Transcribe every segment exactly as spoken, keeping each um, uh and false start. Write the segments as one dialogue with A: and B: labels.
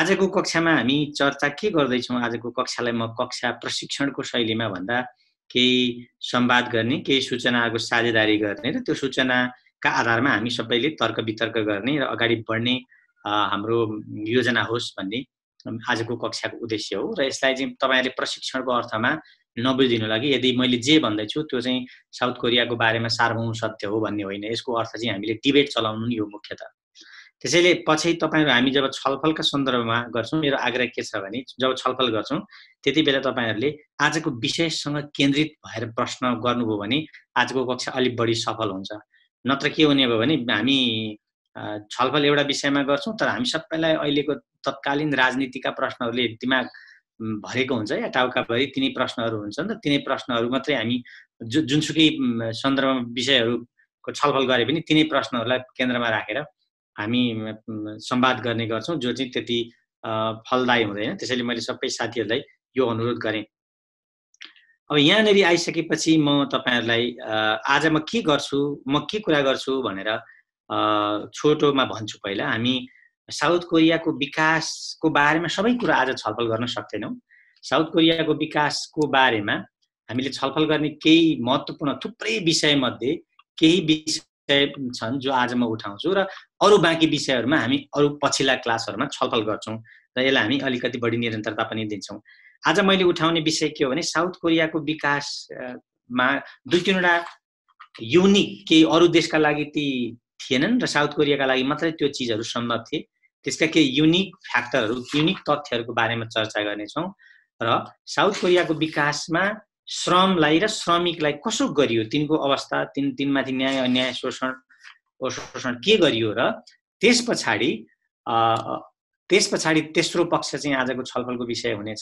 A: आजको कक्षामा हामी चर्चा के गर्दैछौँ? आजको कक्षालाई म कक्षा प्रशिक्षणको शैलीमा भन्दा केही संवाद गर्ने, केही सूचनाहरूको साझेदारी गर्ने र त्यो सूचनाका आधारमा हामी सबैले तर्क वितर्क गर्ने र अगाडि बढ्ने हाम्रो योजना होस् भन्ने आजको कक्षाको उद्देश्य हो। र यसलाई चाहिँ तपाईहरुले प्रशिक्षणको अर्थमा नबुझिदिनु लागि यदि मैले जे भन्दैछु त्यो चाहिँ साउथ कोरियाको बारेमा सार्वभौम सत्य हो भन्ने होइन। यसको अर्थ चाहिँ हामीले डिबेट चलाउनु नि हो मुख्यतः। त्यसैले पछि तपाईहरु हामी जब छलफलका सन्दर्भमा गर्छौं, मेरो आग्रह के छ भने जब छलफल गर्छौं त्यति बेला तपाईहरुले आजको विषयसँग केन्द्रित भएर प्रश्न गर्नुभयो भने आजको कक्षा अलि बढी सफल हुन्छ। नत्र के हुने भयो भने हामी छलफल एउटा विषयमा गर्छौं तर हामी सबैलाई अहिलेको तत्कालीन राजनीतिका प्रश्नहरुले दिमाग भरेको हुन्छ या टाउकाभरि तिनै प्रश्नहरु हुन्छन् र तिनै प्रश्नहरु मात्रै हामी जुनसुकै सन्दर्भमा विषयहरुको छलफल गरे पनि तिनै प्रश्नहरुलाई केन्द्रमा राखेर हामी संवाद गर्ने गर्छौं जो चाहिँ त्यति फलदायी हुँदैन। त्यसैले मैले सबै साथीहरुलाई यो अनुरोध गरेँ। अब यहाँनेरि आइसकेपछि म तपाईहरुलाई आज म के गर्छु, म के कुरा गर्छु भनेर छोटोमा भन्छु। पहिला हामी साउथ कोरियाको विकासको बारेमा सबै कुरा आज छलफल गर्न सक्दैनौं। साउथ कोरियाको विकासको बारेमा हामीले छलफल गर्ने केही महत्त्वपूर्ण थुप्रै विषय मध्ये केही विषय छन् जो आज म उठाउँछु र अरु बाँकी विषयहरुमा हामी अरु पछिल्ला क्लासहरुमा छलफल गर्छौं र यसलाई हामी अलिकति बढी निरन्तरता पनि दिन्छौं। आज मैले उठाउने विषय के हो भने साउथ कोरियाको विकासमा दुई तीनवटा युनिक केही अरु देशका लागि ती थिएनन् र साउथ कोरियाका लागि मात्रै त्यो चीजहरु सम्भव थिए। त्यसका केही युनिक फ्याक्टरहरु, युनिक तथ्यहरुको बारेमा चर्चा गर्नेछौं र साउथ कोरियाको विकासमा श्रमलाई र श्रमिकलाई कसो गरियो, तिनको अवस्था, तिन तिनमाथि न्याय अन्याय शोषण शोषण के गरियो र त्यसपछाडी त्यसपछाडी तेस्रो पक्ष चाहिँ आजको छलफलको विषय हुनेछ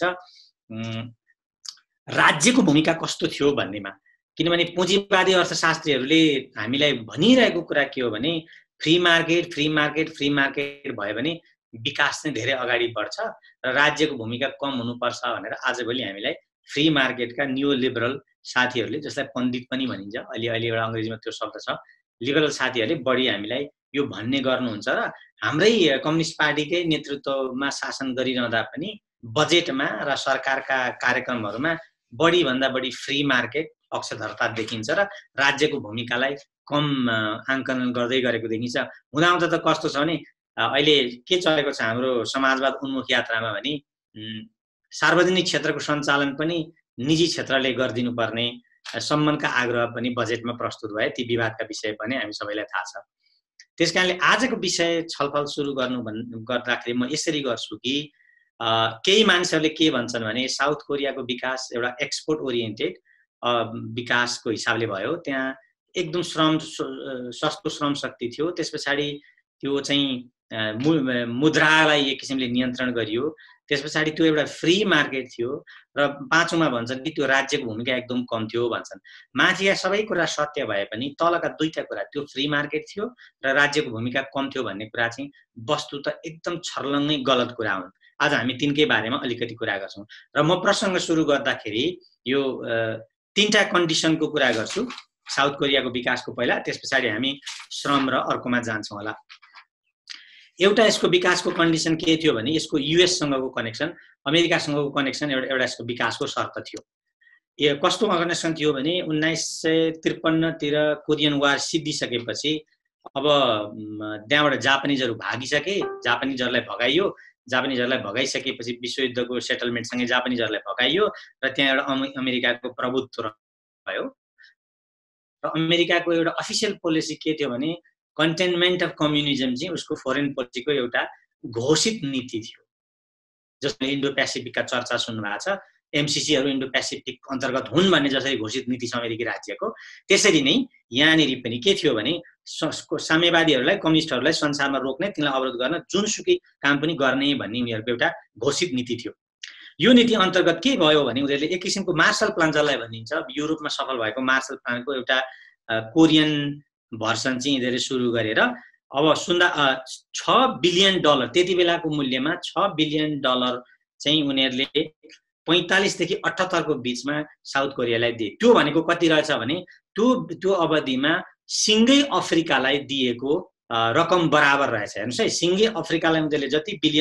A: राज्यको भूमिका कस्तो थियो भन्नेमा। किनभने पुँजीवादी अर्थशास्त्रीहरूले हामीलाई भनिरहेको कुरा के हो भने free market free market free market भयो भने विकास चाहिँ धेरै अगाडि बढ्छ र राज्यको भूमिका कम हुनुपर्छ भनेर आजभोलि हामीलाई फ्री मार्केटका न्यू लिबरल साथीहरूले, जसलाई पण्डित पनि भनिन्छ, अलि अलि एउटा अंग्रेजीमा त्यो शब्द छ, लिबरल साथीहरूले बढी हामीलाई यो भन्ने गर्नुहुन्छ र हाम्रै कम्युनिस्ट पार्टीकै नेतृत्वमा शासन गरिरहँदा पनि बजेटमा र सरकारका कार्यक्रमहरुमा बढी भन्दा बढी फ्री मार्केट अक्षधरता देखिन्छ र राज्यको भूमिकालाई कम आंकलन गर्दै गरेको देखिन्छ। हुँदाहुँदा त कस्तो छ भने अहिले के चलेको छ हाम्रो समाजवाद उन्मुख यात्रामा भने सार्वजनिक क्षेत्रको सञ्चालन पनि निजी क्षेत्रले गर्दिनु पर्ने सम्मानका आग्रह पनि बजेटमा प्रस्तुत भए। ती विवादका विषय पनि हामी सबैलाई थाहा छ। त्यसकारणले आजको विषय छलफल सुरु गर्नु गर्दाखेरि म यसरी गर्छु कि केही मानिसहरूले के भन्छन् भने साउथ कोरियाको विकास एउटा एक्सपोर्ट ओरिएन्टेड विकासको हिसाबले भयो। त्यहाँ एकदम श्रम सस्तो श्रम शक्ति थियो। त्यसपछाडी त्यो चाहिँ मुद्रालाई एक किसिमले नियन्त्रण गरियो। त्यसपछाडी त्यो एउटा फ्री मार्केट थियो र पाँचौंमा भन्छन् कि त्यो राज्यको भूमिका एकदम कम थियो भन्छन्। माथिका सबै कुरा सत्य भए पनि तलका दुईटा कुरा, त्यो फ्री मार्केट थियो र राज्यको भूमिका कम थियो भन्ने कुरा चाहिँ वस्तुत एकदम छर्लङ्गै गलत कुरा हुन्। आज हामी तिनकै बारेमा अलिकति कुरा गर्छौं र म प्रसंग सुरु गर्दाखेरि यो तीनटा कन्डिसनको कुरा गर्छु। साउथ कोरियाको विकासको पहिला, त्यसपछाडी हामी श्रम र अर्कोमा जान्छौं होला। एउटा यसको विकासको कन्डिसन के थियो भने यसको युएस सँगको कनेक्सन, अमेरिका सँगको कनेक्सन एउटा एउटा यसको विकासको शर्त थियो। यो कस्तो कनेक्सन थियो भने उन्नाइस सय त्रिपन्न तिर कोरियन वार सिद्धिसकेपछि अब त्यहाँबाट जापानिजहरु भागिसके, जापानिजहरुलाई भगाइयो, जापानिजहरुलाई भगाइसकेपछि विश्वयुद्धको सेटलमेन्टसँगै जापानिजहरुलाई भगाइयो र त्यहाँ एउटा अमेरिकाको प्रभुत्व भयो र अमेरिकाको एउटा अफिसियल पोलिसी के थियो भने कन्टेनमेन्ट अफ कम्युनिजम चाहिँ उसको फरेन पोलिसीको एउटा घोषित नीति थियो। जसले इन्डो पेसिफिकका चर्चा सुन्नु भएको छ, एमसीसीहरु इन्डो पेसिफिक अन्तर्गत हुन् भन्ने जसरी घोषित नीति छ अमेरिकी राज्यको, त्यसरी नै यहाँनेरि पनि के थियो भने साम्यवादीहरुलाई, कम्युनिस्टहरुलाई संसारमा रोक्ने, तिनलाई अवरोध गर्न जुनसुकै काम पनि गर्ने भन्ने उनीहरुको एउटा घोषित नीति थियो। यो नीति अन्तर्गत के भयो भने उनीहरुले एक किसिमको मार्शल प्लान जसलाई भनिन्छ, युरोपमा सफल भएको मार्शल प्लानको एउटा कोरियन भर्सन चाहिँ यिनीहरुले सुरु गरेर अब सुन्दा छ बिलियन डलर, त्यति बेलाको मूल्यमा छ बिलियन डलर चाहिँ उनीहरुले पैंतालीस देखि अठहत्तर को बीचमा साउथ कोरियालाई दिए। त्यो भनेको कति रहेछ भने त्यो त्यो अवधिमा सिंगै अफ्रिकालाई दिएको रकम बराबर रहेछ। हेर्नुस् है, सिंगै अफ्रिकालाई उनीहरुले जति बिलियन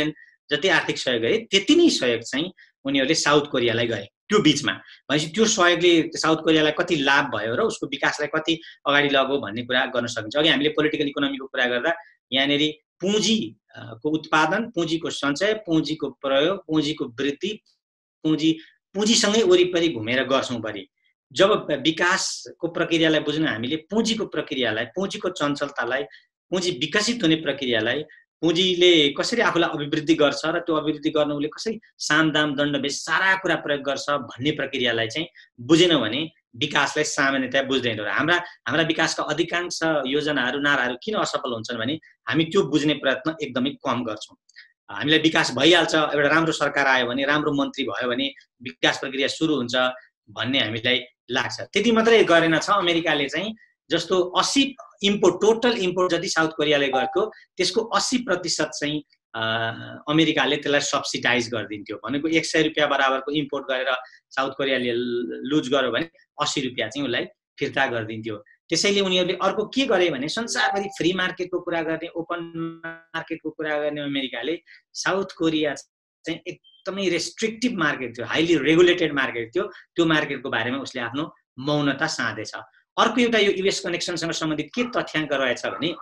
A: जति आर्थिक सहयोग गरे त्यति नै सहयोग चाहिँ उनीहरूले साउथ कोरियालाई गरे त्यो बीचमा। भनेपछि त्यो सहयोगले साउथ कोरियालाई कति लाभ भयो र उसको विकासलाई कति अगाडि लग्यो भन्ने कुरा गर्न सकिन्छ। अघि हामीले पोलिटिकल इकोनोमीको कुरा गर्दा यहाँनेरि पुँजीको उत्पादन, पुँजीको सञ्चय, पुँजीको प्रयोग, पुँजीको वृद्धि, पुँजी पुँजीसँगै वरिपरि घुमेर गर्छौँ बढी। जब विकासको प्रक्रियालाई बुझ्न हामीले पुँजीको प्रक्रियालाई, पुँजीको चञ्चलतालाई, पुँजी विकसित हुने प्रक्रियालाई, पुँजीले कसरी आफूलाई अभिवृद्धि गर्छ र त्यो अभिवृद्धि गर्न उसले कसरी सामदाम दण्डभेद सारा कुरा प्रयोग गर्छ भन्ने प्रक्रियालाई चाहिँ बुझेनौँ भने विकासलाई सामान्यतया बुझ्दैनौँ। र हाम्रा हाम्रा विकासका अधिकांश योजनाहरू नाराहरू किन असफल हुन्छन् भने हामी त्यो बुझ्ने प्रयत्न एकदमै कम गर्छौँ। हामीलाई विकास भइहाल्छ, एउटा राम्रो सरकार आयो भने, राम्रो मन्त्री भयो भने विकास प्रक्रिया सुरु हुन्छ भन्ने हामीलाई लाग्छ। त्यति मात्रै गरेन छ अमेरिकाले चाहिँ, जस्तो अस्सी इम्पोर्ट टोटल इम्पोर्ट जति साउथ कोरियाले गर्यो त्यसको अस्सी प्रतिशत चाहिँ अमेरिकाले त्यसलाई सब्सिडाइज गरिदिन्थ्यो। भनेको एक सय रुपियाँ बराबरको इम्पोर्ट गरेर साउथ कोरियाले लुज गर्यो भने अस्सी रुपियाँ चाहिँ उसलाई फिर्ता गरिदिन्थ्यो। त्यसैले उनीहरूले अर्को के गरे भने संसारभरि फ्री मार्केटको कुरा गर्ने, ओपन मार्केटको कुरा गर्ने अमेरिकाले साउथ कोरिया चाहिँ एकदमै रेस्ट्रिक्टिभ मार्केट थियो, हाइली रेगुलेटेड मार्केट थियो। त्यो मार्केटको बारेमा उसले आफ्नो मौनता साधेछ। अर्को एउटा यो युएस कनेक्सनसँग सम्बन्धित के तथ्याङ्क रहेछ भने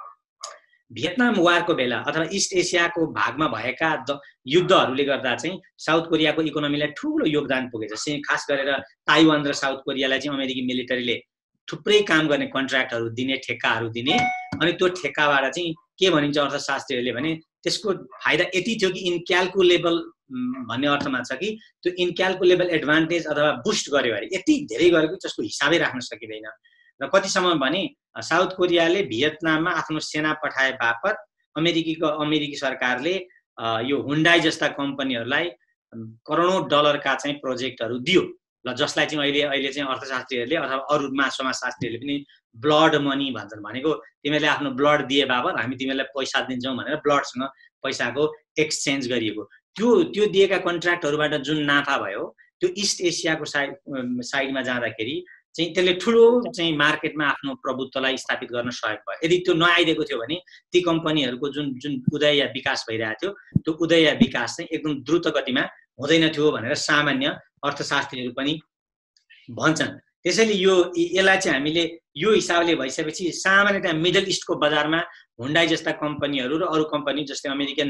A: भियतनाम वारको बेला अथवा इस्ट एसियाको भागमा भएका युद्धहरूले गर्दा चाहिँ साउथ कोरियाको इकोनोमीलाई ठुलो योगदान पुगेछ। खास गरेर ताइवान र साउथ कोरियालाई चाहिँ अमेरिकी मिलिटरीले थुप्रै काम गर्ने कन्ट्र्याक्टहरू दिने, ठेक्काहरू दिने। अनि त्यो ठेक्काबाट चाहिँ के भनिन्छ अर्थशास्त्रीहरूले भने त्यसको फाइदा यति थियो कि इनक्यालकुलेबल भन्ने अर्थमा छ कि त्यो इनक्यालकुलेबल एडभान्टेज अथवा बुस्ट गर्यो अरे यति धेरै गरेको त्यसको हिसाबै राख्न सकिँदैन। र कतिसम्म भने साउथ कोरियाले भियतनाममा आफ्नो सेना पठाए बापत अमेरिकीको अमेरिकी सरकारले यो हुन्डाई जस्ता कम्पनीहरूलाई करोडौँ डलरका चाहिँ प्रोजेक्टहरू दियो, ल जसलाई चाहिँ अहिले अहिले चाहिँ अर्थशास्त्रीहरूले अथवा अरू समाजशास्त्रीहरूले पनि ब्लड मनी भन्छन्। भनेको तिमीहरूले आफ्नो ब्लड दिए बापत हामी तिमीहरूलाई पैसा दिन्छौँ भनेर ब्लडसँग पैसाको एक्सचेन्ज गरिएको त्यो त्यो दिएका कन्ट्र्याक्टहरूबाट जुन नाफा भयो त्यो इस्ट एसियाको साइड साइडमा जाँदाखेरि चाहिँ त्यसले ठुलो चाहिँ मार्केटमा आफ्नो प्रभुत्वलाई स्थापित गर्न सहयोग भयो। यदि त्यो नआइदिएको थियो भने ती कम्पनीहरूको जुन जुन उदय या विकास भइरहेको थियो त्यो उदय या विकास चाहिँ एकदम द्रुत गतिमा हुँदैन थियो भनेर सामान्य अर्थशास्त्रीहरू पनि भन्छन्। त्यसैले यो यसलाई चाहिँ हामीले यो हिसाबले भइसकेपछि सामान्यतया मिडल इस्टको बजारमा हुन्डाई जस्ता कम्पनीहरू र अरू कम्पनी जस्तै अमेरिकन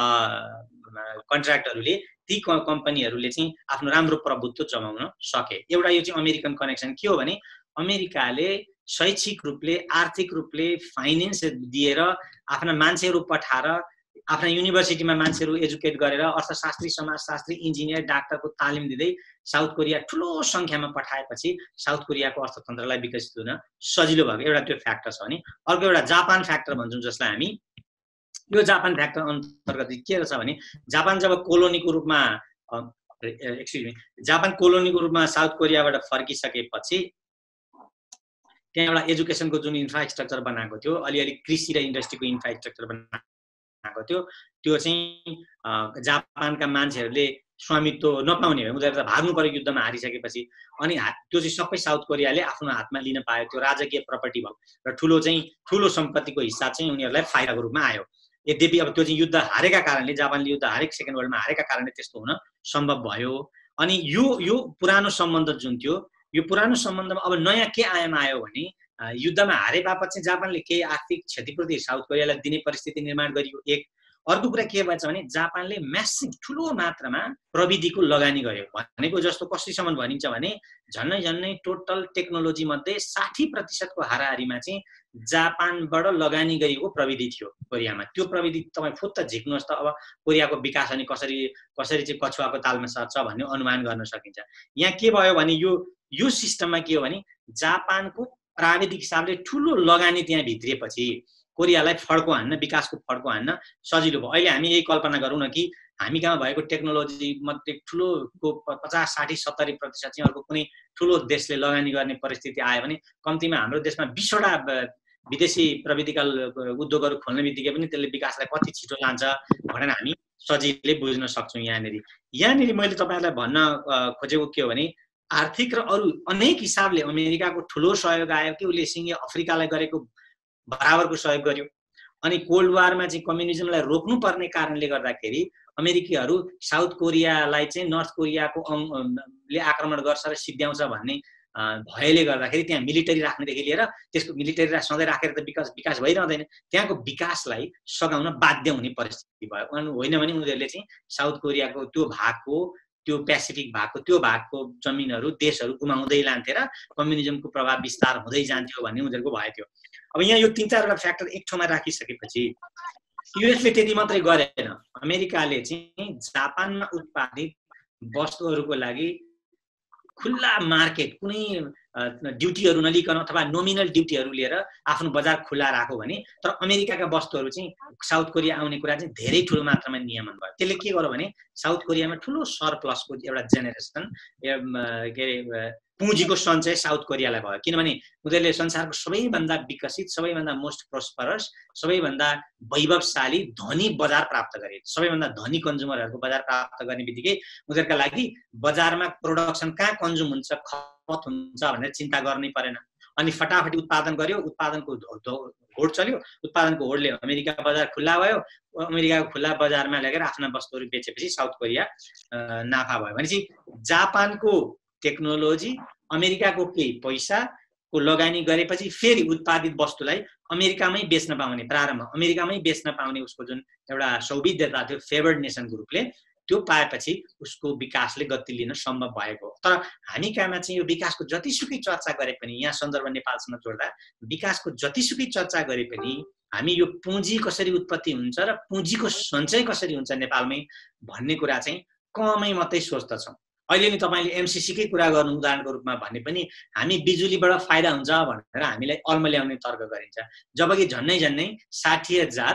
A: कन्ट्र्याक्टहरूले ती कम्पनीहरूले चाहिँ आफ्नो राम्रो प्रभुत्व जमाउन सके। एउटा यो चाहिँ अमेरिकन कनेक्सन के हो भने अमेरिकाले शैक्षिक रूपले, आर्थिक रूपले फाइनेन्स दिएर आफ्ना मान्छेहरू पठाएर आफ्ना युनिभर्सिटीमा मान्छेहरू एजुकेट गरेर अर्थशास्त्री, समाजशास्त्री, इन्जिनियर, डाक्टरको तालिम दिँदै साउथ कोरिया ठुलो सङ्ख्यामा पठाएपछि साउथ कोरियाको अर्थतन्त्रलाई विकसित हुन सजिलो भएको एउटा त्यो फ्याक्टर छ भने अर्को एउटा जापान फ्याक्टर भन्छौँ जसलाई हामी। यो जापान फ्याक्टर अन्तर्गत के रहेछ भने जापान जब कोलोनीको रूपमा एक्सक्युज मी जापान कोलोनीको रूपमा साउथ कोरियाबाट फर्किसकेपछि त्यहाँ एउटा एजुकेसनको जुन इन्फ्रास्ट्रक्चर बनाएको थियो, अलिअलि कृषि र इन्डस्ट्रीको इन्फ्रास्ट्रक्चर बनाएको थियो, त्यो चाहिँ जापानका मान्छेहरूले स्वामित्व नपाउने भयो। उनीहरू त भाग्नु पर्यो युद्धमा हारिसकेपछि। अनि त्यो चाहिँ सबै साउथ कोरियाले आफ्नो हातमा लिन पायो। त्यो राजकीय प्रपर्टी भयो र ठुलो चाहिँ ठुलो सम्पत्तिको हिस्सा चाहिँ उनीहरूलाई फाइदाको रूपमा आयो। यद्यपि अब त्यो चाहिँ युद्ध हारेका कारणले, जापानले युद्ध हारेको सेकेन्ड वर्ल्डमा हारेका कारणले त्यस्तो हुन सम्भव भयो। अनि यो यो पुरानो सम्बन्ध जुन थियो, यो पुरानो सम्बन्धमा अब नयाँ के आयाम आयो भने युद्धमा हारे बापत चाहिँ जापानले केही आर्थिक क्षतिपूर्ति साउथ कोरियालाई दिने परिस्थिति निर्माण गरियो एक। अर्को कुरा के भन्छ भने जापानले म्यासिभ ठुलो मात्रामा प्रविधिको लगानी गर्यो। भनेको जस्तो कसैसम्म भनिन्छ भने झन्नै झन्नै टोटल टेक्नोलोजी मध्ये साठी प्रतिशतको हाराहारीमा चाहिँ जापानबाट लगानी गरिएको प्रविधि थियो कोरियामा। त्यो प्रविधि तपाईँ फुत्त झिक्नुहोस् त अब कोरियाको विकास अनि कसरी कसरी चाहिँ कछुवाको तालमा सर्छ भन्ने अनुमान गर्न सकिन्छ। यहाँ के भयो भने यो यो सिस्टममा के हो भने जापानको प्राविधिक हिसाबले ठुलो लगानी त्यहाँ भित्रिएपछि कोरियालाई फड्को हान्न, विकासको फड्को हान्न सजिलो भयो। अहिले हामी यही कल्पना गरौँ न कि हामी कहाँ भएको टेक्नोलोजी मध्ये ठुलोको पचास साठी सत्तरी प्रतिशत चाहिँ अर्को कुनै ठुलो देशले लगानी गर्ने परिस्थिति आयो भने कम्तीमा हाम्रो देशमा बिसवटा विदेशी प्रविधिका उद्योगहरू खोल्ने बित्तिकै पनि त्यसले विकासलाई कति छिटो लान्छ भनेर हामी सजिलै बुझ्न सक्छौँ। यहाँनिर यहाँनिर मैले तपाईँहरूलाई भन्न खोजेको के हो भने आर्थिक र अरू अनेक हिसाबले अमेरिकाको ठुलो सहयोग आयो कि उसले सिङ्गे अफ्रिकालाई गरेको बराबरको सहयोग गर्यो। अनि कोल्ड वारमा चाहिँ कम्युनिजमलाई रोक्नुपर्ने कारणले गर्दाखेरि अमेरिकीहरू साउथ कोरियालाई चाहिँ नर्थ कोरियाको ले आक्रमण गर्छ र सिद्ध्याउँछ भन्ने भयले गर्दाखेरि त्यहाँ मिलिटरी राख्नेदेखि लिएर त्यसको मिलिटरी सधैँ राखेर त विकास विकास भइरहँदैन, त्यहाँको विकासलाई सघाउन बाध्य हुने परिस्थिति भयो। अनि होइन भने उनीहरूले चाहिँ साउथ कोरियाको त्यो भागको त्यो पेसिफिक भागको त्यो भागको जमिनहरू देशहरू गुमाउँदै लान्थे र कम्युनिजमको प्रभाव विस्तार हुँदै जान्थ्यो भन्ने उनीहरूको भए थियो। अब यहाँ यो तीन चारवटा फ्याक्टर एक ठाउँमा राखिसकेपछि युएसले त्यति मात्रै गरेन, अमेरिकाले चाहिँ जापानमा उत्पादित वस्तुहरूको लागि खुल्ला मार्केट कुनै ड्युटीहरू नलिकन अथवा नोमिनल ड्युटीहरू लिएर आफ्नो बजार खुल्ला राख्यो भने तर अमेरिकाका वस्तुहरू चाहिँ साउथ कोरिया आउने कुरा चाहिँ धेरै ठुलो मात्रामा नियमन भयो। त्यसले के गर्यो भने साउथ कोरियामा ठुलो सरप्लसको एउटा जेनेरेसन के अरे पुँजीको सञ्चय साउथ कोरियालाई भयो, किनभने उनीहरूले संसारको सबैभन्दा विकसित सबैभन्दा मोस्ट प्रोस्परस सबैभन्दा वैभवशाली धनी बजार प्राप्त गरे। सबैभन्दा धनी कन्ज्युमरहरूको बजार प्राप्त गर्ने बित्तिकै उनीहरूका लागि बजारमा प्रोडक्सन कहाँ कन्ज्युम हुन्छ खपत हुन्छ भनेर चिन्ता गर्नै परेन। अनि फटाफट उत्पादन गर्यो, उत्पादनको होड चल्यो, उत्पादनको होडले अमेरिका बजार खुल्ला भयो, अमेरिकाको खुल्ला बजारमा लगेर आफ्ना वस्तुहरू बेचेपछि साउथ कोरिया नाफा भयो। भनेपछि जापानको टेक्नोलोजी अमेरिकाको केही पैसाको लगानी गरेपछि फेरि उत्पादित वस्तुलाई अमेरिकामै बेच्न पाउने प्रारम्भ अमेरिकामै बेच्न पाउने उसको जुन एउटा सौविध्यता थियो फेभर्ड नेसन ग्रुपले त्यो पाएपछि उसको विकासले गति लिन सम्भव भएको। तर हामी कहाँमा चाहिँ यो विकासको जतिसुकै चर्चा गरे पनि यहाँ सन्दर्भ नेपालसँग जोड्दा विकासको जतिसुकै चर्चा गरे पनि हामी यो पुँजी कसरी उत्पत्ति हुन्छ र पुँजीको सञ्चय कसरी हुन्छ नेपालमै भन्ने कुरा चाहिँ कमै मात्रै सोच्दछौँ। अहिले नि तपाईँले एमसिसीकै कुरा गर्नु उदाहरणको रूपमा भने पनि हामी बिजुलीबाट फाइदा हुन्छ भनेर हामीलाई अल्मल्याउने तर्क गरिन्छ, जबकि झन्नै झन्नै साठी हजार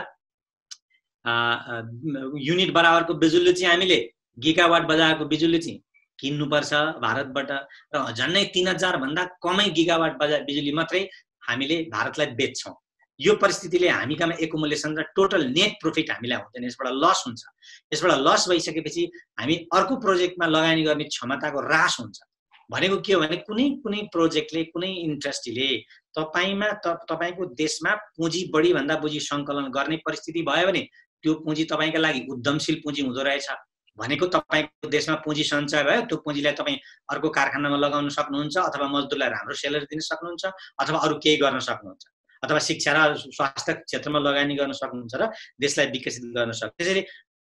A: युनिट बराबरको बिजुली चाहिँ हामीले गिगावाट बजारको बिजुली चाहिँ किन्नुपर्छ भारतबाट र झन्नै तीन हजार भन्दा कमै गिगावाट बजार बिजुली मात्रै हामीले भारतलाई बेच्छौँ। यो परिस्थितिले हामी कहाँ एकुमुलेसन र टोटल नेट प्रफिट हामीलाई हुँदैन, यसबाट लस हुन्छ। यसबाट लस भइसकेपछि हामी अर्को प्रोजेक्टमा लगानी गर्ने क्षमताको ह्रास हुन्छ। भनेको के हो भने कुनै कुनै प्रोजेक्टले कुनै इन्डस्ट्रीले तपाईँमा तपाईँको देशमा पुँजी बढी भन्दा बढी सङ्कलन गर्ने परिस्थिति भयो भने त्यो पुँजी तपाईँका लागि उद्यमशील पुँजी हुँदो रहेछ। भनेको तपाईँको देशमा पुँजी सञ्चय भयो, त्यो पुँजीलाई तपाईँ अर्को कारखानामा लगाउन सक्नुहुन्छ अथवा मजदुरलाई राम्रो सेलरी दिन सक्नुहुन्छ अथवा अरू केही गर्न सक्नुहुन्छ अथवा शिक्षा र स्वास्थ्य क्षेत्रमा लगानी गर्न सक्नुहुन्छ र देशलाई विकसित गर्न सक्छ। त्यसैले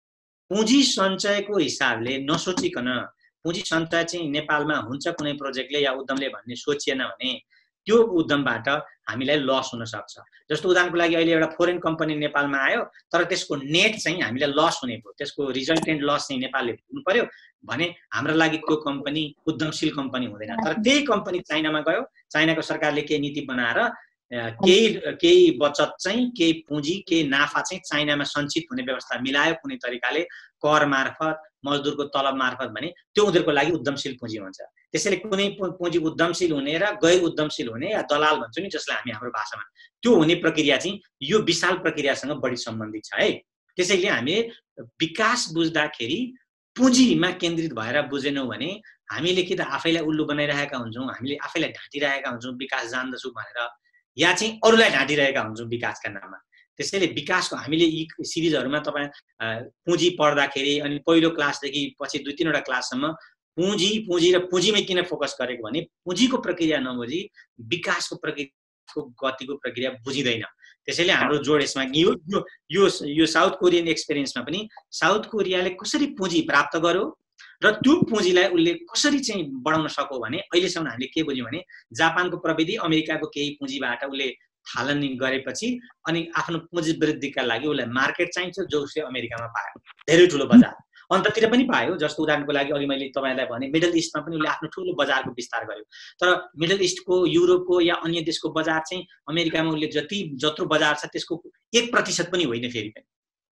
A: पुँजी सञ्चयको हिसाबले नसोचिकन पुँजी सञ्चय चाहिँ नेपालमा हुन्छ कुनै प्रोजेक्टले या उद्यमले भन्ने सोचिएन भने त्यो उद्यमबाट हामीलाई लस हुन सक्छ। जस्तो उदाहरणको लागि अहिले एउटा फोरेन कम्पनी नेपालमा आयो तर त्यसको नेट चाहिँ हामीलाई लस हुने भयो, त्यसको रिजल्टेन्ट लस चाहिँ नेपालले भोग्नु पर्यो भने हाम्रो लागि त्यो कम्पनी उद्यमशील कम्पनी हुँदैन। तर त्यही कम्पनी चाइनामा गयो, चाइनाको सरकारले केही नीति बनाएर केही केही बचत चाहिँ केही पुँजी केही नाफा चाहिँ चाइनामा सञ्चित हुने व्यवस्था मिलायो कुनै तरिकाले कर मार्फत मजदुरको तलब मार्फत भने त्यो उनीहरूको लागि उद्यमशील पुँजी हुन्छ। त्यसैले कुनै पुँजी उद्यमशील हुने र गैर उद्यमशील हुने या दलाल भन्छौँ नि जसलाई हामी हाम्रो भाषामा त्यो हुने प्रक्रिया चाहिँ यो विशाल प्रक्रियासँग बढी सम्बन्धित छ है। त्यसैले हामीले विकास बुझ्दाखेरि पुँजीमा केन्द्रित भएर बुझेनौँ भने हामीले कि त आफैलाई उल्लु बनाइरहेका हुन्छौँ, हामीले आफैलाई ढाँटिरहेका हुन्छौँ विकास जान्दछु भनेर, या चाहिँ अरूलाई ढाँटिरहेका हुन्छौँ विकासका नाममा। त्यसैले विकासको हामीले यी सिरिजहरूमा तपाईँ पुँजी पढ्दाखेरि अनि पहिलो क्लासदेखि पछि दुई तिनवटा क्लाससम्म पुँजी पुँजी र पुँजीमै किन फोकस गरेको भने पुँजीको प्रक्रिया नबुझी विकासको प्रक्रियाको गतिको प्रक्रिया बुझिँदैन। त्यसैले हाम्रो जोड यसमा यो यो यो साउथ कोरियन एक्सपिरियन्समा पनि साउथ कोरियाले कसरी पुँजी प्राप्त गर्यो र त्यो पुँजीलाई उसले कसरी चाहिँ बढाउन सक्यो भने अहिलेसम्म हामीले के बुझ्यौँ भने जापानको प्रविधि अमेरिकाको केही पुँजीबाट उसले थालनी गरेपछि अनि आफ्नो पुँजी वृद्धिका लागि उसलाई मार्केट चाहिन्छ जो उसले अमेरिकामा पायो, धेरै ठुलो बजार अन्ततिर पनि पायो। जस्तो उदाहरणको लागि अघि मैले तपाईँलाई भने मिडल इस्टमा पनि उसले आफ्नो ठुलो बजारको विस्तार गर्यो, तर मिडल इस्टको युरोपको या अन्य देशको बजार चाहिँ अमेरिकामा उसले जति जत्रो बजार छ त्यसको एक प्रतिशत पनि होइन फेरि पनि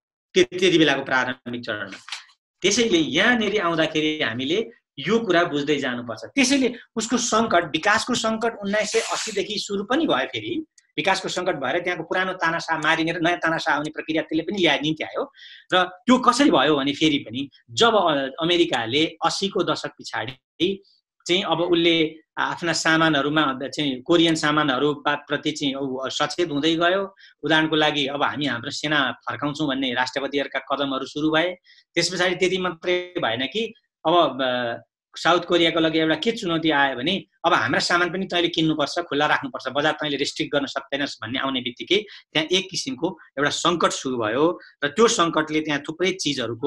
A: त्यति बेलाको प्रारम्भिक चरणमा। त्यसैले यहाँनिर आउँदाखेरि हामीले यो कुरा बुझ्दै जानुपर्छ। त्यसैले उसको सङ्कट विकासको सङ्कट उन्नाइस सय अस्सीदेखि सुरु पनि भयो, फेरि विकासको सङ्कट भएर त्यहाँको पुरानो तानासा मारिने र नयाँ तानासा आउने प्रक्रिया त्यसले पनि ल्याए निम्ति आयो। र त्यो कसरी भयो भने फेरि पनि जब अमेरिकाले अस्सीको दशक पछाडि चाहिँ अब उसले आफ्ना सामानहरूमा चाहिँ कोरियन सामानहरू प्रति चाहिँ सचेत हुँदै गयो। उदाहरणको लागि अब हामी हाम्रो सेना फर्काउँछौँ भन्ने राष्ट्रपतिहरूका कदमहरू सुरु भए। त्यस पछाडि त्यति मात्रै भएन कि अब साउथ कोरियाको लागि एउटा के चुनौती आयो भने अब हाम्रा सामान पनि तैँले किन्नुपर्छ, खुल्ला राख्नुपर्छ, बजार तैँले रेस्ट्रिक्ट गर्न सक्दैनस् भन्ने आउने बित्तिकै त्यहाँ एक किसिमको एउटा सङ्कट सुरु भयो र त्यो सङ्कटले त्यहाँ थुप्रै चिजहरूको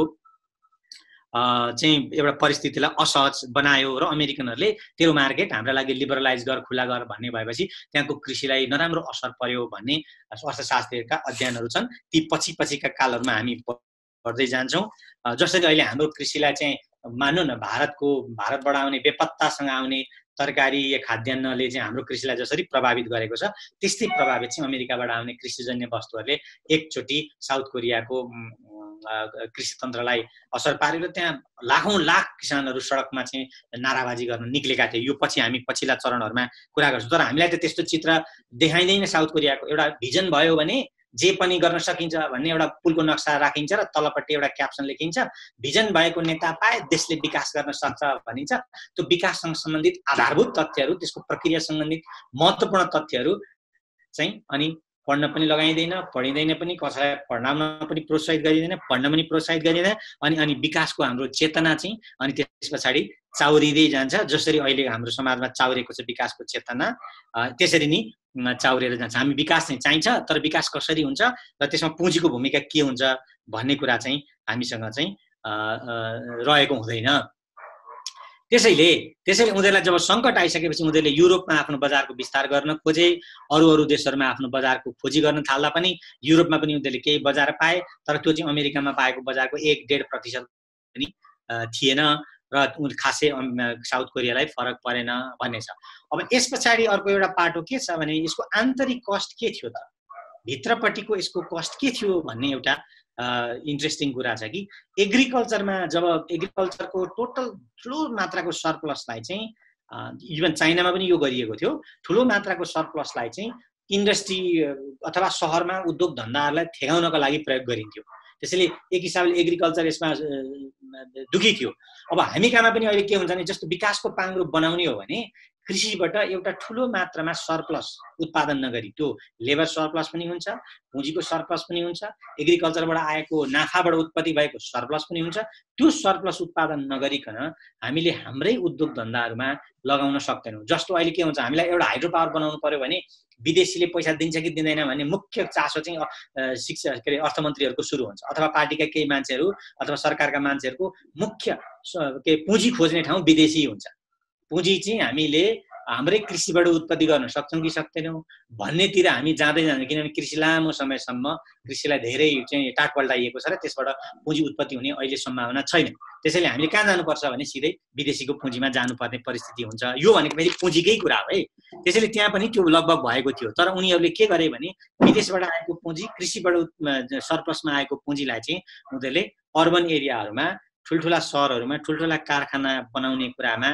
A: चाहिँ एउटा परिस्थितिलाई असहज बनायो र अमेरिकनहरूले तेरो मार्केट हाम्रा लागि लिबरलाइज गर, खुला गर भन्ने भएपछि त्यहाँको कृषिलाई नराम्रो असर पर्यो भन्ने अर्थशास्त्रीका अध्ययनहरू छन्। ती पछि पछिका कालहरूमा हामी पढ्दै जान्छौँ। जसरी अहिले हाम्रो कृषिलाई चाहिँ मान्नु न भारतको भारतबाट आउने बेपत्तासँग आउने तरकारी या खाद्यान्नले चाहिँ हाम्रो कृषिलाई जसरी प्रभावित गरेको छ त्यस्तै प्रभावित चाहिँ अमेरिकाबाट आउने कृषिजन्य वस्तुहरूले एकचोटि साउथ कोरियाको कृषि तन्त्रलाई असर पारेर त्यहाँ लाखौं लाख किसानहरू सडकमा चाहिँ नाराबाजी गर्न निक्लेका थिए। यो पछि हामी पछिल्ला चरणहरूमा कुरा गर्छौँ। तर हामीलाई त त्यस्तो चित्र देखाइँदैन। साउथ कोरियाको एउटा भिजन भयो भने जे पनि गर्न सकिन्छ भन्ने एउटा पुलको नक्सा राखिन्छ र तलपट्टि एउटा क्याप्सन लेखिन्छ, भिजन भएको नेता पाए देशले विकास गर्न सक्छ भनिन्छ। त्यो विकाससँग सम्बन्धित आधारभूत तथ्यहरू, त्यसको प्रक्रिया सम्बन्धित महत्त्वपूर्ण तथ्यहरू चाहिँ अनि पढ्न पनि लगाइँदैन, पढिँदैन पनि, कसैलाई पढ्नमा पनि प्रोत्साहित गरिँदैन, पढ्न पनि प्रोत्साहित गरिँदैन। अनि अनि विकासको हाम्रो चेतना चाहिँ अनि त्यस पछाडि चाउरिँदै जान्छ। जसरी अहिले हाम्रो समाजमा चाउरेको छ विकासको चेतना, त्यसरी नै चाउरेर जान्छ। हामी विकास चाहिँ चाहिन्छ, तर विकास कसरी हुन्छ र त्यसमा पुँजीको भूमिका के हुन्छ भन्ने कुरा चाहिँ हामीसँग चाहिँ रहेको हुँदैन। त्यसैले त्यसैले उनीहरूलाई जब सङ्कट आइसकेपछि उनीहरूले युरोपमा आफ्नो बजारको विस्तार गर्न खोजे, अरू अरू देशहरूमा आफ्नो बजारको खोजी गर्न थाल्दा पनि युरोपमा पनि उनीहरूले केही बजार पाए, तर त्यो चाहिँ अमेरिकामा पाएको बजारको एक डेढ प्रतिशत पनि थिएन र खासै साउथ कोरियालाई फरक परेन भन्ने छ। अब यस पछाडि अर्को एउटा पाटो के छ भने यसको आन्तरिक कस्ट के थियो त, भित्रपट्टिको यसको कस्ट के थियो भन्ने एउटा इन्ट्रेस्टिङ कुरा छ कि एग्रिकल्चरमा जब एग्रिकल्चरको टोटल ठुलो मात्राको सरप्लसलाई चाहिँ इभन चाइनामा पनि यो गरिएको थियो, ठुलो मात्राको सरप्लसलाई चाहिँ इन्डस्ट्री अथवा सहरमा उद्योग धन्दाहरूलाई ठेगाउनको लागि प्रयोग गरिन्थ्यो। त्यसैले एक हिसाबले एग्रिकल्चर यसमा दुखी थियो। अब हामी कहाँमा पनि अहिले के हुन्छ भने जस्तो विकासको पाङ्ग्रो बनाउने हो भने कृषिबाट एउटा ठुलो मात्रामा सरप्लस उत्पादन नगरी त्यो लेबर सरप्लस पनि हुन्छ, पुँजीको सरप्लस पनि हुन्छ, एग्रिकल्चरबाट आएको नाफाबाट उत्पत्ति भएको सरप्लस पनि हुन्छ। त्यो सरप्लस उत्पादन नगरिकन हामीले हाम्रै उद्योग धन्दाहरूमा लगाउन सक्दैनौँ। जस्तो अहिले के हुन्छ, हामीलाई एउटा हाइड्रो पावर बनाउनु पर्यो भने विदेशीले पैसा दिन्छ कि दिँदैन भन्ने मुख्य चासो चाहिँ शिक्षा के अरे अर्थमन्त्रीहरूको सुरु हुन्छ, अथवा पार्टीका केही मान्छेहरू अथवा सरकारका मान्छेहरूको मुख्य के पुँजी खोज्ने ठाउँ विदेशी हुन्छ। पुँजी चाहिँ हामीले हाम्रै कृषिबाट उत्पत्ति गर्न सक्छौँ कि सक्दैनौँ भन्नेतिर हामी जाँदै जान्छौँ। किनभने कृषि लामो समयसम्म कृषिलाई धेरै चाहिँ टाटपल्टाइएको छ र त्यसबाट पुँजी उत्पत्ति हुने अहिले सम्भावना छैन। त्यसैले हामीले कहाँ जानुपर्छ भने सिधै विदेशीको पुँजीमा जानुपर्ने परिस्थिति हुन्छ। यो भनेको फेरि पुँजीकै कुरा हो है। त्यसैले त्यहाँ पनि त्यो लगभग भएको थियो। तर उनीहरूले के गरे भने विदेशबाट आएको पुँजी, कृषिबाट सरप्लसमा आएको पुँजीलाई चाहिँ उनीहरूले अर्बन एरियाहरूमा, ठुल्ठुला सहरहरूमा ठुल्ठुला कारखाना बनाउने कुरामा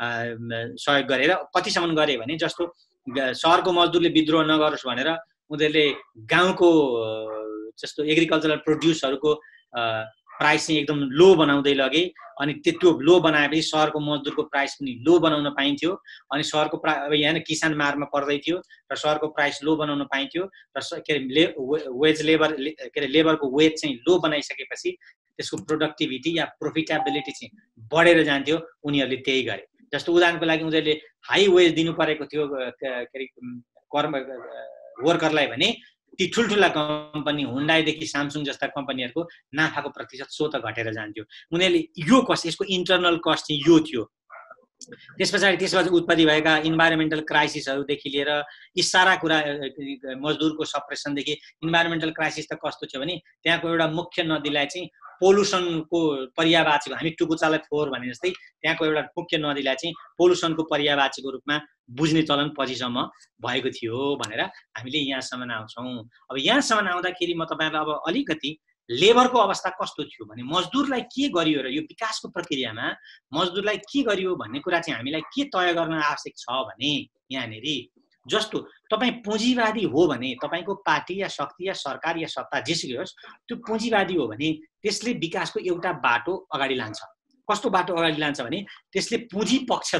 A: सहयोग गरेर कतिसम्म गरे भने जस्तो सहरको मजदुरले विद्रोह नगरोस् भनेर उनीहरूले गाउँको जस्तो एग्रिकल्चरल प्रोड्युसहरूको प्राइस चाहिँ एकदम लो बनाउँदै लगे। अनि त्यो लो बनाएपछि सहरको मजदुरको प्राइस पनि लो बनाउन पाइन्थ्यो। अनि सहरको प्रा अब यहाँ किसान मारमा पर्दै थियो र सहरको प्राइस लो बनाउन पाइन्थ्यो र के अरे ले वेज लेबर के अरे लेबरको वेज चाहिँ लो बनाइसकेपछि त्यसको प्रोडक्टिभिटी या प्रोफिटेबिलिटी चाहिँ बढेर जान्थ्यो। उनीहरूले त्यही गरे। जस्तो उदाहरणको लागि उनीहरूले हाई वेज दिनु परेको थियो के अरे कर्म वर्करलाई भने ती ठुल्ठुला कम्पनी हुन्डाईदेखि सामसुङ जस्ता कम्पनीहरूको नाफाको प्रतिशत सो त घटेर जान्थ्यो। उनीहरूले यो कस्ट, यसको इन्टरनल कस्ट चाहिँ यो थियो। त्यस पछाडि त्यसपछि उत्पत्ति भएका इन्भाइरोमेन्टल क्राइसिसहरूदेखि लिएर यी सारा कुरा, मजदुरको सप्रेसनदेखि इन्भाइरोमेन्टल क्राइसिस त कस्तो थियो भने त्यहाँको एउटा मुख्य नदीलाई चाहिँ पोल्युसनको पर्यावाचीको, हामी टुकुचालाई फोहोर भने जस्तै त्यहाँको एउटा मुख्य नदीलाई चाहिँ पोल्युसनको पर्यावाचीको रूपमा बुझ्ने चलन पछिसम्म भएको थियो भनेर हामीले यहाँसम्म आउँछौँ। अब यहाँसम्म आउँदाखेरि म तपाईँहरूलाई अब अलिकति लेबरको अवस्था कस्तो थियो भने मजदुरलाई के गरियो र यो विकासको प्रक्रियामा मजदुरलाई के गरियो भन्ने कुरा चाहिँ हामीलाई के तय गर्न आवश्यक छ भने यहाँनिर जस्तो तपाईँ पुँजीवादी हो भने तपाईँको पार्टी या शक्ति या सरकार या सत्ता जेसुकै होस् त्यो पुँजीवादी हो भने त्यसले विकासको एउटा बाटो अगाडि लान्छ। कस्तो बाटो अगाडि लान्छ भने त्यसले पुँजी पक्षधर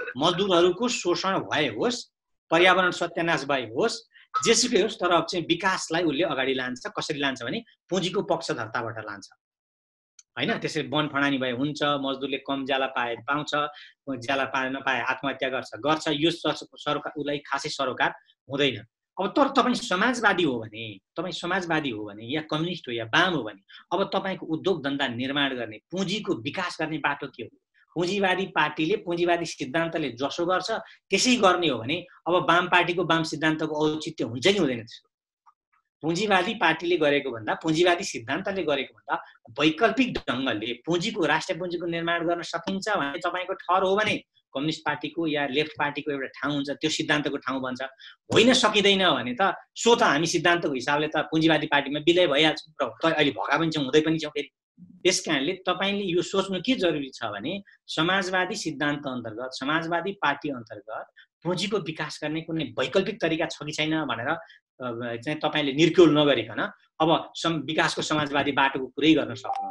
A: मजदुरहरूको शोषण भए होस्, पर्यावरण सत्यानाश भए होस्, जेसुकै होस्, तर चाहिँ विकासलाई उसले अगाडि लान्छ। कसरी लान्छ भने पुँजीको पक्षधर्ताबाट लान्छ हैन। त्यसरी वन फडानी भए हुन्छ, मजदुरले कम ज्याला पाए पाउँछ, ज्याला पाए नपाए आत्महत्या गर्छ गर्छ यो सरकार उसलाई खासै सरोकार हुँदैन। अब तर तपाईँ समाजवादी हो भने, तपाईँ समाजवादी हो भने या कम्युनिस्ट हो या वाम हो भने अब तपाईँको उद्योग धन्दा निर्माण गर्ने, पुँजीको विकास गर्ने बाटो के हो? पुँजीवादी पार्टीले पुँजीवादी सिद्धान्तले जसो गर्छ त्यसै गर्ने हो भने अब वाम पार्टीको वाम सिद्धान्तको औचित्य हुन्छ कि हुँदैन? त्यसको पुँजीवादी पार्टीले गरेको भन्दा, पुँजीवादी सिद्धान्तले गरेको भन्दा वैकल्पिक ढङ्गले पुँजीको, राष्ट्रिय पुँजीको निर्माण गर्न सकिन्छ भने तपाईँको ठहर हो भने कम्युनिस्ट पार्टीको या लेफ्ट पार्टीको एउटा ठाउँ हुन्छ, त्यो सिद्धान्तको ठाउँ बन्छ। होइन सकिँदैन भने त सो त हामी सिद्धान्तको हिसाबले त पुँजीवादी पार्टीमा विलय भइहाल्छौँ र अहिले भएका पनि छौँ, हुँदै पनि छौँ फेरि। त्यस कारणले तपाईँले यो सोच्नु के जरुरी छ भने समाजवादी सिद्धान्त अन्तर्गत, समाजवादी पार्टी अन्तर्गत पुँजीको विकास गर्ने कुनै वैकल्पिक तरिका छ कि छैन भनेर चाहिँ तपाईँले निर्क्युल नगरिकन अब सम विकासको समाजवादी बाटोको कुरै गर्न सक्नु।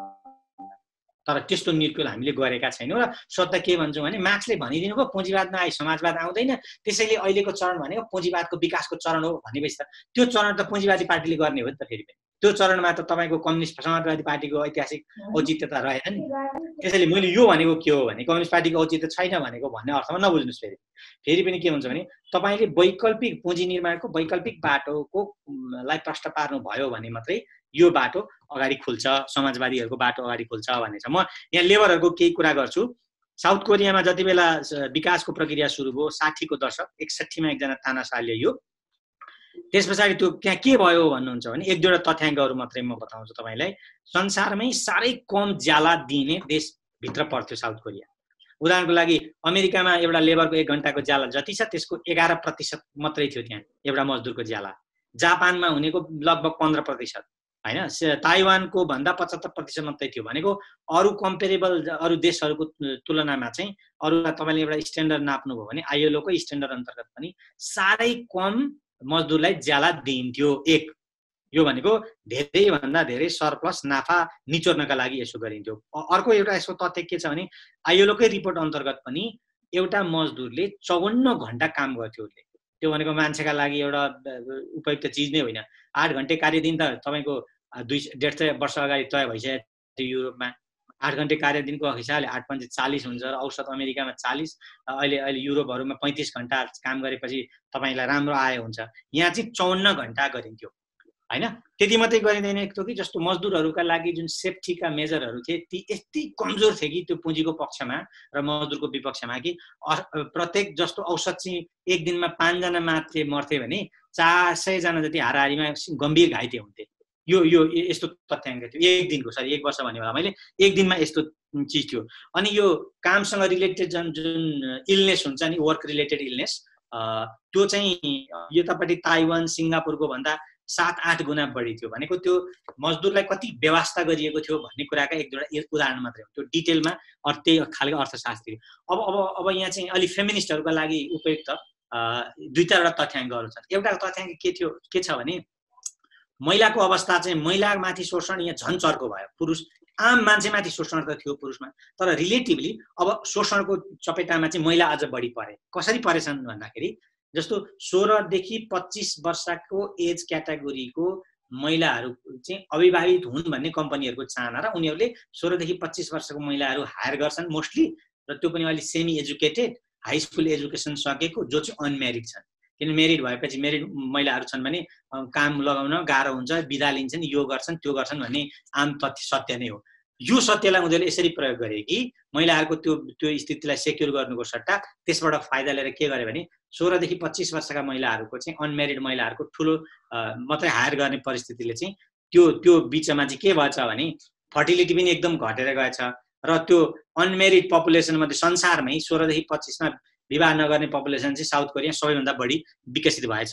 A: तर त्यस्तो निर्क्युल हामीले गरेका छैनौँ र सत्य के भन्छौँ भने मार्क्सले भनिदिनु भयो पुँजीवादमा आए समाजवाद आउँदैन, त्यसैले अहिलेको चरण भनेको पुँजीवादको विकासको चरण हो भनेपछि त त्यो चरण त पुँजीवादी पार्टीले गर्ने हो नि त। फेरि पनि त्यो चरणमा त तपाईँको कम्युनिस्ट समाजवादी पार्टीको ऐतिहासिक औचित्य त रहेन नि। त्यसैले मैले यो भनेको के हो भने कम्युनिस्ट पार्टीको औचित्य छैन भनेको भन्ने अर्थमा नबुझ्नुहोस्। फेरि फेरि पनि के हुन्छ भने तपाईँले वैकल्पिक पुँजी निर्माणको वैकल्पिक बाटोको लाई प्रश्न पार्नु भयो भने मात्रै यो बाटो अगाडि खुल्छ, समाजवादीहरूको बाटो अगाडि खुल्छ भन्ने छ। म यहाँ लेबरहरूको केही कुरा गर्छु। साउथ कोरियामा जति बेला विकासको प्रक्रिया सुरु भयो साठीको दशक एकसट्ठीमा एकजना तानाशाह ल्याइयो। त्यस पछाडि त्यो त्यहाँ के भयो भन्नुहुन्छ भने एक दुईवटा तथ्याङ्कहरू मात्रै म बताउँछु तपाईँलाई। संसारमै साह्रै कम ज्याला दिने देशभित्र पर्थ्यो साउथ कोरिया। उदाहरणको लागि अमेरिकामा एउटा लेबरको एक घन्टाको ज्याला जति छ त्यसको एघार प्रतिशत मात्रै थियो त्यहाँ एउटा मजदुरको ज्याला। जापानमा हुनेको लगभग पन्ध्र प्रतिशत होइन, ताइवानको भन्दा पचहत्तर प्रतिशत मात्रै थियो। भनेको अरू कम्पेरेबल अरू देशहरूको तुलनामा चाहिँ अरू तपाईँले एउटा स्ट्यान्डर्ड नाप्नुभयो भने आइएलओकै स्ट्यान्डर्ड अन्तर्गत पनि साह्रै कम मजदुरलाई ज्याला दिइन्थ्यो। एक यो भनेको धेरैभन्दा धेरै सरप्लस नाफा निचोर्नका लागि यसो गरिन्थ्यो। अर्को एउटा यसको तथ्य के छ भने आइएलओकै रिपोर्ट अन्तर्गत पनि एउटा मजदुरले चौवन्न घन्टा काम गर्थ्यो उसले। त्यो भनेको मान्छेका लागि एउटा उपयुक्त चिज नै होइन। आठ घन्टे कार्यदिन त तपाईँको दुई डेढ सय वर्ष अगाडि तय भइसकेको थियो युरोपमा। आठ घन्टे कार्यदिनको हिसाबले आठ पन्चे चालिस हुन्छ र औसत अमेरिकामा चालिस, अहिले अहिले युरोपहरूमा पैँतिस घन्टा काम गरेपछि तपाईँलाई राम्रो आय हुन्छ। यहाँ चाहिँ चौवन्न घन्टा गरिन्थ्यो होइन। त्यति मात्रै गरिँदैन थियो कि जस्तो मजदुरहरूका लागि जुन सेफ्टीका मेजरहरू थिए ती यति कमजोर थिए कि त्यो पुँजीको पक्षमा र मजदुरको विपक्षमा कि प्रत्येक जस्तो औसत चाहिँ एक दिनमा पाँचजना मात्रै मर्थे भने चार सयजना जति हाराहारीमा गम्भीर घाइते हुन्थे। यो यो यस्तो तथ्याङ्क थियो एक दिनको, सरी एक वर्ष भन्ने होला मैले, एक दिनमा यस्तो चिज थियो। अनि यो कामसँग रिलेटेड जुन जुन इलनेस हुन्छ नि, वर्क रिलेटेड इलनेस, त्यो चाहिँ यतापट्टि ताइवान सिङ्गापुरको भन्दा सात आठ गुणा बढी थियो। भनेको त्यो मजदुरलाई कति व्यवस्था गरिएको थियो भन्ने कुराका एक दुईवटा उदाहरण मात्रै हो, त्यो डिटेलमा अरू त्यही खालको अर्थशास्त्री। अब अब अब यहाँ चाहिँ अलि फेमिनिस्टहरूका लागि उपयुक्त दुई चारवटा तथ्याङ्कहरू छन्। एउटा तथ्याङ्क के थियो के छ भने महिलाको अवस्था चाहिँ महिलामाथि शोषण यहाँ झन् चर्को भयो। पुरुष आम मान्छेमाथि शोषण त थियो पुरुषमा, तर रिलेटिभली अब शोषणको चपेटामा चाहिँ महिला अझ बढी परे। कसरी परेछन् भन्दाखेरि जस्तो सोह्रदेखि पच्चिस वर्षको एज क्याटेगोरीको महिलाहरू चाहिँ अविवाहित हुन् भन्ने कम्पनीहरूको चाहना र उनीहरूले सोह्रदेखि पच्चिस वर्षको महिलाहरू हायर गर्छन् मोस्टली, र त्यो पनि अलिक semi educated high school education सकेको जो चाहिँ अनम्यारिड छन्। किन मेरिड भएपछि मेरिड महिलाहरू छन् भने काम लगाउन गाह्रो हुन्छ, बिदा लिन्छन्, यो गर्छन् त्यो गर्छन् भन्ने आम तथ्य सत्य नै हो। यो सत्यलाई उनीहरूले यसरी प्रयोग गरे कि महिलाहरूको त्यो त्यो स्थितिलाई सेक्युर गर्नुको सट्टा त्यसबाट फाइदा लिएर के गरे भने सोह्रदेखि पच्चिस वर्षका महिलाहरूको चाहिँ अनम्यारिड महिलाहरूको ठुलो मात्रै हायर गर्ने परिस्थितिले चाहिँ त्यो त्यो बिचमा चाहिँ के भएछ भने फर्टिलिटी पनि एकदम घटेर गएछ र त्यो अनम्यारिड पपुलेसन मध्ये संसारमै सोह्रदेखि पच्चिसमा विवाह नगर्ने पपुलेसन चाहिँ साउथ कोरिया सबैभन्दा बढी विकसित भएछ।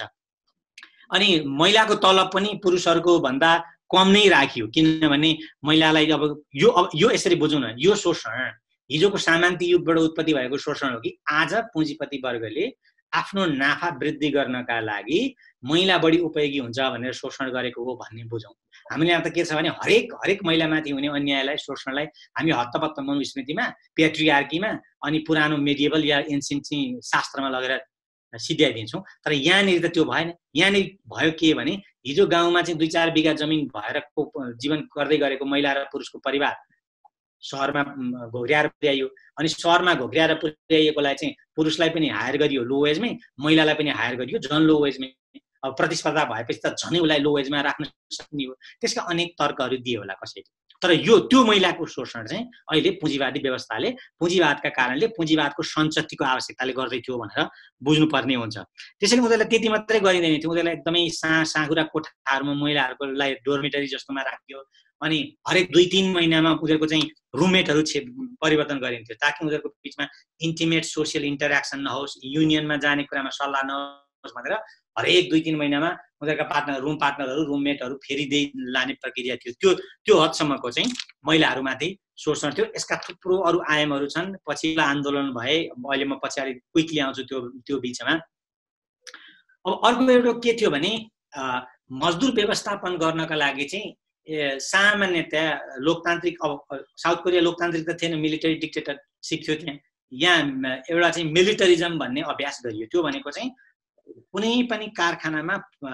A: अनि महिलाको तलब पनि पुरुषहरूको भन्दा कम नै राखियो, किनभने महिलालाई अब यो अब यो यसरी बुझौँ न, यो शोषण हिजोको सामान्य युगबाट उत्पत्ति भएको शोषण हो कि आज पुँजीपति वर्गले आफ्नो नाफा वृद्धि गर्नका लागि महिला बढी उपयोगी हुन्छ भनेर शोषण गरेको हो भन्ने बुझौँ। हामीले यहाँ त के छ भने हरेक हरेक महिलामाथि हुने अन्यायलाई शोषणलाई हामी हत्तपत्त मनुस्मृतिमा पेट्रियार्कीमा अनि पुरानो मेडिएबल या एन्सियन्ट चाहिँ शास्त्रमा लगेर सिध्याइदिन्छौँ। तर यहाँनिर त त्यो भएन। यहाँनिर भयो के भने हिजो गाउँमा चाहिँ दुई चार बिघा जमिन भएर जीवन गर्दै गरेको महिला र पुरुषको परिवार सहरमा घोग्र्याएर पुर्याइयो अनि सहरमा घोग्र्याएर पुर्याइएकोलाई चाहिँ पुरुषलाई पनि हायर गरियो लो वेजमै, महिलालाई पनि हायर गरियो झन् लो वेजमै। अब प्रतिस्पर्धा भएपछि त झनै उसलाई लो वेजमा राख्न सक्ने हो। त्यसका अनेक तर्कहरू दिए होला कसैले। तर यो त्यो महिलाको शोषण चाहिँ अहिले पुँजीवादी व्यवस्थाले पुँजीवादका कारणले पुँजीवादको सञ्चत्तिको आवश्यकताले गर्दै थियो भनेर बुझ्नुपर्ने हुन्छ। त्यसैले उनीहरूलाई त्यति मात्रै गरिँदैन थियो। उनीहरूलाई एकदमै सा साँघुरा कोठाहरूमा महिलाहरूको लागि डोर्मेटरी जस्तोमा राखियो अनि हरेक दुई तीन महिनामा उनीहरूको चाहिँ रुममेटहरू छे परिवर्तन गरिन्थ्यो ताकि उनीहरूको बिचमा इन्टिमेट सोसियल इन्टरेक्सन नहोस्, युनियनमा जाने कुरामा सल्लाह नहोस् भनेर हरेक दुई तीन महिनामा उनीहरूका पार्टनर रुम पार्टनरहरू रुममेटहरू फेरिँदै लाने प्रक्रिया थियो। त्यो त्यो हदसम्मको चाहिँ महिलाहरूमाथि शोषण थियो। यसका थुप्रो अरू आयामहरू छन्। पछिल्लो आन्दोलन भए, अहिले म पछाडि क्विकली आउँछु त्यो त्यो बिचमा। अब अर्को एउटा के थियो भने मजदुर व्यवस्थापन गर्नका लागि चाहिँ सामान्यतया लोकतान्त्रिक, अब साउथ कोरिया लोकतान्त्रिक त थिएन, मिलिटरी डिक्टेटरसिप थियो त्यहाँ। यहाँ एउटा चाहिँ मिलिटरिजम भन्ने अभ्यास गरियो। त्यो भनेको चाहिँ कुनै पनि कारखानामा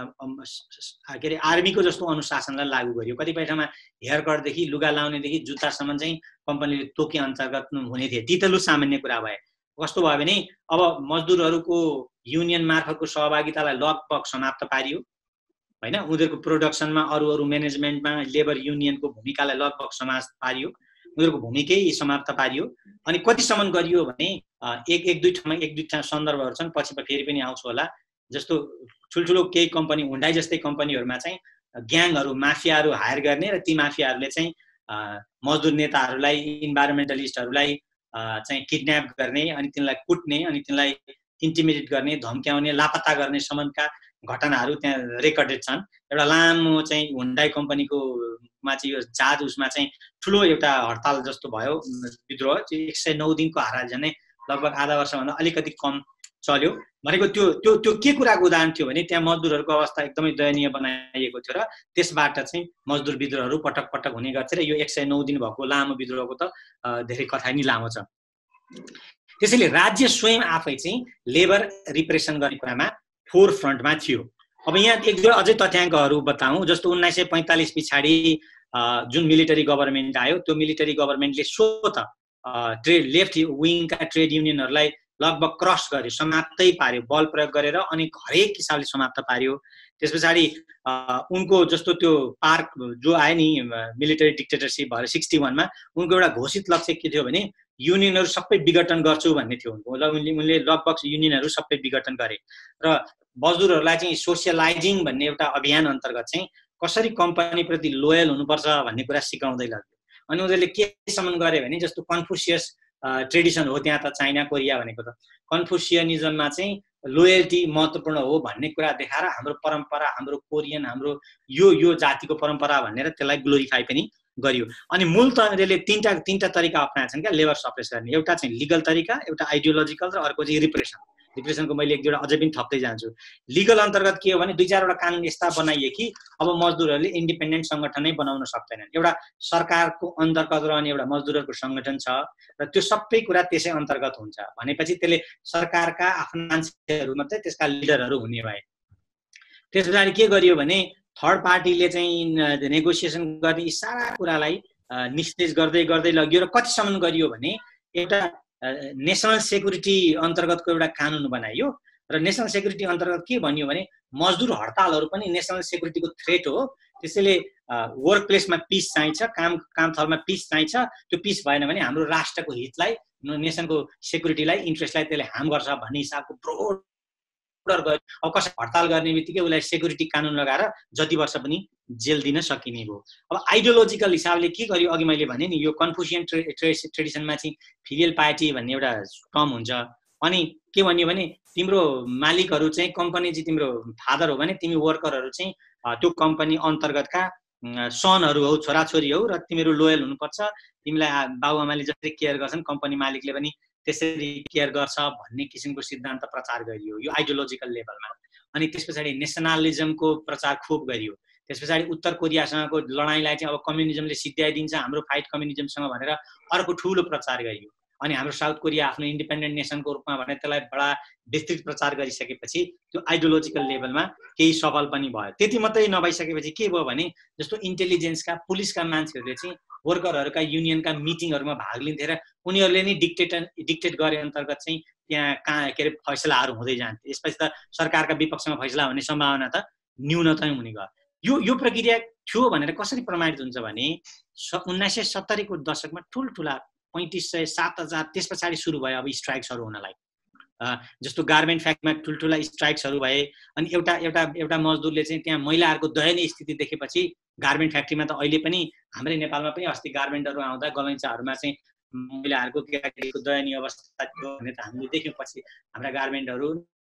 A: के अरे आर्मीको जस्तो अनुशासनलाई लागू गरियो। कतिपय ठाउँमा हेयर कटदेखि लुगा लाउनेदेखि जुत्तासम्म चाहिँ कम्पनीले तोके अन्तर्गत हुने थिए। ती त लु सामान्य कुरा भए। कस्तो भयो भने अब मजदुरहरूको युनियन मार्फतको सहभागितालाई लगभग समाप्त पारियो हैन। उनीहरूको प्रोडक्सनमा अरू अरू म्यानेजमेन्टमा लेबर युनियनको भूमिकालाई लगभग समाप्त पारियो। उनीहरूको भूमिकै समाप्त पारियो। अनि कतिसम्म गरियो भने एक एक दुई ठाउँमा एक दुई ठाउँ सन्दर्भहरू छन्, पछि फेरि पनि आउँछु होला। जस्तो ठुल्ठुलो केही कम्पनी, हुन्डाई जस्तै कम्पनीहरूमा चाहिँ ग्याङहरू, माफियाहरू हायर गर्ने र ती माफियाहरूले चाहिँ मजदुर नेताहरूलाई, इन्भाइरोमेन्टलिस्टहरूलाई चाहिँ किडन्याप गर्ने अनि तिनलाई कुट्ने अनि तिनलाई इन्टिमिडेट गर्ने, धम्क्याउने, लापत्ता गर्ने सम्बन्धका घटनाहरू त्यहाँ रेकर्डेड छन्। एउटा लामो चाहिँ हुन्डाई कम्पनीको मा चाहिँ यो जहाज उसमा चाहिँ ठुलो एउटा हडताल जस्तो भयो, विद्रोह चाहिँ एक सय नौ दिनको हारा झनै लगभग आधा वर्षभन्दा अलिकति कम चल्यो भनेको। त्यो त्यो त्यो के कुराको उदाहरण थियो भने त्यहाँ मजदुरहरूको अवस्था एकदमै दयनीय बनाइएको थियो र त्यसबाट चाहिँ मजदुर विद्रोहहरू पटक पटक हुने गर्थे र यो एक सय नौ दिन भएको लामो विद्रोहको त धेरै कथा नि लामो छ। त्यसैले राज्य स्वयं आफै चाहिँ लेबर रिप्रेसन गर्ने कुरामा फोर फ्रन्टमा थियो। अब यहाँ एक दुई अझै तथ्याङ्कहरू बताउँ। जस्तो उन्नाइस सय पैँतालिस पछाडि जुन मिलिटरी गभर्मेन्ट आयो, त्यो मिलिटरी गभर्मेन्टले स्वत ट्रेड लेफ्ट विङका ट्रेड युनियनहरूलाई लगभग क्रस गर्यो, समाप्तै पार्यो, बल प्रयोग गरेर अनि हरेक हिसाबले समाप्त पार्यो। त्यस पछाडि उनको जस्तो त्यो पार्क जो आयो नि मिलिटरी डिक्टेटरसिप भएर सिक्सटी वानमा उनको एउटा घोषित लक्ष्य के थियो भने युनियनहरू सबै विघटन गर्छु भन्ने थियो उनको। उनले उनले लगभग युनियनहरू सबै विघटन गरे र मजदुरहरूलाई चाहिँ सोसियलाइजिङ भन्ने एउटा अभियान अन्तर्गत चाहिँ कसरी कम्पनीप्रति लोयल हुनुपर्छ भन्ने कुरा सिकाउँदै लाग्यो। अनि उनीहरूले केसम्म गरे भने जस्तो कन्फ्युसियस ट्रेडिसन हो त्यहाँ त, चाइना कोरिया भनेको त कन्फ्युसियनिजममा चाहिँ लोयल्टी महत्त्वपूर्ण हो भन्ने कुरा देखाएर हाम्रो परम्परा, हाम्रो कोरियन, हाम्रो यो यो जातिको परम्परा भनेर त्यसलाई ग्लोरिफाई पनि गरियो। अनि मूल त उनीहरूले तिनवटा तिनवटा तरिका अप्नाएछन् क्या लेबर सप्रेस गर्ने। एउटा चाहिँ लिगल तरिका, एउटा आइडियोलोजिकल र अर्को चाहिँ रिप्रेसन। रिप्रेसनको मैले एक दुईवटा अझै पनि थप्दै जान्छु। लिगल अन्तर्गत के हो भने दुई चारवटा कानुन यस्ता बनाइए कि अब मजदुरहरूले इन्डिपेन्डेन्ट सङ्गठनै बनाउन सक्दैनन्। एउटा सरकारको अन्तर्गत रहने एउटा मजदुरहरूको सङ्गठन छ र त्यो सबै कुरा त्यसै अन्तर्गत हुन्छ भनेपछि त्यसले सरकारका आफ्ना मान्छेहरू मात्रै त्यसका लिडरहरू हुने भए। त्यस पछाडि के गरियो भने थर्ड पार्टीले चाहिँ नेगोसिएसन गर्ने यी सारा कुरालाई निस्तेज गर्दै गर्दै लगियो र कतिसम्म गरियो भने एउटा नेसनल सेक्युरिटी अन्तर्गतको एउटा कानुन बनाइयो र नेसनल सेक्युरिटी अन्तर्गत के भनियो भने मजदुर हडतालहरू पनि नेसनल सेक्युरिटीको थ्रेट हो। त्यसैले वर्क प्लेसमा पिस चाहिन्छ, काम कामथलमा पिस चाहिन्छ। त्यो पिस भएन भने हाम्रो राष्ट्रको हितलाई, नेसनको सेक्युरिटीलाई, इन्ट्रेस्टलाई त्यसले हार्म गर्छ भन्ने हिसाबको ब्रोड गर्यो। अब कसै हडताल गर्ने बित्तिकै उसलाई सेक्युरिटी कानुन लगाएर जति वर्ष पनि जेल दिन सकिने भयो। अब आइडियोलोजिकल हिसाबले के गर्यो, अघि मैले भने नि यो कन्फ्युसियन ट्रेडिसनमा चाहिँ फिलियल पाइटी भन्ने एउटा टर्म हुन्छ। अनि के भन्यो भने तिम्रो मालिकहरू चाहिँ कम्पनी चाहिँ तिम्रो फादर हो भने तिमी वर्करहरू चाहिँ त्यो कम्पनी अन्तर्गतका सनहरू हौ, छोराछोरी हौ र तिमीहरू लोयल हुनुपर्छ। तिमीलाई बाबुआमाले जसरी केयर गर्छन् कम्पनी मालिकले पनि त्यसरी केयर गर्छ भन्ने किसिमको सिद्धान्त प्रचार गरियो यो आइडियोलोजिकल लेभलमा। अनि त्यस पछाडि नेसनलिजमको प्रचार खुब गरियो। त्यस पछाडि उत्तर कोरियासँगको लडाइँलाई चाहिँ अब कम्युनिजमले सिद्ध्याइदिन्छ हाम्रो फाइट कम्युनिजमसँग भनेर अर्को ठुलो प्रचार गरियो। अनि हाम्रो साउथ कोरिया आफ्नो इन्डिपेन्डेन्ट नेसनको रूपमा भनेर त्यसलाई बडा विस्तृत प्रचार गरिसकेपछि त्यो आइडियोलोजिकल लेभलमा केही सफल पनि भयो। त्यति मात्रै नभइसकेपछि के भयो भने जस्तो इन्टेलिजेन्सका पुलिसका मान्छेहरूले चाहिँ वर्करहरूका युनियनका मिटिङहरूमा भाग लिन्थे र उनीहरूले नै डिक्टेट डिक्टेट गरे अन्तर्गत चाहिँ त्यहाँ कहाँ के अरे फैसलाहरू हुँदै जान्थे। यसपछि त सरकारका विपक्षमा फैसला हुने सम्भावना त न्यूनतम हुने गयो। यो यो प्रक्रिया थियो भनेर कसरी प्रमाणित हुन्छ भने उन्नाइस सय सत्तरीको दशकमा ठुल्ठुला पैँतिस सय सात हजार त्यस पछाडि सुरु भयो अब स्ट्राइक्सहरू हुनलाई। जस्तो गार्मेन्ट फ्याक्ट्रीमा ठुल्ठुला स्ट्राइक्सहरू भए अनि एउटा एउटा एउटा मजदुरले चाहिँ त्यहाँ महिलाहरूको दयनीय स्थिति देखेपछि गार्मेन्ट फ्याक्ट्रीमा त अहिले पनि हाम्रै नेपालमा पनि अस्ति गार्मेन्टहरू आउँदा गलैँचाहरूमा चाहिँ महिलाहरूको केटाकेटीको दयनीय अवस्था थियो भने त हामीले देख्यौँ। पछि हाम्रा गार्मेन्टहरू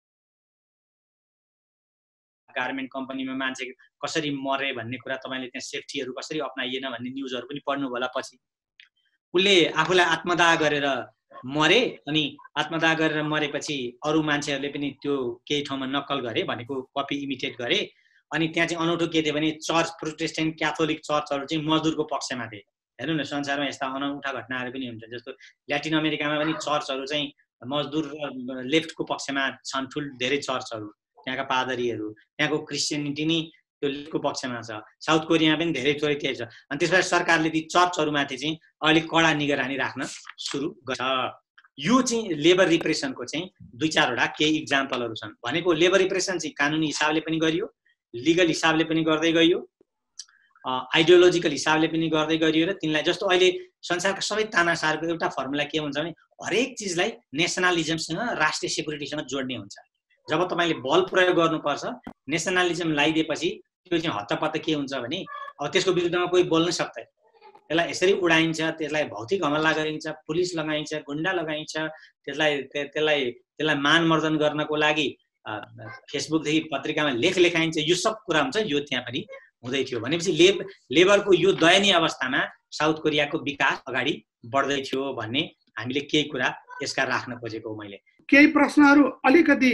A: गार्मेन्ट कम्पनीमा मान्छे कसरी मरे भन्ने कुरा तपाईँले त्यहाँ सेफ्टीहरू कसरी अप्नाइएन भन्ने न्युजहरू पनि पढ्नु होला। पछि उसले आफूलाई आत्मदाह गरेर मरे अनि आत्मदाह गरेर मरेपछि अरू मान्छेहरूले पनि त्यो केही ठाउँमा नक्कल गरे भनेको कपी इमिटेट गरे। अनि त्यहाँ चाहिँ अनौठो के थियो भने चर्च प्रोटेस्टेन्ट क्याथोलिक चर्चहरू चाहिँ मजदुरको पक्षमा थिए। हेर्नु न संसारमा यस्ता अनौठा घटनाहरू पनि हुन्छ। जस्तो ल्याटिन अमेरिकामा पनि चर्चहरू चाहिँ मजदुर र लेफ्टको पक्षमा छन्। ठुल धेरै चर्चहरू त्यहाँका पादरीहरू त्यहाँको क्रिस्चियनिटी नै त्यो लेफ्टको पक्षमा छ। साउथ कोरियामा पनि धेरै थोरै त्यही छ। अनि त्यसबाट सरकारले ती चर्चहरूमाथि चाहिँ अलिक कडा निगरानी राख्न सुरु गर्छ। यो चाहिँ लेबर रिप्रेसनको चाहिँ दुई चारवटा केही इक्जाम्पलहरू छन्। भनेको लेबर रिप्रेसन चाहिँ कानुनी हिसाबले पनि गरियो, लिगल हिसाबले पनि गर्दै गइयो, आइडियोलोजिकल हिसाबले पनि गर्दै गरियो र तिनलाई जस्तो अहिले संसारका सबै तानासारको एउटा फर्मुला के हुन्छ भने हरेक चिजलाई नेसनलिजमसँग राष्ट्रिय सेक्युरिटीसँग जोड्ने हुन्छ। जब तपाईँले बल प्रयोग गर्नुपर्छ नेसनलिजम लगाइदिएपछि त्यो चाहिँ हत्तपत्त के हुन्छ भने अब त्यसको विरुद्धमा कोही बोल्न सक्दैन। त्यसलाई यसरी उडाइन्छ, त्यसलाई भौतिक हमला गरिन्छ, पुलिस लगाइन्छ, गुन्डा लगाइन्छ, त्यसलाई त्यसलाई त्यसलाई मानमर्दन गर्नको लागि फेसबुकदेखि पत्रिकामा लेख लेखाइन्छ। यो सब कुरा हुन्छ। यो त्यहाँ पनि हुँदै थियो। भनेपछि लेब लेबरको यो दयनीय अवस्थामा साउथ कोरियाको विकास अगाडि बढ्दै थियो भन्ने हामीले केही कुरा यसका राख्न खोजेको हो। मैले
B: केही प्रश्नहरू अलिकति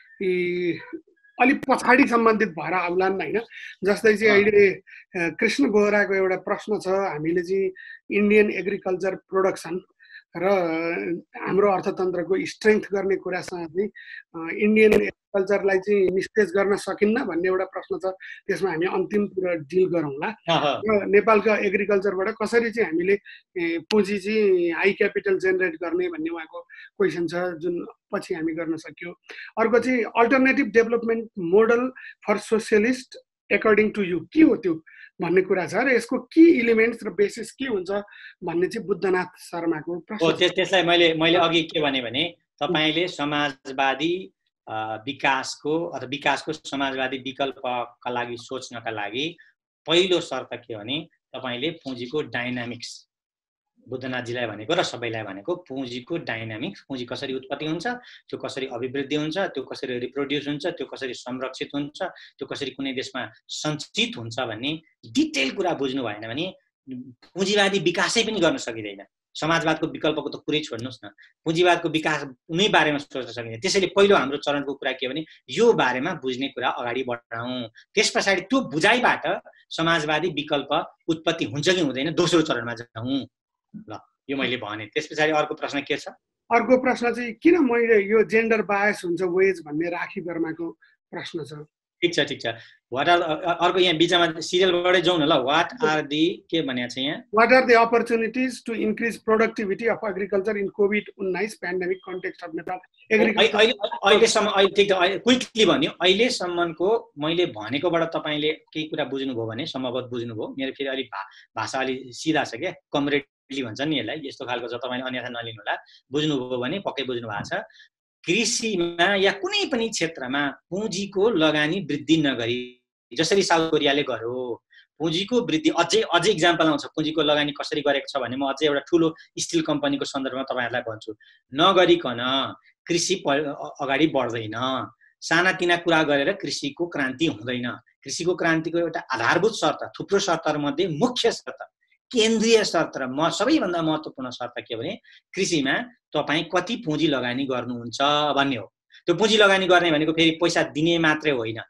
B: अलिक पछाडि सम्बन्धित भएर आउलान् होइन। जस्तै चाहिँ अहिले कृष्ण बोहराको एउटा प्रश्न छ, हामीले चाहिँ इन्डियन एग्रिकल्चर प्रोडक्सन र हाम्रो अर्थतन्त्रको स्ट्रेङ्थ गर्ने कुरासँग चाहिँ इन्डियन एग्रिकल्चरलाई चाहिँ निस्तेज गर्न सकिन्न भन्ने एउटा प्रश्न छ। त्यसमा हामी अन्तिम कुरा डिल गरौँला। र नेपालको एग्रिकल्चरबाट कसरी चाहिँ हामीले पुँजी चाहिँ हाई क्यापिटल जेनेरेट गर्ने भन्ने उहाँको क्वेसन छ, जुन पछि हामी गर्न सक्यो। अर्को चाहिँ alternative development model for socialist according to you के हो त्यो भन्ने कुरा छ र यसको की इलिमेन्ट्स र बेसिस के हुन्छ भन्ने चाहिँ बुद्धनाथ शर्माको प्रश्न।
A: त्यसलाई मैले मैले अघि के भने भने तपाईँले समाजवादी विकासको अथवा विकासको समाजवादी विकल्पका लागि सोच्नका लागि पहिलो शर्त के भने तपाईँले पुँजीको डाइनामिक्स, बुद्धनाथजीलाई भनेको र सबैलाई भनेको पुँजीको डाइनामिक्स, पुँजी कसरी उत्पत्ति हुन्छ, त्यो कसरी अभिवृद्धि हुन्छ, त्यो कसरी रिप्रोड्युस हुन्छ, त्यो कसरी संरक्षित हुन्छ, त्यो कसरी कुनै देशमा सञ्चित हुन्छ भन्ने डिटेल कुरा बुझ्नु भएन भने पुँजीवादी विकासै पनि गर्न सकिँदैन। समाजवादको विकल्पको त कुरै छोड्नुहोस् न, पुँजीवादको विकास उनी बारेमा सोच्न सकिँदैन। त्यसैले पहिलो हाम्रो चरणको कुरा के भने यो बारेमा बुझ्ने कुरा अगाडि बढाउँ। त्यस पछाडि त्यो बुझाइबाट समाजवादी विकल्प उत्पत्ति हुन्छ कि हुँदैन दोस्रो चरणमा जाउँ। ल यो मैले भने। त्यस पछाडि अर्को प्रश्न के छ?
B: अर्को प्रश्न चाहिँ किन मैले यो जेन्डर बायस हुन्छ वेज भन्ने राखी वर्माको प्रश्न छ।
A: ठिक छ ठिक छ। वाट आर अर्को यहाँ बिचमा सिरियलबाटै जाउँ न ल। वाट आर दि के भनेको छ यहाँ?
B: What are the opportunities to increase productivity of agriculture in COVID उन्नाइस pandemic context of Nepal agriculture.
A: अहिलेसम्म अहिले ठिक छ क्विकली भन्यो। अहिलेसम्मको मैले भनेकोबाट तपाईँले केही कुरा बुझ्नुभयो भने सम्भवतः बुझ्नुभयो। मेरो फेरि अलिक भाषा अलिक सिधा छ क्या, कमरेडली भन्छ नि यसलाई, यस्तो खालको छ। तपाईँले अन्यथा नलिनु होला। बुझ्नुभयो भने पक्कै बुझ्नु भएको छ। कृषिमा या कुनै पनि क्षेत्रमा पुँजीको लगानी वृद्धि नगरी जसरी साउथ कोरियाले गर्यो, पुँजीको वृद्धि अझै अझै इक्जाम्पल आउँछ पुँजीको लगानी कसरी गरेको छ भने म अझै एउटा ठुलो स्टिल कम्पनीको सन्दर्भमा तपाईँहरूलाई भन्छु। नगरिकन कृषि अगाडि बढ्दैन। सानातिना कुरा गरेर कृषिको क्रान्ति हुँदैन। कृषिको क्रान्तिको एउटा आधारभूत शर्त, थुप्रो शर्तहरूमध्ये मुख्य शर्त, केन्द्रीय शर्त र म सबैभन्दा महत्त्वपूर्ण शर्त के भने कृषिमा तपाईँ कति पुँजी लगानी गर्नुहुन्छ भन्ने हो। त्यो पुँजी लगानी गर्ने भनेको फेरि पैसा दिने मात्रै होइन,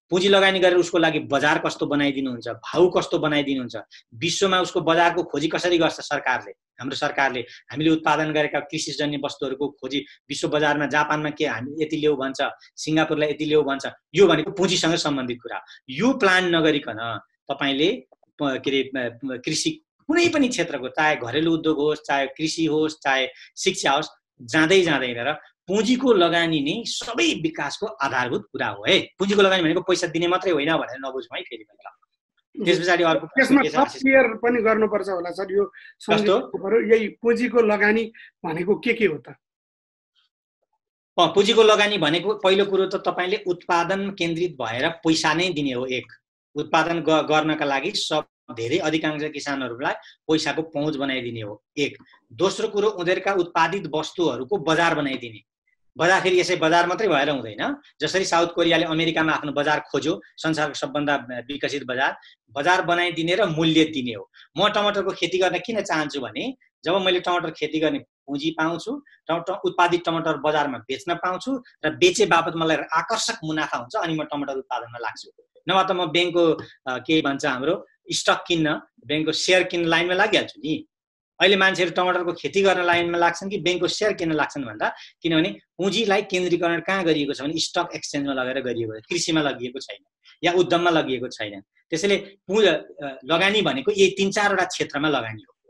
A: पुँजी लगानी गरेर उसको लागि बजार कस्तो बनाइदिनुहुन्छ, भाउ कस्तो बनाइदिनुहुन्छ, विश्वमा उसको बजारको खोजी कसरी गर्छ सरकारले, हाम्रो सरकारले हामीले उत्पादन गरेका कृषिजन्य वस्तुहरूको खोजी विश्व बजारमा जापानमा के हामी यति ल्याउ भन्छ, सिङ्गापुरलाई यति ल्याउ भन्छ, यो भनेको पुँजीसँग सम्बन्धित कुरा। यो प्लान नगरिकन तपाईँले के अरे कृषि कुनै पनि क्षेत्रको, चाहे घरेलु उद्योग होस्, चाहे कृषि होस्, चाहे शिक्षा होस्, जाँदै जाँदैन र पुँजीको लगानी नै सबै विकासको आधारभूत कुरा हो है। पुँजीको लगानी भनेको पैसा दिने मात्रै होइन भनेर नबुझौँ है फेरि पनि। त्यस पछाडि अर्को
B: त्यसमा क्लियर पनि गर्नुपर्छ होला सर, यो यही पुँजीको लगानी भनेको के के हो त?
A: पुँजीको लगानी भनेको पहिलो कुरो त तपाईँले उत्पादन केन्द्रित भएर पैसा नै दिने हो। एक, उत्पादन गर्नका लागि सब धेरै अधिकांश किसानहरूलाई पैसाको पहुँच बनाइदिने हो एक। दोस्रो कुरो उनीहरूका उत्पादित वस्तुहरूको बजार बनाइदिने। बजार फेरि यसै बजार मात्रै भएर हुँदैन। जसरी साउथ कोरियाले अमेरिकामा आफ्नो बजार खोज्यो, संसारको सबभन्दा विकसित बजार, बजार बनाइदिने र मूल्य दिने हो। म टमाटरको खेती गर्न किन चाहन्छु भने जब मैले टमाटर खेती गर्ने पुँजी पाउँछु, उत्पादित टमाटर बजारमा बेच्न पाउँछु र बेचे बापत मलाई आकर्षक मुनाफा हुन्छ, अनि म टमाटर उत्पादनमा लाग्छु। नभए त म ब्याङ्कको के भन्छ हाम्रो स्टक किन्न, ब्याङ्कको सेयर किन्न लाइनमा लागिहाल्छु नि। अहिले मान्छेहरू टमाटरको खेती गर्न लाइनमा लाग्छन् कि ब्याङ्कको सेयर किन्न लाग्छन् भन्दा, किनभने पुँजीलाई केन्द्रीकरण कहाँ गरिएको छ भने स्टक एक्सचेन्जमा लगेर गरिएको छ, कृषिमा लगिएको छैन या उद्यममा लगिएको छैन। त्यसैले लगानी भनेको यही तीन चारवटा क्षेत्रमा लगानी हो।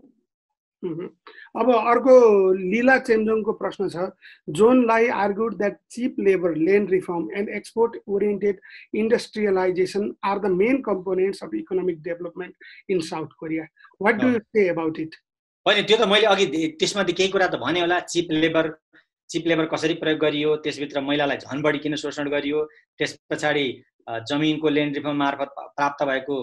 B: अब अर्को लीला चेम्जोङको प्रश्न छ, John Lie argued that cheap labour, land reform and export oriented industrialisation are the main components of economic development in South Korea. What do you say about it?
A: होइन, त्यो त मैले अघि त्यसमध्ये केही कुरा त भने होला। चिप लेबर चिप लेबर कसरी प्रयोग गरियो, त्यसभित्र महिलालाई झन बढी किन शोषण गरियो, त्यस पछाडि जमिनको ल्यान्ड रिफर्म मार्फत प्राप्त भएको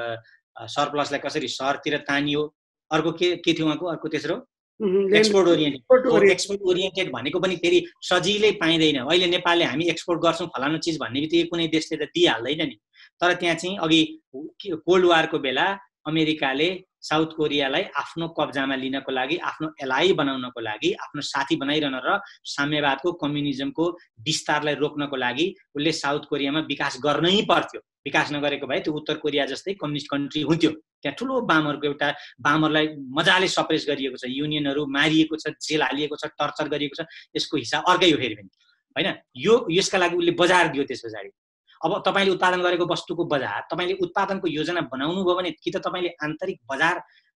A: सरप्लसलाई कसरी सहरतिर तानियो। अर्को के के थियो उहाँको अर्को तेस्रो एक्सपोर्ट ओरिएन्टेड। एक्सपोर्ट ओरिएन्टेड भनेको पनि फेरि सजिलै पाइँदैन। अहिले नेपालले हामी एक्सपोर्ट गर्छौँ फलानु चिज भन्ने बित्तिकै कुनै देशले त दिइहाल्दैन नि। तर त्यहाँ चाहिँ अघि कोल्ड वारको बेला अमेरिकाले साउथ कोरियालाई आफ्नो कब्जामा लिनको लागि, आफ्नो एलाई बनाउनको लागि, आफ्नो साथी बनाइरहन र साम्यवादको कम्युनिजमको विस्तारलाई रोक्नको लागि उसले साउथ कोरियामा विकास गर्नै पर्थ्यो। विकास नगरेको भए त्यो उत्तर कोरिया जस्तै कम्युनिस्ट कन्ट्री हुन्थ्यो। त्यहाँ ठुलो बामहरूको एउटा बामरलाई मजाले सप्रेस गरिएको छ, युनियनहरू मारिएको छ, जेल हालिएको छ, टर्चर गरिएको छ। यसको हिसाब अर्कै हो फेरि पनि होइन। यो यसका लागि उसले बजार दियो। त्यस पछाडि अब तपाईँले उत्पादन गरेको वस्तुको बजार, तपाईँले उत्पादनको योजना बनाउनु भयो भने कि त तपाईँले आन्तरिक बजार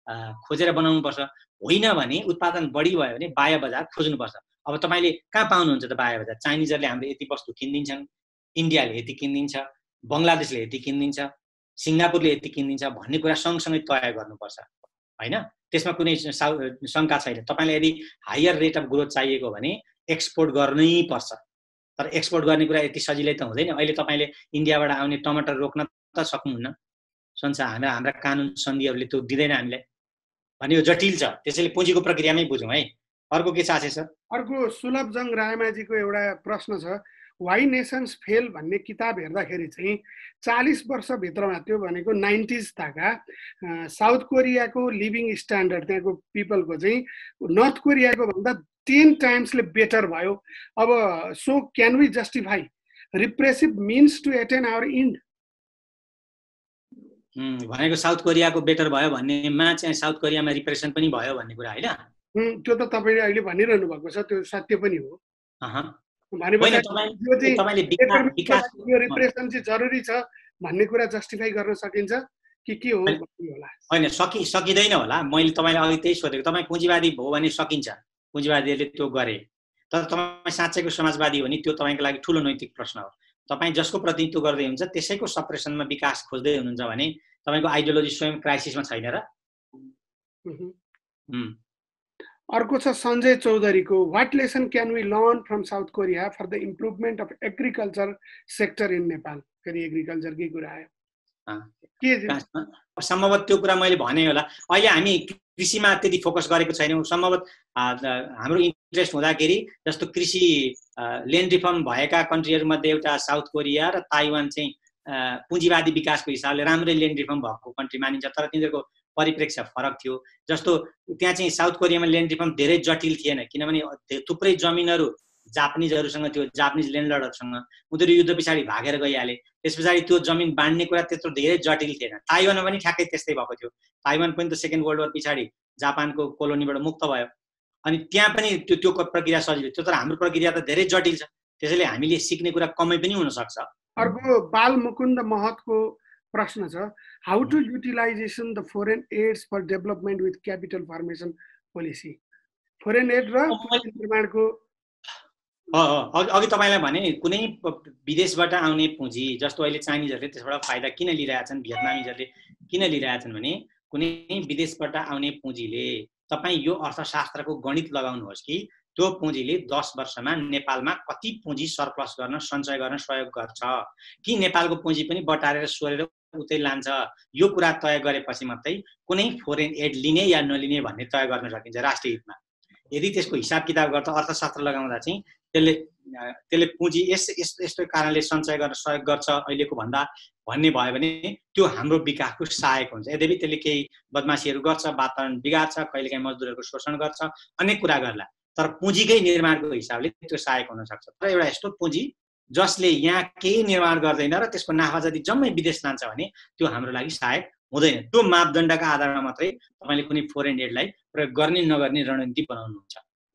A: खोजेर बनाउनुपर्छ, होइन भने उत्पादन बढी भयो भने बाह्य बजार खोज्नुपर्छ। अब तपाईँले कहाँ पाउनुहुन्छ त बाह्य बजार? चाइनिजहरूले हाम्रो यति वस्तु किनिदिन्छन्, इन्डियाले यति किनिदिन्छ, बङ्गलादेशले यति किनिदिन्छ, सिङ्गापुरले यति किनिदिन्छ भन्ने कुरा सँगसँगै तय गर्नुपर्छ होइन। त्यसमा कुनै शङ्का छैन। तपाईँलाई यदि हायर रेट अफ ग्रोथ चाहिएको भने एक्सपोर्ट गर्नै पर्छ। तर एक्सपोर्ट गर्ने कुरा यति सजिलै त हुँदैन। अहिले तपाईँले इन्डियाबाट आउने टमाटर रोक्न त सक्नुहुन्न। संसार हाम्रा हाम्रा कानुन सन्धिहरूले त्यो दिँदैन हामीलाई भने यो जटिल छ। त्यसैले पुँजीको प्रक्रियामै बुझौँ है। अर्को के छ सर?
B: अर्को सुलभजङ रायमाझीको एउटा प्रश्न छ, वाइ नेसन्स फेल भन्ने किताब हेर्दाखेरि चाहिँ चालीस वर्षभित्रमा, त्यो भनेको नाइन्टिज ताका साउथ कोरियाको लिभिङ स्ट्यान्डर्ड त्यहाँको पिपलको चाहिँ नर्थ कोरियाको भन्दा टेन टाइम्सले बेटर भयो। अब so can we justify repressive means to attain our end?
A: भनेको साउथ कोरियाको बेटर भयो भन्नेमा चाहिँ साउथ कोरियामा रिप्रेसन पनि भयो भन्ने कुरा होइन?
B: त्यो त तपाईँले अहिले भनिरहनु भएको छ, त्यो सत्य पनि हो। रिप्रेसन चाहिँ जरुरी छ भन्ने कुरा जस्टिफाई गर्न सकिन्छ कि के हो?
A: होइन, सकि सकिँदैन होला। मैले तपाईँलाई अघि त्यही सोधेको। तपाईँ पुँजीवादी हो भने सकिन्छ, पुँजीवादीहरूले त्यो गरे। तर तपाईँ साँच्चैको समाजवादी हो भने त्यो तपाईँको लागि ठुलो नैतिक प्रश्न हो। तपाईँ जसको प्रतिनिधित्व गर्दै हुन्छ त्यसैको सप्रेसनमा विकास खोज्दै हुनुहुन्छ भने तपाईँको आइडियोलोजी स्वयं क्राइसिसमा छैन र?
B: अर्को छ सञ्जय चौधरीको, what lesson can we learn from South Korea for the improvement of agriculture sector in Nepal? फेरि एग्रिकल्चरकै कुरा आयो के?
A: सम्भवतः त्यो कुरा मैले भने होला। अहिले हामी कृषिमा त्यति फोकस गरेको छैनौँ। सम्भवतः हाम्रो इन्ट्रेस्ट हुँदाखेरि जस्तो कृषि ल्यान्ड रिफर्म भएका कन्ट्रीहरूमध्ये एउटा साउथ कोरिया र ताइवान चाहिँ पुँजीवादी विकासको हिसाबले राम्रै ल्यान्ड रिफर्म भएको कन्ट्री मानिन्छ। तर तिनीहरूको परिप्रेक्ष्य फरक थियो। जस्तो त्यहाँ चाहिँ साउथ कोरियामा ल्यान्ड रिफर्म धेरै जटिल थिएन, किनभने थुप्रै जमिनहरू जापानिजहरूसँग थियो, जापानिज ल्यान्डलर्डहरूसँग उनीहरू युद्ध पछाडि भागेर गइहाले। त्यस पछाडि त्यो जमिन बाँड्ने कुरा त्यत्रो धेरै जटिल थिएन। ताइवानमा पनि ठ्याक्कै त्यस्तै भएको थियो। ताइवान पनि त सेकेन्ड वर्ल्ड वार पछाडि जापानको कोलोनीबाट मुक्त भयो, अनि त्यहाँ पनि त्यो त्यो प्रक्रिया सजिलो थियो। तर हाम्रो प्रक्रिया त धेरै जटिल छ, त्यसैले हामीले सिक्ने कुरा कमै पनि हुनसक्छ।
B: अर्को बाल मुकुन्द महतको प्रश्न छ, how to utilization the foreign aids for development with capital formation policy. Foreign aid र निर्माणको
A: अघि तपाईँलाई भने कुनै विदेशबाट आउने पुँजी, जस्तो अहिले चाइनिजहरूले त्यसबाट फाइदा किन लिइरहेछन्, भियतनामीजहरूले किन लिइरहेछन् भने कुनै विदेशबाट आउने पुँजीले तपाईँ यो अर्थशास्त्रको गणित लगाउनुहोस् कि त्यो पुँजीले दस वर्षमा नेपालमा कति पुँजी सरप्लस गर्न सञ्चय गर्न सहयोग गर्छ, कि नेपालको पुँजी पनि बटारेर सोरेर उतै लान्छ। यो कुरा तय गरेपछि मात्रै कुनै फोरेन एड लिने या नलिने भन्ने तय गर्न सकिन्छ राष्ट्रिय हितमा। यदि त्यसको हिसाब किताब गर्छ, अर्थशास्त्र लगाउँदा चाहिँ त्यसले त्यसले पुँजी यस यस्तो कारणले सञ्चय गर्न सहयोग गर्छ अहिलेको भन्दा भन्ने भयो भने त्यो हाम्रो विकासको सहायक हुन्छ। यद्यपि त्यसले केही बदमासीहरू गर्छ, वातावरण बिगार्छ, कहिलेकाहीँ मजदुरहरूको शोषण गर्छ, अनेक कुरा गर्ला, तर पुँजीकै निर्माणको हिसाबले त्यो सहायक हुन सक्छ। तर एउटा यस्तो पुँजी जसले यहाँ केही निर्माण गर्दैन र त्यसको नाफा जति जम्मै विदेश लान्छ भने त्यो हाम्रो लागि सहायक हुँदैन। त्यो मापदण्डका आधारमा मात्रै तपाईँले कुनै फोरेन एडलाई प्रयोग गर्ने नगर्ने रणनीति बनाउनुहुन्छ।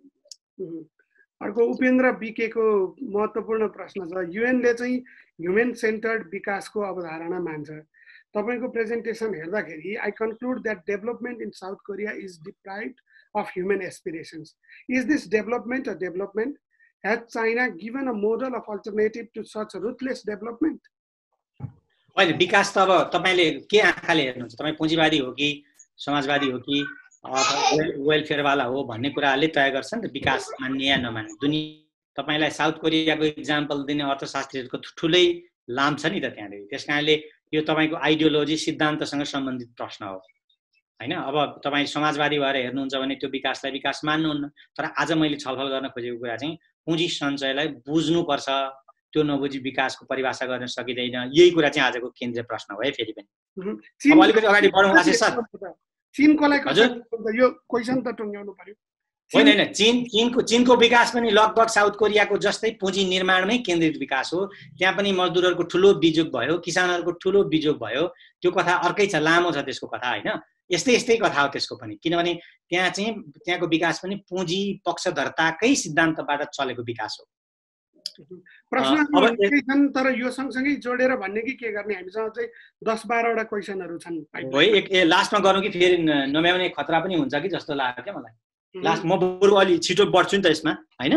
B: अर्को उपेन्द्र बिकेको महत्त्वपूर्ण प्रश्न छ, युएनले चाहिँ ह्युमन सेन्टर्ड विकासको अवधारणा मान्छ। तपाईँको प्रेजेन्टेसन हेर्दाखेरि I conclude that development in South Korea is deprived of human aspirations. Is this development a development? Has China given a model of alternative to such ruthless development?
A: होइन, विकास त अब तपाईँले के आँखाले हेर्नुहुन्छ, तपाईँ पुँजीवादी हो कि समाजवादी हो कि वेलफेयरवाला हो भन्ने कुराले तय गर्छ नि त विकास मान्ने या नमान्ने। दुनियाँ तपाईँलाई साउथ कोरियाको इक्जाम्पल दिने अर्थशास्त्रीहरूको ठुलै लाम छ नि त त्यहाँदेखि। त्यस कारणले यो तपाईँको आइडियोलोजी सिद्धान्तसँग सम्बन्धित प्रश्न हो होइन। अब तपाईँ समाजवादी भएर हेर्नुहुन्छ भने त्यो विकासलाई विकास मान्नुहुन्न। तर आज मैले छलफल गर्न खोजेको कुरा चाहिँ पुँजी सञ्चयलाई बुझ्नुपर्छ, त्यो नबुझी विकासको परिभाषा गर्न सकिँदैन। यही कुरा चाहिँ आजको केन्द्रीय प्रश्न हो है। फेरि पनि अब अलिकति अगाडि बढौँ आशिष सर।
B: चीनकोलाई हजुर यो क्वेसन त टुङ्ग्याउनु पर्यो।
A: होइन होइन, चीन चीनको चीनको विकास पनि लगभग साउथ कोरियाको जस्तै पुँजी निर्माणमै केन्द्रित विकास हो। त्यहाँ पनि मजदुरहरूको ठुलो बिजोग भयो, किसानहरूको ठुलो बिजोग भयो। त्यो कथा अर्कै छ, लामो छ त्यसको कथा होइन। यस्तै यस्तै कथा हो त्यसको पनि, किनभने त्यहाँ चाहिँ त्यहाँको विकास पनि पुँजी पक्षधर्ताकै सिद्धान्तबाट चलेको विकास हो।
B: प्रश्न छन् तर यो सँगसँगै जोडेर भन्ने कि के गर्ने, हामीसँग चाहिँ दस बाह्रवटा क्वेसनहरू छन्।
A: हो एक लास्टमा गरौँ कि फेरि नम्याउने खतरा पनि हुन्छ कि जस्तो लाग्यो क्या मलाई। लास्ट म बरु अलि छिटो बढ्छु नि त यसमा होइन।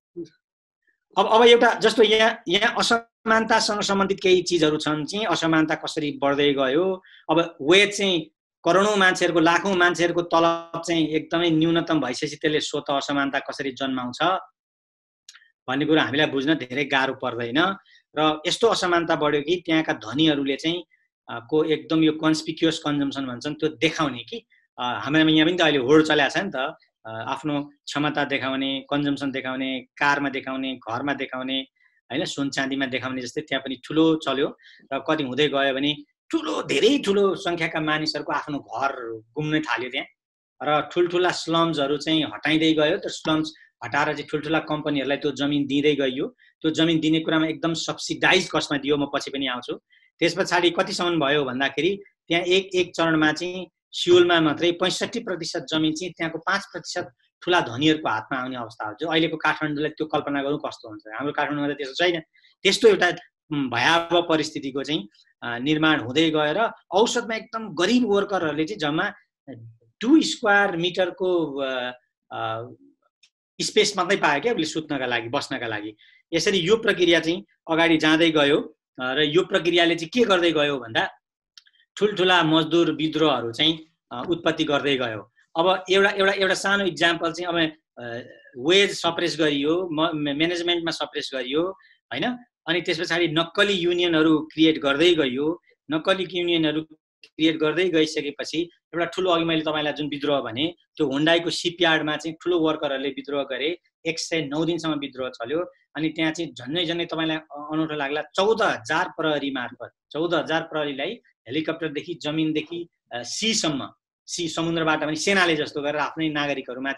A: अब अब एउटा जस्तो यहाँ यहाँ असमानतासँग सम्बन्धित केही चिजहरू छन् चाहिँ असमानता कसरी बढ्दै गयो। अब वेज चाहिँ करोडौँ मान्छेहरूको लाखौँ मान्छेहरूको तलब चाहिँ एकदमै न्यूनतम भइसकेपछि त्यसले स्वत असमानता कसरी जन्माउँछ भन्ने कुरा हामीलाई बुझ्न धेरै गाह्रो पर्दैन। र यस्तो असमानता बढ्यो कि त्यहाँका धनीहरूले चाहिँ को एकदम यो कन्सपिक्युअस कन्जम्सन भन्छन् त्यो देखाउने कि हाम्रोमा यहाँ पनि त अहिले होड चलेको छ नि त, आफ्नो क्षमता देखाउने, कन्जम्सन देखाउने, कारमा देखाउने, घरमा देखाउने होइन, सुन चाँदीमा देखाउने जस्तै त्यहाँ पनि ठुलो चल्यो। र कति हुँदै गयो भने ठुलो धेरै ठुलो सङ्ख्याका मानिसहरूको आफ्नो घर गुम्न थाल्यो त्यहाँ। र ठुल्ठुला स्लम्सहरू चाहिँ हटाइँदै गयो। त्यो स्लम्स हटाएर चाहिँ ठुल्ठुला कम्पनीहरूलाई त्यो जमिन दिँदै गइयो। त्यो जमिन दिने कुरामा एकदम सब्सिडाइज कस्टमा दियो, म पछि पनि आउँछु। त्यस पछाडि कतिसम्म भयो भन्दाखेरि त्यहाँ एक एक चरणमा चाहिँ सियोलमा मात्रै पैँसठी प्रतिशत जमिन चाहिँ त्यहाँको पाँच प्रतिशत ठुला धनीहरूको हातमा आउने अवस्था हो। जो अहिलेको काठमाडौँलाई त्यो कल्पना गरौँ कस्तो हुन्छ। हाम्रो काठमाडौँमा त त्यस्तो छैन। त्यस्तो एउटा भयावह परिस्थितिको चाहिँ निर्माण हुँदै गएर औसतमा एकदम गरिब वर्करहरूले चाहिँ जम्मा टु स्क्वायर मिटरको स्पेस मात्रै पायो क्या उसले सुत्नका लागि, बस्नका लागि। यसरी यो प्रक्रिया चाहिँ अगाडि जाँदै गयो। र यो प्रक्रियाले चाहिँ के गर्दै गयो भन्दा ठुल्ठुला मजदुर विद्रोहहरू चाहिँ उत्पत्ति गर्दै गयो। अब एउटा एउटा एउटा सानो इक्जाम्पल चाहिँ अब वेज सप्रेस गरियो, म्यानेजमेन्टमा सप्रेस गरियो होइन। अनि त्यस पछाडि नक्कली युनियनहरू क्रिएट गर्दै गइयो। नक्कली युनियनहरू क्रिएट गर्दै गइसकेपछि एउटा ठुलो, अघि मैले तपाईँलाई जुन विद्रोह भने त्यो हुन्डाईको सिपयार्डमा चाहिँ ठुलो वर्करहरूले विद्रोह गरे। एक सय नौ दिनसम्म विद्रोह चल्यो। अनि त्यहाँ चाहिँ झन्डै झन्डै तपाईँलाई अनौठो लाग्ला चौध हजार प्रहरी मार्फत चौध हजार प्रहरीलाई हेलिकप्टरदेखि जमिनदेखि सीसम्म, सी समुद्रबाट पनि सेनाले जस्तो गरेर आफ्नै नागरिकहरूमाथि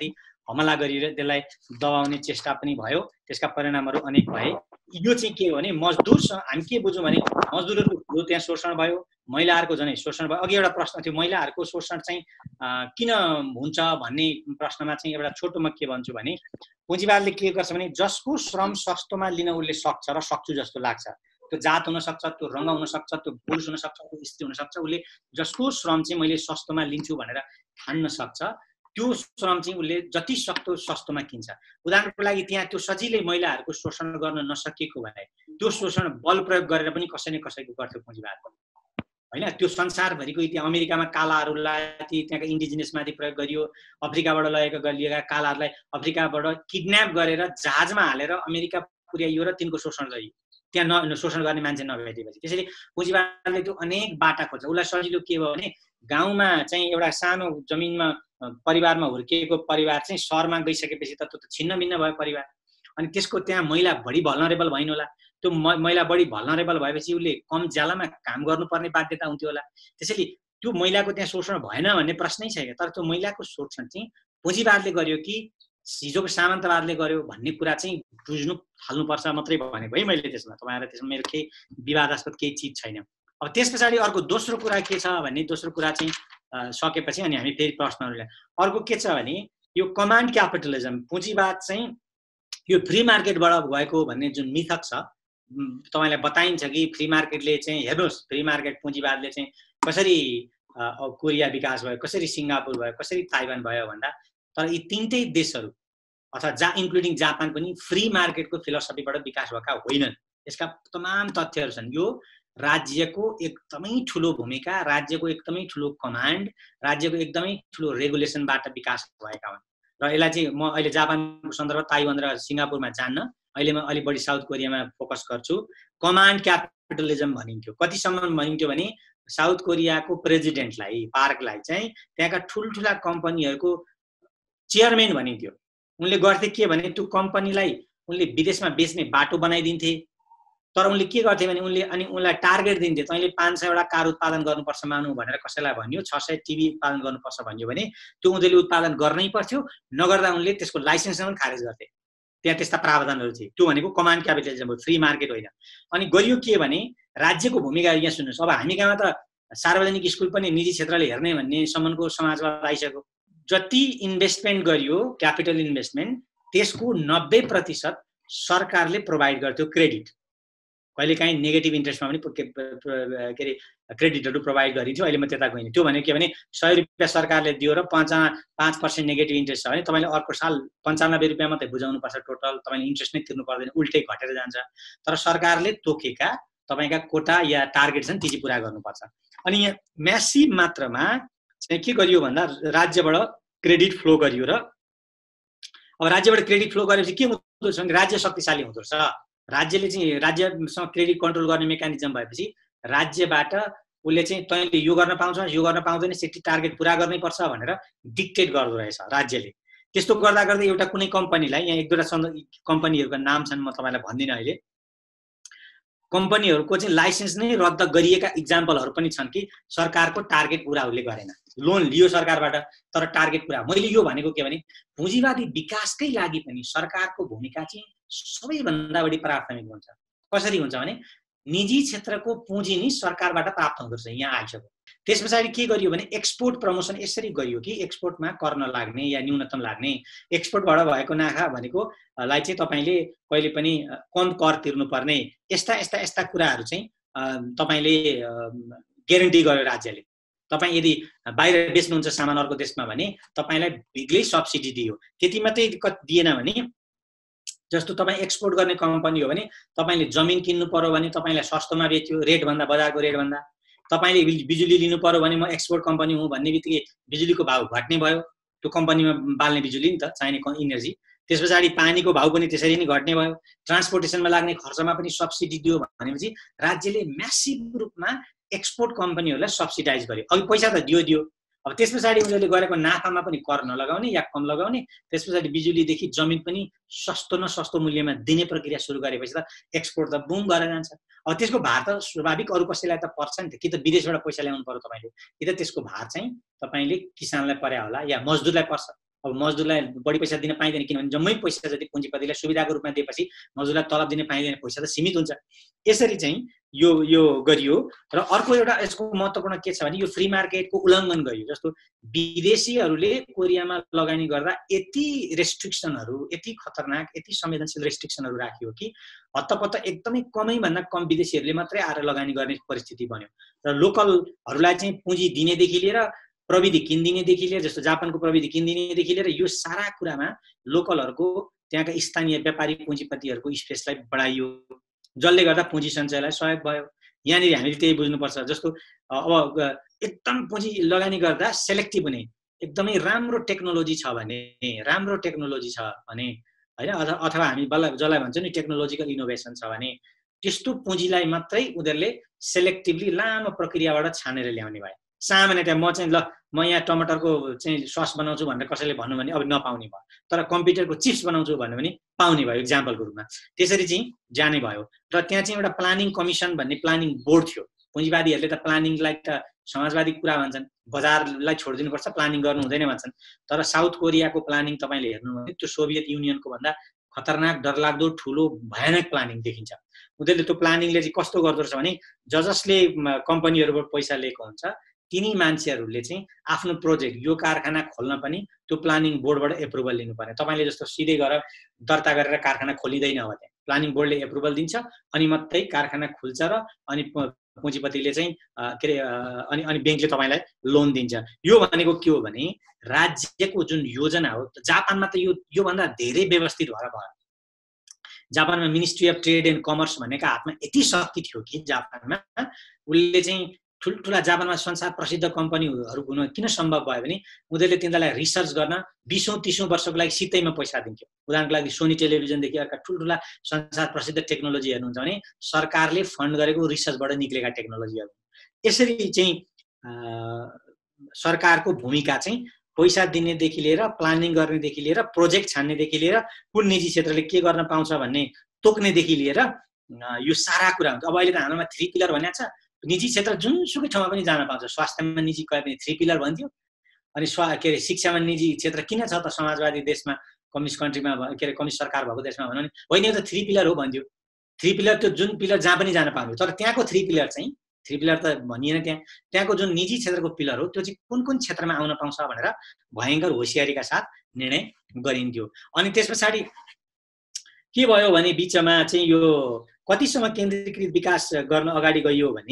A: हमला गरिएर त्यसलाई दबाउने चेष्टा पनि भयो, त्यसका परिणामहरू अनेक भए। यो चाहिँ के हो भने मजदुरसँग हामी के बुझौँ भने मजदुरहरूको त्यहाँ शोषण भयो, महिलाहरूको झनै शोषण भयो। अघि एउटा प्रश्न थियो महिलाहरूको शोषण चाहिँ किन हुन्छ भन्ने प्रश्नमा चाहिँ एउटा छोटो म के भन्छु भने पुँजीवादले के गर्छ भने जसको श्रम सस्तोमा लिन उसले सक्छ र सक्छु जस्तो लाग्छ, त्यो जात हुनसक्छ, त्यो रङ्ग हुनसक्छ, त्यो पुरुष हुनसक्छ, त्यो स्त्री हुनसक्छ, उसले जसको श्रम चाहिँ मैले सस्तोमा लिन्छु भनेर ठान्न सक्छ, त्यो श्रम चाहिँ उसले जति सक्दो सस्तोमा किन्छ। उदाहरणको लागि त्यहाँ त्यो सजिलै महिलाहरूको शोषण गर्न नसकेको भए त्यो शोषण बल प्रयोग गरेर पनि कसै न कसैको गर्थ्यो पुँजीवादले होइन। त्यो संसारभरिको त्यहाँ अमेरिकामा कालाहरूलाई त्यहाँका इन्डिजिनियसमाथि प्रयोग गरियो, अफ्रिकाबाट लगेका गरिएका कालाहरूलाई अफ्रिकाबाट किडन्याप गरेर जहाजमा हालेर अमेरिका पुर्याइयो र तिनको शोषण गरियो, त्यहाँ न शोषण गर्ने मान्छे नभेटेपछि। त्यसैले पुँजीवादले त्यो अनेक बाटा खोज्छ। उसलाई सजिलो के भयो भने गाउँमा चाहिँ एउटा सानो जमिनमा परिवारमा हुर्किएको परिवार चाहिँ सहरमा गइसकेपछि त त्यो त छिन्न भिन्न भयो परिवार, अनि त्यसको त्यहाँ महिला बढी भल्नरेबल भइन् होला। त्यो महिला बढी भल्नरेबल भएपछि उसले कम ज्यालामा काम गर्नुपर्ने बाध्यता हुन्थ्यो होला। त्यसैले त्यो महिलाको त्यहाँ शोषण भएन भन्ने प्रश्नै छैन। तर त्यो महिलाको शोषण चाहिँ पुँजीवादले गर्यो कि हिजोको सामन्तवादले गर्यो भन्ने कुरा चाहिँ बुझ्नु थाल्नुपर्छ मात्रै भनेको है मैले त्यसमा। तपाईँहरूलाई त्यसमा मेरो केही विवादास्पद केही चिज छैन। अब त्यस पछाडि अर्को दोस्रो कुरा के छ भने दोस्रो कुरा चाहिँ सकेपछि अनि हामी फेरि प्रश्नहरूलाई अर्को के छ भने यो कमान्ड क्यापिटलिजम पुँजीवाद चाहिँ यो फ्री मार्केटबाट भएको भन्ने जुन मिथक छ तपाईँलाई बताइन्छ कि फ्री मार्केटले चाहिँ हेर्नुहोस् फ्री मार्केट पुँजीवादले चाहिँ कसरी कोरिया विकास भयो, कसरी सिङ्गापुर भयो, कसरी ताइवान भयो भन्दा तर यी तिनटै देशहरू अथवा जा इन्क्लुडिङ जापान पनि फ्री मार्केटको फिलोसफीबाट विकास भएका होइनन्। यसका तमाम तथ्यहरू छन्। यो राज्यको एकदमै ठुलो भूमिका, राज्यको एकदमै ठुलो कमान्ड, राज्यको एकदमै ठुलो रेगुलेसनबाट विकास भएका हुन्। र यसलाई चाहिँ म अहिले जापानको सन्दर्भ ताइवान र सिङ्गापुरमा जान्न, अहिले म अलि बढी साउथ कोरियामा फोकस गर्छु। कमान्ड क्यापिटलिजम भनिन्थ्यो। कतिसम्म भनिन्थ्यो भने साउथ कोरियाको प्रेसिडेन्टलाई पार्कलाई चाहिँ त्यहाँका ठुल्ठुला कम्पनीहरूको चेयरम्यान भनिन्थ्यो। उनले गर्थे के भने त्यो कम्पनीलाई उनले विदेशमा बेच्ने बाटो बनाइदिन्थे। तर उनले के गर्थे भने उनले अनि उनलाई टार्गेट दिन्थे, तैँले पाँच सयवटा कार उत्पादन गर्नुपर्छ मानु भनेर कसैलाई भन्यो, छ सय टिभी उत्पादन गर्नुपर्छ भन्यो भने त्यो उनीहरूले उत्पादन गर्नै पर्थ्यो, नगर्दा उनले त्यसको लाइसेन्स पनि खारेज गर्थे। त्यहाँ त्यस्ता प्रावधानहरू थिए। त्यो भनेको कमान्ड क्यापिटलिजम हो, फ्री मार्केट होइन। अनि गरियो के भने राज्यको भूमिका यहाँ सुन्नुहोस्। अब हामी कहाँ त सार्वजनिक स्कुल पनि निजी क्षेत्रले हेर्ने भन्ने सम्मको समाजवाद आइसक्यो। जति इन्भेस्टमेन्ट गरियो क्यापिटल इन्भेस्टमेन्ट त्यसको नब्बे प्रतिशत सरकारले प्रोभाइड गर्थ्यो क्रेडिट। कहिलेकाहीँ नेगेटिभ इन्ट्रेस्टमा पनि के अरे क्रेडिटहरू प्रोभाइड गरिन्थ्यो। अहिले म त्यता गइनँ। त्यो भनेको के भने सय रुपियाँ सरकारले दियो र पन्चा पाँच पर्सेन्ट नेगेटिभ इन्ट्रेस्ट छ भने तपाईँले अर्को साल पन्चानब्बे रुपियाँ मात्रै बुझाउनुपर्छ टोटल, तपाईँले इन्ट्रेस्ट नै तिर्नु पर्दैन, उल्टै घटेर जान्छ। तर सरकारले तोकेका तपाईँका कोटा या टार्गेट छन् ती चाहिँ पुरा गर्नुपर्छ। अनि यहाँ म्यासिभ मात्रामा चाहिँ के गरियो भन्दा राज्यबाट क्रेडिट फ्लो गरियो र अब राज्यबाट क्रेडिट फ्लो गरेपछि के हुँदो रहेछ भने राज्य शक्तिशाली हुँदो रहेछ। राज्यले चाहिँ राज्यसँग क्रेडिट कन्ट्रोल गर्ने मेकानिजम भएपछि राज्यबाट उसले चाहिँ तैँले यो गर्न पाउँछ, यो गर्न पाउँदैन, सेफ्टी टार्गेट पुरा गर्नै पर्छ भनेर डिक्टेट गर्दो रहेछ राज्यले। त्यस्तो गर्दा गर्दै एउटा कुनै कम्पनीलाई यहाँ एक दुईवटा कम्पनीहरूका नाम छन्, म तपाईँलाई भन्दिनँ अहिले। कम्पनीहरूको चाहिँ लाइसेन्स नै रद्द गरिएका इक्जाम्पलहरू पनि छन् कि सरकारको टार्गेट पुरा उसले गरेन, लोन लियो सरकारबाट तर टार्गेट पुरा। मैले यो भनेको के भने पुँजीवादी विकासकै लागि पनि सरकारको भूमिका चाहिँ सबैभन्दा बढी प्राथमिक हुन्छ। कसरी हुन्छ भने निजी क्षेत्रको पुँजी नै सरकारबाट प्राप्त हुँदो रहेछ यहाँ आइसक्यो। त्यस पछाडि के गरियो भने एक्सपोर्ट प्रमोसन यसरी गरियो कि एक्सपोर्टमा कर नलाग्ने या न्यूनतम लाग्ने। एक्सपोर्टबाट भएको नाफा भनेको लाई चाहिँ तपाईँले कहिले पनि कम कर तिर्नुपर्ने, यस्ता यस्ता यस्ता कुराहरू चाहिँ तपाईँले ग्यारेन्टी गर्यो राज्यले। तपाईँ यदि बाहिर बेच्नुहुन्छ सामान अर्को देशमा भने तपाईँलाई बिग्लै सब्सिडी दियो। त्यति मात्रै दिएन भने जस्तो तपाईँ एक्सपोर्ट गर्ने कम्पनी हो भने तपाईँले जमिन किन्नु पर्यो भने तपाईँलाई सस्तोमा बेच्यो रेटभन्दा, बजारको रेटभन्दा। तपाईँले बिजुली लिनु पर्यो भने म एक्सपोर्ट कम्पनी हुँ भन्ने बित्तिकै बिजुलीको भाउ घट्ने भयो, त्यो कम्पनीमा बाल्ने बिजुली नि त चाहिने इनर्जी। त्यस पछाडि पानीको भाउ पनि त्यसरी नै घट्ने भयो, ट्रान्सपोर्टेसनमा लाग्ने खर्चमा पनि सब्सिडी दियो भनेपछि राज्यले म्यासिभ रूपमा एक्सपोर्ट कम्पनीहरूलाई सब्सिडाइज गर्यो। अघि पैसा त दियो दियो अब त्यस पछाडि उनीहरूले गरेको नाफामा पनि कर नलगाउने या कम लगाउने, त्यस पछाडि बिजुलीदेखि जमिन पनि सस्तो न सस्तो मूल्यमा दिने प्रक्रिया सुरु गरेपछि त एक्सपोर्ट त बुम गरेर जान्छ। अब त्यसको भार त स्वाभाविक अरू कसैलाई त पर्छ नि त, कि त विदेशबाट पैसा ल्याउनु पर्यो तपाईँले, कि त त्यसको भार चाहिँ तपाईँले किसानलाई पर्या होला या मजदुरलाई पर्छ। अब मजदुरलाई बढी पैसा दिन पाइँदैन किनभने जम्मै पैसा जति पुँजीपतिलाई सुविधाको रूपमा दिएपछि मजदुरलाई तलब दिन पाइँदैन, पैसा त सीमित हुन्छ। यसरी चाहिँ यो यो गरियो। र अर्को एउटा यसको महत्त्वपूर्ण के छ भने यो फ्री मार्केटको उल्लङ्घन गरियो। जस्तो विदेशीहरूले कोरियामा लगानी गर्दा यति रेस्ट्रिक्सनहरू, यति खतरनाक, यति संवेदनशील रेस्ट्रिक्सनहरू राखियो कि हत्तपत्त एकदमै कमै भन्दा कम विदेशीहरूले मात्रै आएर लगानी गर्ने परिस्थिति बन्यो। र लोकलहरूलाई चाहिँ पुँजी दिनेदेखि लिएर प्रविधि किनिदिनेदेखि लिएर, जस्तो जापानको प्रविधि किनिदिनेदेखि लिएर यो सारा कुरामा लोकलहरूको, त्यहाँका स्थानीय व्यापारी पुँजीपतिहरूको स्पेसलाई बढाइयो, जसले गर्दा पुँजी सञ्चयलाई सहयोग भयो। यहाँनिर हामीले त्यही बुझ्नुपर्छ। जस्तो अब एकदम पुँजी लगानी गर्दा सेलेक्टिभ हुने, एकदमै राम्रो टेक्नोलोजी छ भने, राम्रो टेक्नोलोजी छ भने होइन, अथवा हामी बल्ल जसलाई भन्छौँ नि टेक्नोलोजिकल इनोभेसन छ भने, त्यस्तो पुँजीलाई मात्रै उनीहरूले सेलेक्टिभली लामो प्रक्रियाबाट छानेर ल्याउने भयो। सामान्यतया म चाहिँ ल म यहाँ टमाटरको चाहिँ सस बनाउँछु भनेर कसैले भन्नु भने अब नपाउने भयो, तर कम्प्युटरको चिप्स बनाउँछु भन्यो भने पाउने भयो इक्जाम्पलको रूपमा। त्यसरी चाहिँ जाने भयो। र त्यहाँ चाहिँ एउटा प्लानिङ कमिसन भन्ने प्लानिङ बोर्ड थियो। पुँजीवादीहरूले त प्लानिङलाई त समाजवादी कुरा भन्छन्, बजारलाई छोडिदिनुपर्छ, प्लानिङ गर्नु हुँदैन भन्छन्। तर साउथ कोरियाको प्लानिङ तपाईँले हेर्नु भने त्यो सोभियत युनियनको भन्दा खतरनाक, डरलाग्दो, ठुलो, भयानक प्लानिङ देखिन्छ। उनीहरूले त्यो प्लानिङले चाहिँ कस्तो गर्दो रहेछ भने ज जसले कम्पनीहरूबाट पैसा लिएको हुन्छ तिनी मान्छेहरूले चाहिँ आफ्नो प्रोजेक्ट, यो कारखाना खोल्न पनि त्यो प्लानिङ बोर्डबाट एप्रुभल लिनुपर्ने। तपाईँले जस्तो सिधै गएर दर्ता गरेर कारखाना खोलिँदैन। अब त्यहाँ प्लानिङ बोर्डले एप्रुभल दिन्छ अनि मात्रै कारखाना खुल्छ र अनि पुँजीपतिले चाहिँ के अरे अनि अनि ब्याङ्कले तपाईँलाई लोन दिन्छ। यो भनेको के हो भने राज्यको जुन योजना हो। जापानमा त यो योभन्दा धेरै व्यवस्थित भएर भयो। जापानमा ministry of trade and commerce भनेका हातमा यति शक्ति थियो कि जापानमा उसले चाहिँ ठुल्ठुला, जापानमा संसार प्रसिद्ध कम्पनीहरू हुन किन सम्भव भयो भने उनीहरूले तिनीहरूलाई रिसर्च गर्न बिसौँ तिसौँ वर्षको लागि सित्तैमा पैसा दिन्थ्यो। उदाहरणको लागि सोनी टेलिभिजनदेखि अर्का ठुल्ठुला संसार प्रसिद्ध टेक्नोलोजी हेर्नुहुन्छ भने सरकारले फन्ड गरेको रिसर्चबाट निक्लेका टेक्नोलोजीहरू। यसरी चाहिँ सरकारको भूमिका चाहिँ पैसा दिनेदेखि लिएर, प्लानिङ गर्नेदेखि लिएर, प्रोजेक्ट छान्नेदेखि लिएर, कुन निजी क्षेत्रले के गर्न पाउँछ भन्ने तोक्नेदेखि लिएर यो सारा कुरा हुन्छ। अब अहिले त हाम्रोमा थ्री पिलर भनेको छ। निजी क्षेत्र जुनसुकै ठाउँमा पनि जान पाउँछ। स्वास्थ्यमा निजी कहीँ पनि थ्री पिलर भन्थ्यो। अनि स्वा के अरे शिक्षामा निजी क्षेत्र किन छ त समाजवादी देशमा, कम्युनिस्ट कन्ट्रीमा, के अरे कम्युनिस्ट सरकार भएको देशमा भनौँ नि, होइन यो त थ्री पिलर हो भन्थ्यो। थ्री पिलर त्यो जुन पिलर जहाँ पनि जान पाउने। तर त्यहाँको थ्री पिलर चाहिँ, थ्री पिलर त भनिएन त्यहाँ, त्यहाँको जुन निजी क्षेत्रको पिलर हो त्यो चाहिँ कुन कुन क्षेत्रमा आउन पाउँछ भनेर भयङ्कर होसियारीका साथ निर्णय गरिन्थ्यो। अनि त्यस पछाडि के भयो भने बिचमा चाहिँ यो कतिसम्म केन्द्रीकृत विकास गर्न अगाडि गइयो भने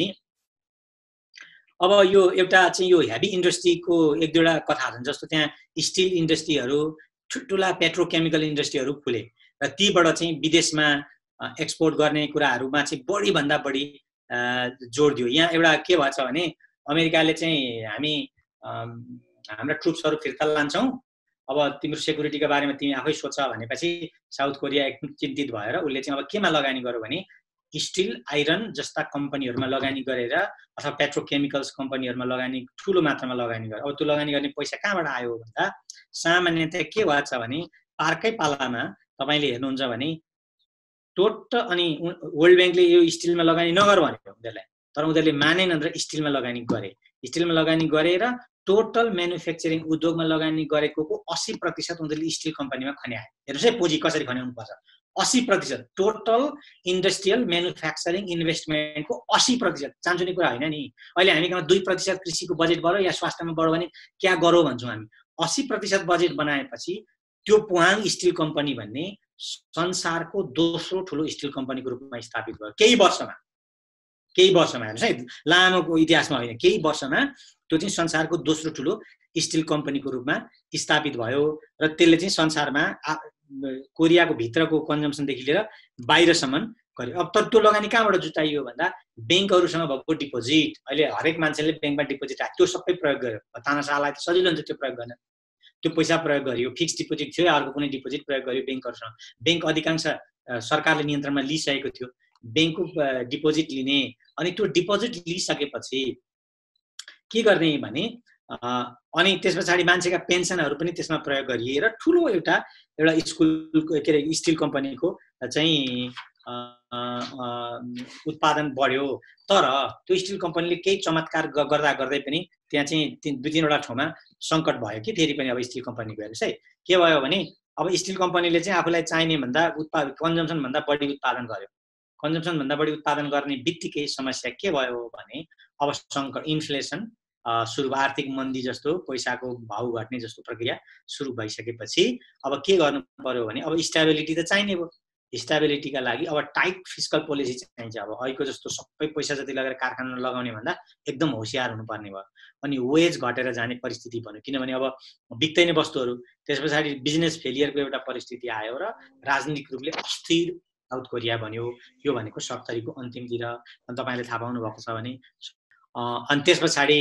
A: अब यो एउटा चाहिँ यो हेभी इन्डस्ट्रीको एक दुईवटा कथा छन्। जस्तो त्यहाँ स्टिल इन्डस्ट्रीहरू, ठुल्ठुला पेट्रोकेमिकल इन्डस्ट्रीहरू खुले र तीबाट चाहिँ विदेशमा एक्सपोर्ट गर्ने कुराहरूमा चाहिँ बढीभन्दा बढी जोड दियो। यहाँ एउटा के भएछ भने अमेरिकाले चाहिँ हामी हाम्रा ट्रुप्सहरू फिर्ता लान्छौँ, अब तिम्रो सेक्युरिटीको बारेमा तिमी आफै सोच भनेपछि साउथ कोरिया एकदम चिन्तित भएर उसले चाहिँ अब केमा लगानी गर्यो भने स्टिल, आइरन जस्ता कम्पनीहरूमा लगानी गरेर अथवा पेट्रोकेमिकल्स कम्पनीहरूमा लगानी ठुलो मात्रामा लगानी गर्यो। अब त्यो लगानी गर्ने पैसा कहाँबाट आयो भन्दा सामान्यतया के भएछ भने पार्कै पालामा तपाईँले हेर्नुहुन्छ भने टोटल, अनि वर्ल्ड ब्याङ्कले यो स्टिलमा लगानी नगर भन्यो उनीहरूलाई, तर उनीहरूले मानेनन् र स्टिलमा लगानी गरे। स्टिलमा लगानी गरेर टोटल म्यानुफ्याक्चरिङ उद्योगमा लगानी गरेको अस्सी प्रतिशत उनीहरूले स्टिल कम्पनीमा खन्याए। हेर्नुहोस् है पुँजी कसरी खन्याउनु पर्छ। अस्सी प्रतिशत टोटल इन्डस्ट्रियल म्यानुफ्याक्चरिङ इन्भेस्टमेन्टको अस्सी प्रतिशत चान्चुने कुरा होइन नि। अहिले हामी कहाँ दुई प्रतिशत कृषिको बजेट बढ्यो या स्वास्थ्यमा बढ्यो भने क्या गरौँ भन्छौँ हामी। अस्सी प्रतिशत बजेट बनाएपछि त्यो पुहाङ स्टिल कम्पनी भन्ने संसारको दोस्रो ठुलो स्टिल कम्पनीको रूपमा स्थापित भयो केही वर्षमा। केही वर्षमा हेर्नुहोस् है, लामोको इतिहासमा होइन, केही वर्षमा त्यो चाहिँ संसारको दोस्रो ठुलो स्टिल कम्पनीको रूपमा स्थापित भयो र त्यसले चाहिँ संसारमा कोरियाको भित्रको कन्जम्सनदेखि लिएर बाहिरसम्म गर्यो। अब तर त्यो लगानी कहाँबाट जुटाइयो भन्दा ब्याङ्कहरूसँग भएको डिपोजिट। अहिले हरेक मान्छेले ब्याङ्कमा डिपोजिट राख्यो, त्यो सबै प्रयोग गर्यो। तानाशाहलाई त सजिलो हुन्छ त्यो प्रयोग गर्न। त्यो पैसा प्रयोग गरियो, फिक्स डिपोजिट थियो, अर्को कुनै डिपोजिट प्रयोग गरियो ब्याङ्कहरूसँग। ब्याङ्क अधिकांश सरकारले नियन्त्रणमा लिइसकेको थियो। ब्याङ्कको डिपोजिट लिने, अनि त्यो डिपोजिट लिइसकेपछि के गर्ने भने अनि त्यस पछाडि मान्छेका पेन्सनहरू पनि त्यसमा प्रयोग गरिएर ठुलो एउटा एउटा स्कुल के अरे स्टिल कम्पनीको चाहिँ उत्पादन बढ्यो, तर त्यो स्टिल कम्पनीले केही चमत्कार गर्दा गर्दै पनि त्यहाँ चाहिँ दुई तीनवटा ठाउँमा सङ्कट भयो कि फेरि पनि अब स्टिल कम्पनीको हेर्नुहोस् है के भयो भने अब स्टिल कम्पनीले चाहिँ आफूलाई चाहिने भन्दा उत्पादन कन्जम्सन भन्दा बढी उत्पादन गर्यो। कन्जम्सन भन्दा बढी उत्पादन गर्ने बित्तिकै समस्या के भयो भने अब सङ्कट इन्फ्लेसन सुरु आर्थिक मन्दी जस्तो पैसाको भाउ घट्ने जस्तो प्रक्रिया सुरु भइसकेपछि अब के गर्नु पर्यो भने अब स्टेबिलिटी त चाहिने भयो। स्टेबिलिटीका लागि अब टाइट फिस्कल पोलिसी चाहिन्छ। अब अहिलेको जस्तो सबै पैसा जति लगेर कारखाना लगाउने भन्दा एकदम होसियार हुनुपर्ने भयो। अनि वेज घटेर जाने परिस्थिति बन्यो किनभने अब बिक्दैन वस्तुहरू। त्यस पछाडि बिजनेस फेलियरको एउटा परिस्थिति आयो र राजनीतिक रूपले अस्थिर साउथ कोरिया बन्यो। यो भनेको सत्तरीको अन्तिमतिर तपाईँले थाहा पाउनु भएको छ भने अनि त्यस पछाडि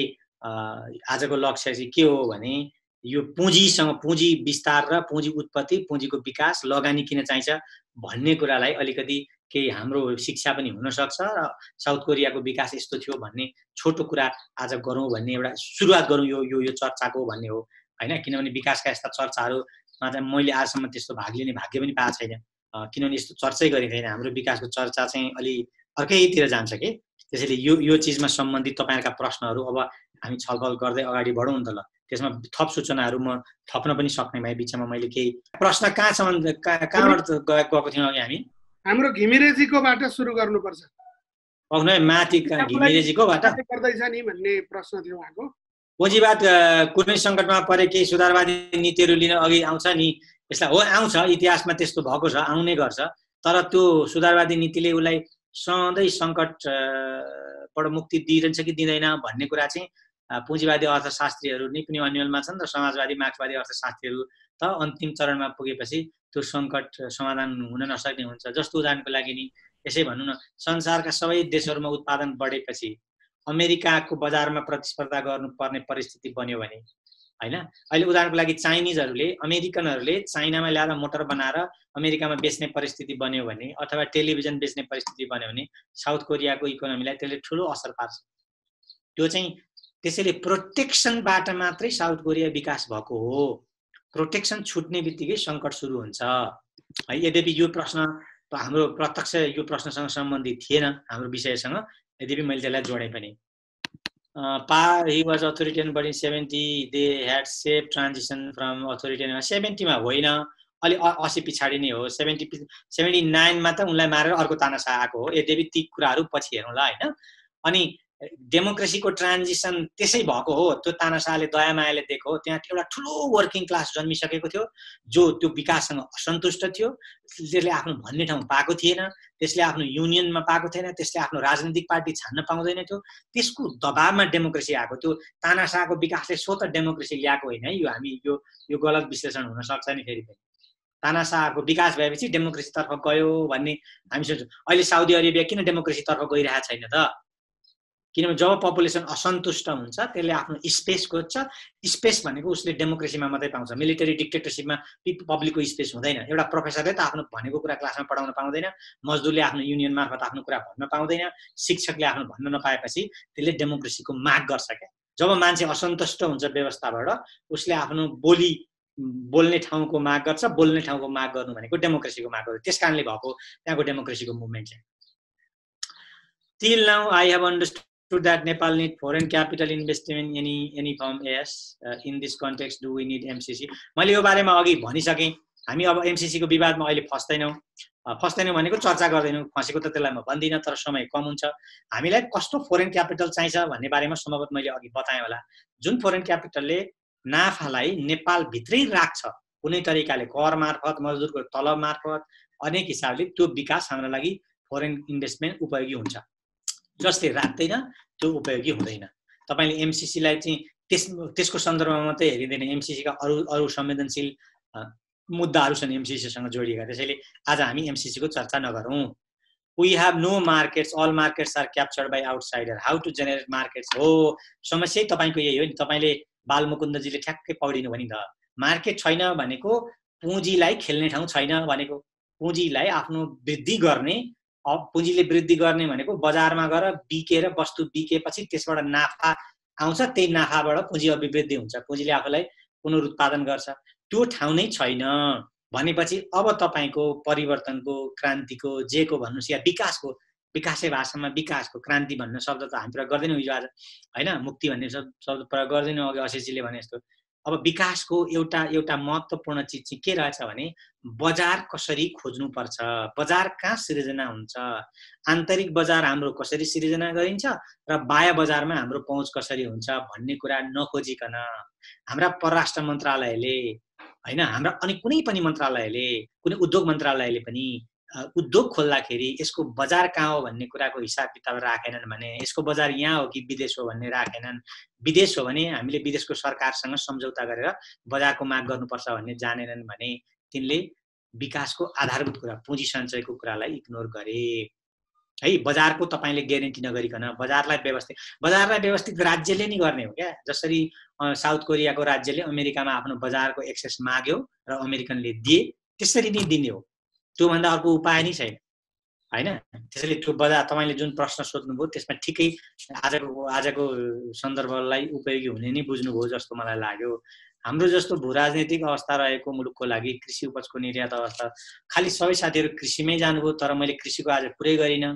A: आजको लक्ष्य चाहिँ के हो भने यो पुँजीसँग पुँजी विस्तार र पुँजी उत्पत्ति पुँजीको विकास लगानी किन चाहिन्छ भन्ने कुरालाई अलिकति केही हाम्रो शिक्षा पनि हुनसक्छ र साउथ कोरियाको विकास यस्तो थियो भन्ने छोटो कुरा आज गरौँ भन्ने एउटा सुरुवात गरौँ यो यो यो चर्चाको भन्ने हो होइन। किनभने विकासका यस्ता चर्चाहरूमा चाहिँ मैले आजसम्म त्यस्तो भाग लिने भाग्य पनि पाएको छैन किनभने यस्तो चर्चै गरिँदैन। हाम्रो विकासको चर्चा चाहिँ अलि अर्कैतिर जान्छ कि त्यसैले यो यो चिजमा सम्बन्धित तपाईँहरूका प्रश्नहरू अब हामी छलफल गर्दै अगाडि बढौँ नि त ल। त्यसमा थप सूचनाहरू म थप्न पनि सक्ने भए बिचमा मैले केही प्रश्न कहाँसम्म कहाँबाट गएको थियौँ अघि हामी
B: हाम्रो घिमिरेजीकोबाट सुरु गर्नुपर्छ।
A: अग्न माथि घिमिरेजीकोबाट
B: गर्दैछ नि भन्ने प्रश्न थियो उहाँको।
A: पुँजीवाद कुनै सङ्कटमा परे केही सुधारवादी नीतिहरू लिन अघि आउँछ नि यसलाई हो आउँछ इतिहासमा त्यस्तो भएको छ आउने गर्छ तर त्यो सुधारवादी नीतिले उसलाई सधैँ सङ्कटबाट मुक्ति दिइरहन्छ कि दिँदैन भन्ने कुरा चाहिँ पुँजीवादी अर्थशास्त्रीहरू नै पनि अन्यलमा छन् र समाजवादी मार्क्सवादी अर्थशास्त्रीहरू त अन्तिम चरणमा पुगेपछि त्यो सङ्कट समाधान हुन नसक्ने हुन्छ। जस्तो उदाहरणको लागि नि यसै भनौँ न संसारका सबै देशहरूमा उत्पादन बढेपछि अमेरिकाको बजारमा प्रतिस्पर्धा गर्नुपर्ने परिस्थिति बन्यो भने होइन अहिले उदाहरणको लागि चाइनिजहरूले अमेरिकनहरूले चाइनामा ल्याएर मोटर बनाएर अमेरिकामा बेच्ने परिस्थिति बन्यो भने अथवा टेलिभिजन बेच्ने परिस्थिति बन्यो भने साउथ कोरियाको इकोनोमीलाई त्यसले ठुलो असर पार्छ। त्यो चाहिँ त्यसैले प्रोटेक्सनबाट मात्रै साउथ कोरिया विकास भएको हो। प्रोटेक्सन छुट्ने बित्तिकै सङ्कट सुरु हुन्छ है। यद्यपि यो प्रश्न हाम्रो प्रत्यक्ष यो प्रश्नसँग सम्बन्धित थिएन हाम्रो विषयसँग यद्यपि मैले त्यसलाई जोडेँ पनि। पा he was authoritarian but in seventy they had safe transition from authoritarian सेभेन्टीमा होइन अलि असी पछाडि नै हो। सेभेन्टी सेभेन्टी नाइनमा त उनलाई मारेर अर्को तानाशाह आएको हो। यद्यपि ती कुराहरू पछि हेरौँला होइन। अनि डेमोक्रेसीको ट्रान्जिसन त्यसै भएको हो। त्यो तानाशाहले दयामायाले दिएको हो। त्यहाँ एउटा ठुलो वर्किङ क्लास जन्मिसकेको थियो जो त्यो विकाससँग असन्तुष्ट थियो। त्यसले आफ्नो भन्ने ठाउँ पाएको थिएन। त्यसले आफ्नो युनियनमा पाएको थिएन। त्यसले आफ्नो राजनीतिक पार्टी छान्न पाउँदैन थियो। त्यसको दबावमा डेमोक्रेसी आएको। त्यो तानाशाहको विकासले स्वत डेमोक्रेसी ल्याएको होइन है। यो हामी यो यो गलत विश्लेषण हुनसक्छ नि फेरि पनि। तानाशाहको विकास भएपछि डेमोक्रेसीतर्फ गयो भन्ने हामी सोच्छौँ। अहिले साउदी अरेबिया किन डेमोक्रेसीतर्फ गइरहेको छैन त? किनभने जब पपुलेसन असन्तुष्ट हुन्छ त्यसले आफ्नो स्पेस खोज्छ। स्पेस भनेको उसले डेमोक्रेसीमा मात्रै पाउँछ। मिलिटरी डिक्टेटरसिपमा पब्लिकको स्पेस हुँदैन। एउटा प्रोफेसरले त आफ्नो भनेको कुरा क्लासमा पढाउन पाउँदैन। मजदुरले आफ्नो युनियन मार्फत आफ्नो कुरा भन्न पाउँदैन। शिक्षकले आफ्नो भन्न नपाएपछि त्यसले डेमोक्रेसीको माग गर्छ क्या। जब मान्छे असन्तुष्ट हुन्छ व्यवस्थाबाट उसले आफ्नो बोली बोल्ने ठाउँको माग गर्छ। बोल्ने ठाउँको माग गर्नु भनेको डेमोक्रेसीको माग गर्छ। त्यस कारणले भएको त्यहाँको डेमोक्रेसीको मुभमेन्ट चाहिँ। Till now I have understood that Nepal need foreign capital investment in any any form. Yes, uh, in this context do we need M C C? मैले यो बारेमा अघि भनिसकेँ। हामी अब एमसीसी को विवादमा अहिले फस्दैनौँ। फस्दैनौँ भनेको चर्चा गर्दैनौँ। फसेको त त्यसलाई म भन्दिनँ तर समय कम हुन्छ। हामीलाई कस्तो फोरेन क्यापिटल चाहिन्छ भन्ने बारेमा सम्भवतः मैले अघि बताएँ होला। जुन फोरेन क्यापिटलले नाफालाई नेपाल भित्रै राख्छ कुनै तरिकाले कर मार्फत मजदुरको तलब मार्फत अनेक हिसाबले त्यो विकास हाम्रो लागि फोरेन इन्भेस्टमेन्ट उपयोगी हुन्छ। जसले राख्दैन त्यो उपयोगी हुँदैन। तपाईले एमसीसी लाई चाहिँ त्यस त्यसको सन्दर्भमा मात्रै हेरिदैन। एमसीसी का अरु अरु संवेदनशील मुद्दाहरू छन् एमसीसी सँग जोडिएका। त्यसैले आज हामी एमसीसी को चर्चा नगरौँ। We have no markets, all markets are captured by outsider. How to generate markets? हो समस्या तपाईको यही हो नि। तपाईले बालमुकुन्दजीले ठ्याक्कै पौडिनु भनि त मार्केट छैन भनेको पुँजीलाई खेल्ने ठाउँ छैन भनेको। पुँजीलाई आफ्नो वृद्धि गर्ने अब पुँजीले वृद्धि गर्ने भनेको बजारमा गएर बिकेर वस्तु बिकेपछि त्यसबाट नाफा आउँछ। त्यही नाफाबाट पुँजी अभिवृद्धि हुन्छ। पुँजीले आफूलाई पुनरुत्पादन गर्छ। त्यो ठाउँ नै छैन भनेपछि अब तपाईको परिवर्तनको क्रान्तिको जेको भन्नुस् या विकासको विकासै भाषामा विकासको क्रान्ति भन्ने शब्द त हामी प्रयोग गर्दैनौँ हिजो आज हैन मुक्ति भन्ने शब्द प्रयोग गर्दैनौँ अघि अशेषजीले भने जस्तो अब विकासको एउटा एउटा महत्त्वपूर्ण चिज चाहिँ के रहेछ भने बजार कसरी खोज्नु पर्छ बजार कहाँ सिर्जना हुन्छ आन्तरिक बजार हाम्रो कसरी सिर्जना गरिन्छ र बाह्य बजारमा हाम्रो पहुँच कसरी हुन्छ भन्ने कुरा नखोजिकन हाम्रा परराष्ट्र मन्त्रालयले हैन हाम्रा अनि कुनै पनि मन्त्रालयले कुनै उद्योग मन्त्रालयले पनि उद्योग खोल्दाखेरि यसको बजार कहाँ हो भन्ने कुराको हिसाब किताब राखेनन् भने यसको बजार यहाँ हो कि विदेश हो भन्ने राखेनन् विदेश हो भने हामीले विदेशको सरकारसँग सम्झौता गरेर बजारको माग गर्नुपर्छ भन्ने जानेनन् भने तिनले विकासको आधारभूत कुरा पुँजी सञ्चयको कुरालाई इग्नोर गरे है बजारको तपाईले ग्यारेन्टी नगरिकन बजारलाई व्यवस्थित बजारलाई व्यवस्थित राज्यले नै गर्ने हो क्या जसरी साउथ कोरियाको राज्यले अमेरिकामा आफ्नो बजारको एक्सेस माग्यो र अमेरिकनले दिए त्यसरी नै दिने हो त्यो भन्दा अर्को उपाय नै छैन हैन त्यसैले त्यो बजार तपाईले जुन प्रश्न सोध्नुभयो त्यसमा ठिकै आजको आजको सन्दर्भलाई उपयोगी हुने नै बुझ्नुभयो जस्तो मलाई लाग्यो हाम्रो जस्तो भू राजनीतिक अवस्था रहेको मुलुकको लागि कृषि उपजको निर्यात अवस्था खाली सबै साथीहरु कृषिमै जानुभयो तर मैले कृषिको आज पुरै गरिन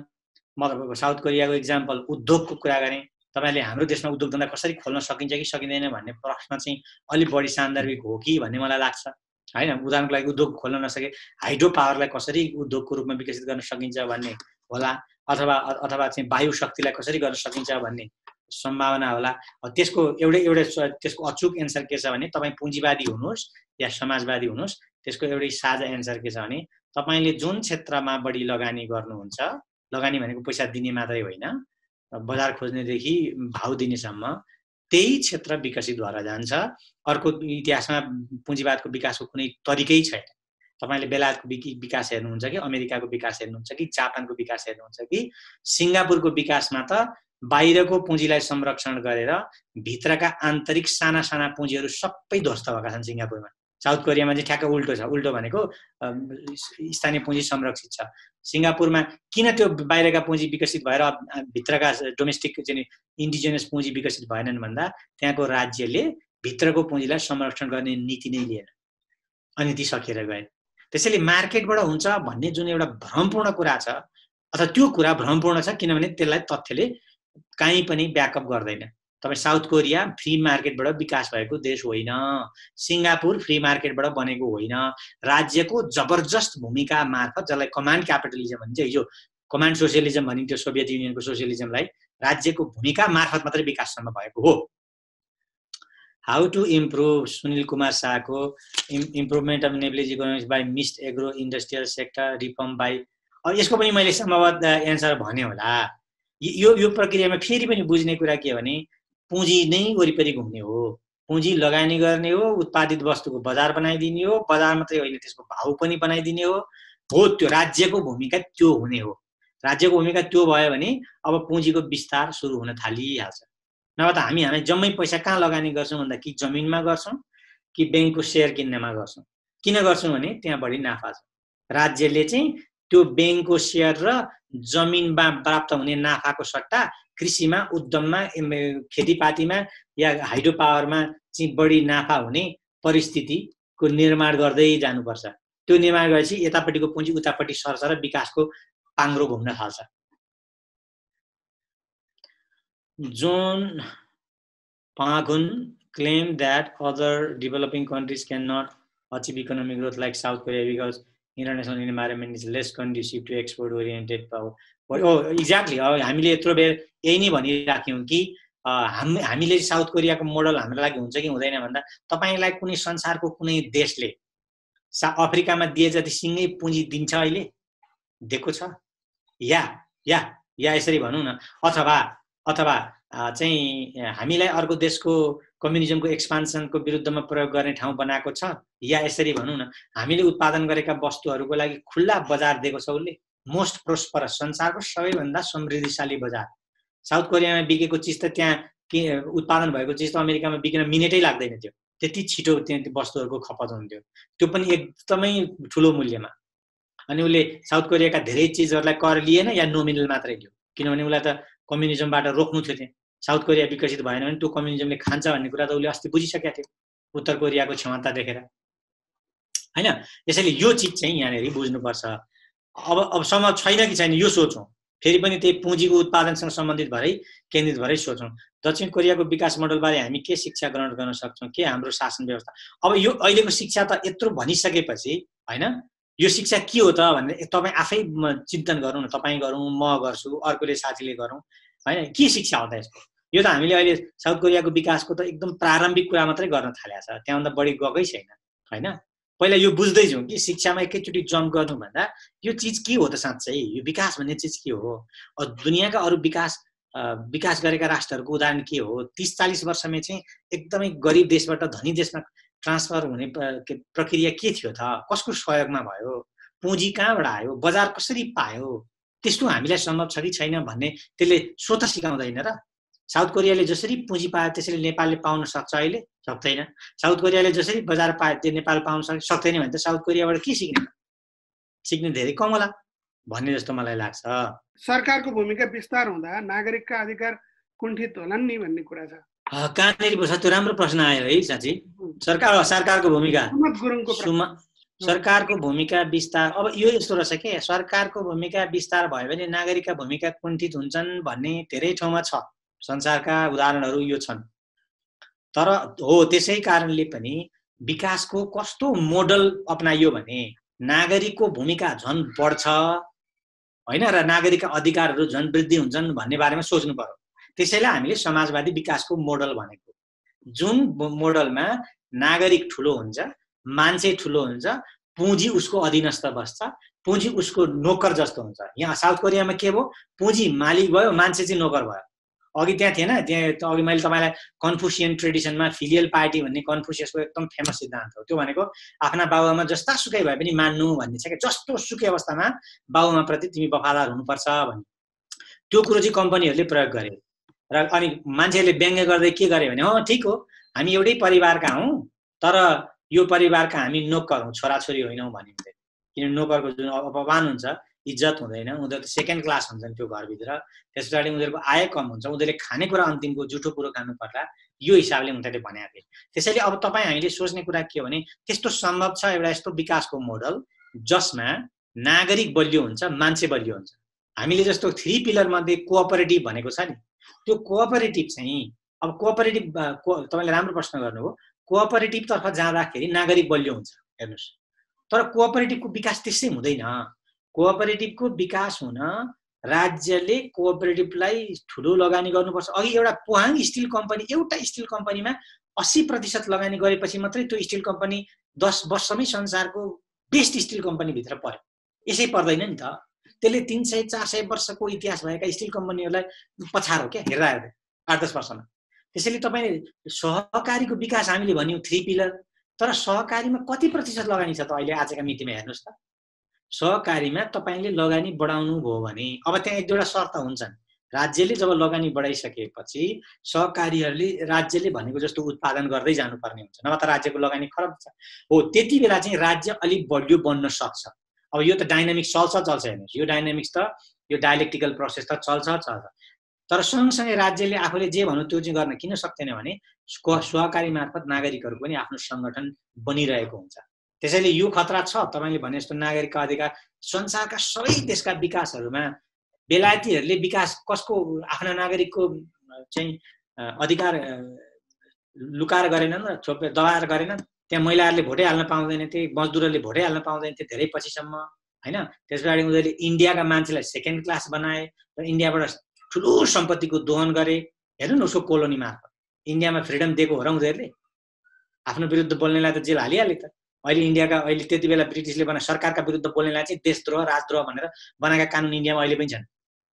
A: म साउथ कोरियाको एक्जाम्पल उद्योगको कुरा गरे तपाईले हाम्रो देशमा उद्योग धन्दा कसरी खोल्न सकिन्छ कि सकिँदैन भन्ने प्रश्न चाहिँ अलि बढी सान्दर्भिक हो कि भन्ने मलाई लाग्छ हैन उदाहरणको लागि उद्योग खोल्न नसके हाइड्रो पावरलाई कसरी उद्योगको रूपमा विकसित गर्न सकिन्छ भन्ने होला अथवा अथवा चाहिँ वायु शक्तिलाई कसरी गर्न सकिन्छ भन्ने सम्भावना होला त्यसको एउटै एउटै त्यसको अचूक एन्सर के छ भने तपाई पुँजीवादी हुनुहोस् या समाजवादी हुनुहोस् त्यसको एउटै साझा एन्सर के छ भने तपाईले जुन क्षेत्रमा बढी लगानी गर्नुहुन्छ लगानी भनेको पैसा दिने मात्रै होइन बजार खोज्नेदेखि भाउ दिनेसम्म त्यही क्षेत्र विकसित भएर जान्छ अर्को इतिहासमा पुँजीवादको विकासको कुनै तरिकै छैन तपाईले बेलायतको विकास हेर्नुहुन्छ कि अमेरिकाको विकास हेर्नुहुन्छ कि जापानको विकास हेर्नुहुन्छ कि सिङ्गापुरको विकासमा त बाहिरको पुँजीलाई संरक्षण गरेर भित्रका आन्तरिक साना साना पुँजीहरू सबै ध्वस्त भएका छन् सिङ्गापुरमा साउथ कोरियामा चाहिँ ठ्याक्क उल्टो छ उल्टो भनेको स्थानीय पुँजी संरक्षित छ सिङ्गापुरमा किन त्यो बाहिरका पुँजी विकसित भएर भित्रका डोमेस्टिक चाहिँ इन्डिजिनियस पुँजी विकसित भएनन् भन्दा त्यहाँको राज्यले भित्रको पुँजीलाई संरक्षण गर्ने नीति नै लिएन अनि ती सकिएर गए त्यसैले मार्केटबाट हुन्छ भन्ने जुन एउटा भ्रमपूर्ण कुरा छ अथवा त्यो कुरा भ्रमपूर्ण छ किनभने त्यसलाई तथ्यले कहीँ पनि ब्याकअप गर्दैन तपाई साउथ कोरिया फ्री मार्केटबाट विकास भएको देश होइन सिङ्गापुर फ्री मार्केटबाट बनेको होइन राज्यको जबरजस्त भूमिका मार्फत जसलाई कमान्ड क्यापिटलिजम भनिन्छ हिजो कमान्ड सोसियलिजम भनिन्थ्यो सोभियत युनियनको सोसियलिजमलाई राज्यको भूमिका मार्फत मात्रै विकाससम्म भएको हो how to improve Sunil Kumar शाहको improvement of Nepalese economics by missed agro industrial sector reform by अब यसको पनि मैले सम्भवतः एन्सर भने होला यो यो प्रक्रियामा फेरि पनि बुझ्ने कुरा के भने पुँजी नै वरिपरि घुम्ने हो पुँजी लगानी गर्ने हो उत्पादित वस्तुको बजार बनाइदिने हो बजार मात्रै होइन त्यसको भाउ पनि बनाइदिने हो हो त्यो राज्यको भूमिका त्यो हुने हो राज्यको भूमिका त्यो भयो भने अब पुँजीको विस्तार सुरु हुन थालिहाल्छ नभए त हामी हामी जम्मै पैसा कहाँ लगानी गर्छौँ भन्दा कि जमिनमा गर्छौँ कि ब्याङ्कको सेयर किन्नमा गर्छौँ किन गर्छौँ भने त्यहाँ बढी नाफा छ राज्यले चाहिँ त्यो ब्याङ्कको सेयर र जमिनमा प्राप्त हुने नाफाको सट्टा कृषिमा उद्यममा खेतीपातीमा या हाइड्रो पावरमा चाहिँ बढी नाफा हुने परिस्थितिको निर्माण गर्दै जानुपर्छ त्यो निर्माण गरेपछि यतापट्टिको पुँजी उतापट्टि सर्छ र विकासको पाङ्ग्रो घुम्न थाल्छ जोन पागुन claim that other developing countries cannot achieve economic growth like South Korea because international environment is less conducive to export oriented power. Oh, exactly. हामीले यत्रो बेर यही नै भनिराख्यौं कि हामीले साउथ कोरियाको मोडल हाम्रो लागि हुन्छ कि हुँदैन भन्दा तपाईलाई कुनै संसारको कुनै देशले अफ्रिकामा दिए जति सिंगै पुँजी दिन्छ अहिले दिएको छ या या या यसरी भनौं न अथवा अथवा चाहिँ हामीलाई अर्को देशको कम्युनिजमको एक्सपान्सनको विरुद्धमा प्रयोग गर्ने ठाउँ बनाएको छ या यसरी भनौं न हामीले उत्पादन गरेका वस्तुहरूको लागि खुल्ला बजार दिएको छ उसले मोस्ट प्रोस्परस संसारको सबैभन्दा समृद्धिशाली बजार साउथ कोरियामा बिकेको चिज त त्यहाँ उत्पादन भएको चिज त अमेरिकामा बिकिन मिनेटै लाग्दैन थियो त्यति छिटो त्यहाँ वस्तुहरूको खपत हुन्थ्यो त्यो पनि एकदमै ठुलो मूल्यमा अनि उसले साउथ कोरियाका धेरै चिजहरूलाई कर लिएन या नोमिनल मात्रै लियो किनभने उसलाई त कम्युनिजमबाट रोक्नु थियो त्यहाँ साउथ कोरिया विकसित भएन भने त्यो कम्युनिजमले खान्छ भन्ने कुरा त उसले अस्ति बुझिसकेको थियो उत्तर कोरियाको क्षमता देखेर हैन। त्यसैले यो चिज चाहिँ यहाँनिर बुझ्नुपर्छ। अब अब सम्भव छैन कि छैन यो सोचौँ, फेरि पनि त्यही पुँजीको उत्पादनसँग सम्बन्धित भएरै केन्द्रित भएरै सोचौँ। दक्षिण कोरियाको विकास मोडलबारे हामी के शिक्षा ग्रहण गर्न सक्छौँ, के हाम्रो शासन व्यवस्था। अब यो अहिलेको शिक्षा त यत्रो भनिसकेपछि हैन, यो शिक्षा के हो त भनेर तपाईँ आफै चिन्तन गरौँ न, तपाईँ गरौँ, म गर्छु, अर्कोले साथीले गरौँ हैन, के शिक्षा हो त यसको। यो त हामीले अहिले साउथ कोरियाको विकासको त एकदम प्रारम्भिक कुरा मात्रै गर्न थालेको छ, त्यहाँभन्दा बढी गएकै छैन हैन। पहिला यो बुझ्दै जाउँ कि शिक्षामा एकैचोटि जम्प गर्नुभन्दा यो चिज के हो त साँच्चै, यो विकास भन्ने चिज के हो। दुनियाँका अरू विकास विकास गरेका राष्ट्रहरूको उदाहरण के हो, तीस चालीस वर्षमै चाहिँ एकदमै गरिब देशबाट धनी देशमा ट्रान्सफर हुने प्रक्रिया के थियो त, कसको सहयोगमा भयो, पुँजी कहाँबाट आयो, बजार कसरी पायो, त्यस्तो हामीलाई सम्भव छ कि छैन भन्ने त्यसले स्वतः सिकाउँदैन र। साउथ कोरियाले जसरी पुँजी पायो त्यसरी नेपालले पाउन सक्छ, अहिले सक्दैन। साउथ कोरियाले जसरी बजार पायो त्यो नेपाल पाउन सक्छ, सक्दैन भने त साउथ कोरियाबाट के सिक्ने, सिक्ने धेरै कम होला भन्ने जस्तो मलाई लाग्छ।
B: सरकारको भूमिका विस्तार हुँदा नागरिकका अधिकार कुण्ठित होलान् नि भन्ने कुरा छ।
A: कहाँनिर छ त्यो राम्रो प्रश्न आयो है साँच्ची। सरकार सरकारको भूमिका सरकारको भूमिका विस्तार, अब यो यस्तो रहेछ के, सरकारको भूमिका विस्तार भयो भने नागरिकका भूमिका कुण्ठित हुन्छन् भन्ने धेरै ठाउँमा छ, संसारका उदाहरणहरू यो छन्। तर हो त्यसै कारणले पनि विकासको कस्तो मोडल अपनाइयो भने नागरिकको भूमिका झन् बढ्छ हैन, र नागरिकका अधिकारहरू झन् वृद्धि हुन्छन् भन्ने बारेमा सोच्नु पर्यो। त्यसैले हामीले समाजवादी विकासको मोडल भनेको, जुन मोडलमा नागरिक ठुलो हुन्छ, मान्छे ठुलो हुन्छ, पुँजी उसको अधीनस्थ बस्छ, पुँजी उसको नोकर जस्तो हुन्छ। यहाँ साउथ कोरियामा के भयो, पुँजी मालिक भयो, मान्छे चाहिँ नोकर भयो। अघि त्यहाँ थिएन, त्यहाँ अघि मैले तपाईँलाई कन्फ्युसियन ट्रेडिसनमा फिलियल पार्टी भन्ने कन्फ्युसियसको एकदम फेमस सिद्धान्त हो। त्यो भनेको आफ्ना बाबुआमा जस्ता सुकै भए पनि मान्नु भन्ने छ क्या, जस्तो सुकै अवस्थामा बाबुआमा प्रति तिमी वफादार हुनुपर्छ भन्ने। त्यो कुरो चाहिँ कम्पनीहरूले प्रयोग गरे र अनि मान्छेहरूले व्यङ्ग्य गर्दै के गरे भने, हो ठिक हो हामी एउटै परिवारका हौँ तर यो परिवारका हामी नोकर हौँ, छोराछोरी होइनौँ भनिन्छ। किन नोकरको जुन अपमान हुन्छ, इज्जत हुँदैन, उनीहरू त सेकेन्ड क्लास हुन्छन् त्यो घरभित्र, त्यस पछाडि उनीहरूको आय कम हुन्छ, उनीहरूले खानेकुरा अन्तिमको जुठो कुरो खानु पर्ला, यो हिसाबले उनीहरूले भनेका थिए। त्यसैले अब तपाईँ हामीले सोच्ने कुरा के हो भने त्यस्तो सम्भव छ एउटा यस्तो विकासको मोडल जसमा नागरिक बलियो हुन्छ, मान्छे बलियो हुन्छ। हामीले जस्तो थ्री पिलर मध्ये कोअपरेटिभ भनेको छ नि, त्यो कोअपरेटिभ चाहिँ अब कोअपरेटिभ तपाईँले राम्रो प्रश्न गर्नुभयो, कोअपरेटिभ तर्फ जाँदाखेरि नागरिक बलियो हुन्छ हेर्नुहोस्। तर कोअपरेटिभको विकास त्यसै हुँदैन। कोअपरेटिभको विकास हुन राज्यले कोअपरेटिभलाई ठुलो लगानी गर्नुपर्छ। अघि एउटा पोहाङ स्टिल कम्पनी, एउटा स्टिल कम्पनीमा अस्सी प्रतिशत लगानी गरेपछि मात्रै त्यो स्टिल कम्पनी दस वर्षमै संसारको बेस्ट स्टिल कम्पनीभित्र पर्यो, यसै पर्दैन नि त। त्यसले तीन सय चार सय वर्षको इतिहास भएका स्टिल कम्पनीहरूलाई पछारो क्या हेर्दा हेर्दै आठ दस वर्षमा। त्यसैले तपाईँले सहकारीको विकास हामीले भन्यौँ थ्री पिलर, तर सहकारीमा कति प्रतिशत लगानी छ त अहिले आजका मितिमा हेर्नुहोस् त। सहकारीमा तपाईँले लगानी बढाउनु भयो भने अब त्यहाँ एक दुईवटा शर्त हुन्छन्। राज्यले जब लगानी बढाइसकेपछि सहकारीहरूले राज्यले भनेको जस्तो उत्पादन गर्दै जानुपर्ने हुन्छ, नभए त राज्यको लगानी खराब छ। हो त्यति बेला चाहिँ राज्य अलिक बलियो बन्न सक्छ। अब यो त डाइनामिक्स चल्छ चल्छ हेर्नुहोस्, यो डाइनामिक्स त यो डायलेक्टिकल प्रोसेस त चल्छ चल्छ। तर सँगसँगै राज्यले आफूले जे भन्यो त्यो चाहिँ गर्न किन सक्दैन भने सहकारी मार्फत नागरिकहरूको पनि आफ्नो सङ्गठन बनिरहेको हुन्छ। त्यसैले यो खतरा छ। तपाईँले भने जस्तो नागरिकका अधिकार संसारका सबै देशका विकासहरूमा बेलायतीहरूले विकास कसको आफ्ना नागरिकको चाहिँ अधिकार लुकाएर गरेनन् र छोपे दबाएर गरेनन्। त्यहाँ महिलाहरूले भोटै हाल्न पाउँदैन थिए, मजदुरहरूले भोटै हाल्न पाउँदैन थिए धेरै पछिसम्म होइन। त्यस पछाडि उनीहरूले इन्डियाका मान्छेलाई सेकेन्ड क्लास बनाए र इन्डियाबाट ठुलो सम्पत्तिको दोहन गरे। हेर्नु न उसको कोलोनी मार्फत इन्डियामा फ्रिडम दिएको हो र उनीहरूले। आफ्नो विरुद्ध बोल्नेलाई त जेल हालिहाले त। अहिले इन्डियाका अहिले त्यति बेला ब्रिटिसले बना सरकारका विरुद्ध बोल्नेलाई चाहिँ देशद्रोह राजद्रोह भनेर बनाएका कानुन इन्डियामा अहिले पनि छन्।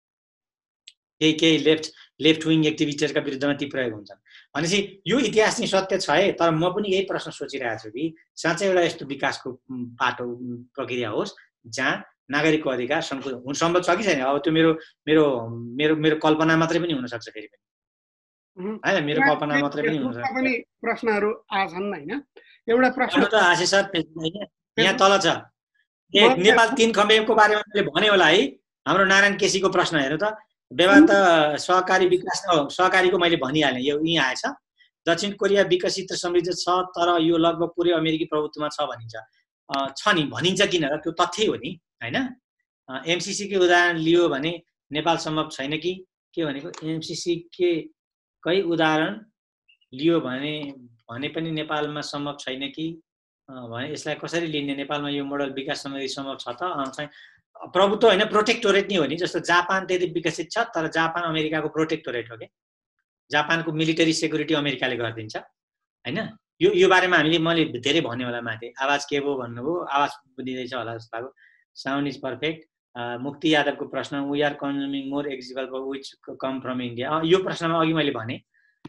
A: केही केही लेफ्ट लेफ्ट विङ एक्टिभिस्टहरूका विरुद्धमा ती प्रयोग हुन्छन्। भनेपछि यो इतिहास चाहिँ सत्य छ है। तर म पनि यही प्रश्न सोचिरहेको छु कि साँच्चै एउटा यस्तो विकासको बाटो प्रक्रिया होस् जहाँ नागरिकको अधिकार सङ्कुचित हुन सम्भव छ कि छैन। अब त्यो मेरो मेरो मेरो मेरो कल्पना मात्रै पनि हुनसक्छ फेरि पनि होइन, मेरो कल्पना मात्रै पनि हुनसक्छ।
B: पनि प्रश्नहरू आछन् होइन। एउटा प्रश्न
A: त आशिष सर यहाँ तल छ, ए नेपाल तीन खम्बेको बारेमा मैले भने होला है। हाम्रो नारायण केसीको प्रश्न हेर्नु त, व्यवहार त सहकारी विकास सहकारीको मैले भनिहालेँ, यो यहीँ आएछ। दक्षिण कोरिया विकसित र समृद्ध छ तर यो लगभग पुरै अमेरिकी प्रभुत्वमा छ भनिन्छ। छ नि भनिन्छ किन र त्यो तथ्य हो नि हैन। एमसीसी कै उदाहरण लियो भने नेपाल सम्भव छैन कि के भनेको एमसीसी के कै उदाहरण लियो भने भने पनि नेपालमा सम्भव छैन कि भने यसलाई कसरी लिने नेपालमा यो मोडल विकास सम्बन्धी सम्भव छ त चाहिँ प्रभुत्व होइन प्रोटेक्टोरेट नै हो नि। जस्तो जापान त्यति विकसित छ तर जापान अमेरिकाको प्रोटेक्टोरेट हो के जापानको मिलिटरी सेक्युरिटी अमेरिकाले गरिदिन्छ हैन। यो यो बारेमा हामीले मैले धेरै भन्ने होला माथि आवाज के भयो भन्नुभयो आवाज बुझिँदैछ होला जस्तो लाग्यो। Sound is perfect. मुक्ति यादवको प्रश्न we are consuming more agriculture which come from India यो प्रश्नमा अघि मैले भने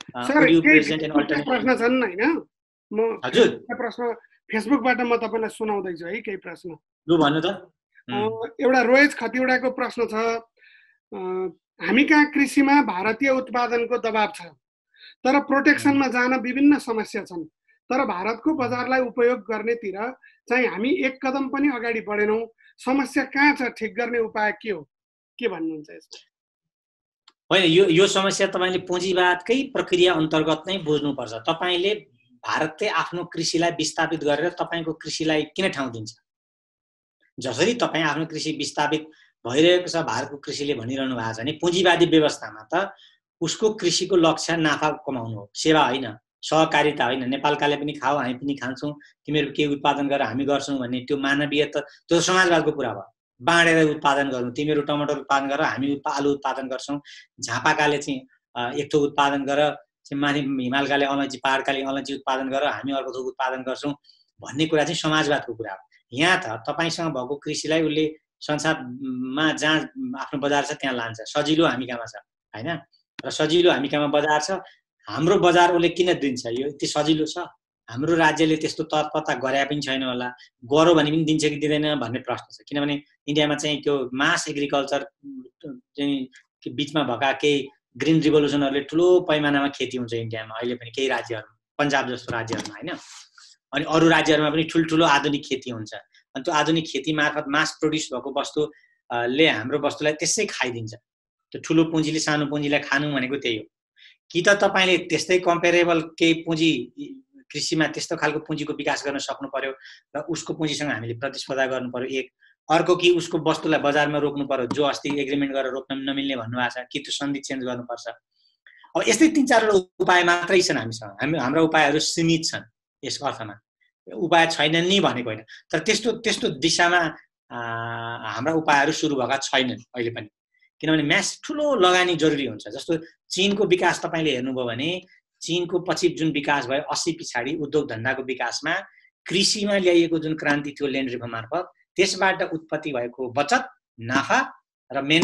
B: प्रश्न छन् हैन म
A: हजुर
B: प्रश्न फेसबुकबाट म तपाईलाई सुनाउँदैछु है केही प्रश्न
A: लु भन्नु त।
B: एउटा रोएज खतिवडाको प्रश्न छ हामी कहाँ कृषिमा भारतीय उत्पादनको दबाब छ तर प्रोटेक्सनमा जान विभिन्न समस्या छन् तर भारतको बजारलाई उपयोग गर्नेतिर चाहिँ हामी एक कदम पनि अगाडि बढेनौं। समस्या कहाँ छ ठिक गर्ने उपाय के हो के भन्नुहुन्छ यसमा?
A: होइन यो यो समस्या तपाईले पुँजीवादकै प्रक्रिया अन्तर्गत नै बुझ्नुपर्छ। तपाईले भारतले आफ्नो कृषिलाई विस्थापित गरेर तपाईको कृषिलाई किन ठाउँ दिन्छ? जसरी तपाई आफ्नो कृषि विस्थापित भइरहेको छ भारतको कृषिले भनिरहनु भएको छ नि पुँजीवादी व्यवस्थामा त उसको कृषिको लक्ष्य नाफा कमाउनु हो सेवा होइन सहकारिता होइन। नेपालकाले पनि खाऊ हामी पनि खान्छौँ तिमीहरू के उत्पादन गर हामी गर्छौँ भन्ने त्यो मानवीय त त्यो समाजवादको कुरा भयो। बाँडेर उत्पादन गर्नु तिमीहरू टमाटर उत्पादन गर हामी आलु उत्पादन गर्छौँ झापाकाले चाहिँ एक थोक उत्पादन गर माथि हिमालकाले अलैँची पहाडकाले अलैँची उत्पादन गर हामी अर्को थोक उत्पादन गर्छौँ भन्ने कुरा चाहिँ समाजवादको कुरा हो। यहाँ त तपाईसँग भएको कृषिलाई उसले संसारमा जहाँ आफ्नो बजार छ त्यहाँ लान्छ सजिलो हामी कहाँमा छ हैन र सजिलो हामी कहाँमा बजार छ हाम्रो बजार उसले किन दिन्छ? यो यति सजिलो छ हाम्रो राज्यले त्यस्तो तत्परता गरे पनि छैन होला गरो भने पनि दिन्छ कि दिँदैन भन्ने प्रश्न छ। किनभने इन्डियामा चाहिँ त्यो मास एग्रिकल्चर चाहिँ बिचमा भएका केही ग्रिन रिभोल्युसनहरूले ठुलो पैमानामा खेती हुन्छ इन्डियामा अहिले पनि केही राज्यहरूमा पन्जाब जस्तो राज्यहरूमा हैन। अनि अरू राज्यहरूमा पनि ठुल्ठुलो आधुनिक खेती हुन्छ अनि त्यो आधुनिक खेती मार्फत मास प्रोड्युस भएको वस्तुले हाम्रो वस्तुलाई त्यसै खाइदिन्छ। त्यो ठुलो पुँजीले सानो पुँजीलाई खानु भनेको त्यही हो। कि त तपाईले त्यस्तै कम्पेरेबल केही पुँजी कृषिमा त्यस्तो खालको पुँजीको विकास गर्न सक्नु पर्यो र उसको पुँजीसँग हामीले प्रतिस्पर्धा गर्नु पर्यो एक। अर्को कि उसको वस्तुलाई बजारमा रोक्नु पर्यो जो अस्ति एग्रिमेन्ट गरेर रोक्न नमिल्ने भन्नुभएको छ कि त्यो सन्धि चेन्ज गर्नुपर्छ। अब यस्तै तीन चारवटा उपाय मात्रै छन् हामीसँग हामी हाम्रा उपायहरू सीमित छन् यसको अर्थमा उपाय छैनन् नि भनेको होइन तर त्यस्तो त्यस्तो दिशामा हाम्रा उपायहरू सुरु भएका छैनन् अहिले पनि। किनभने म्यास ठुलो लगानी जरुरी हुन्छ। जस्तो चीनको विकास तपाईले हेर्नुभयो भने चीनको पछि जुन विकास भयो अस्सी पछाडि उद्योग धन्दाको विकासमा कृषिमा ल्याइएको जुन क्रान्ति थियो ल्यान्ड रिफर्म मार्फत त्यसबाट उत्पत्ति भएको बचत नाफा र मेन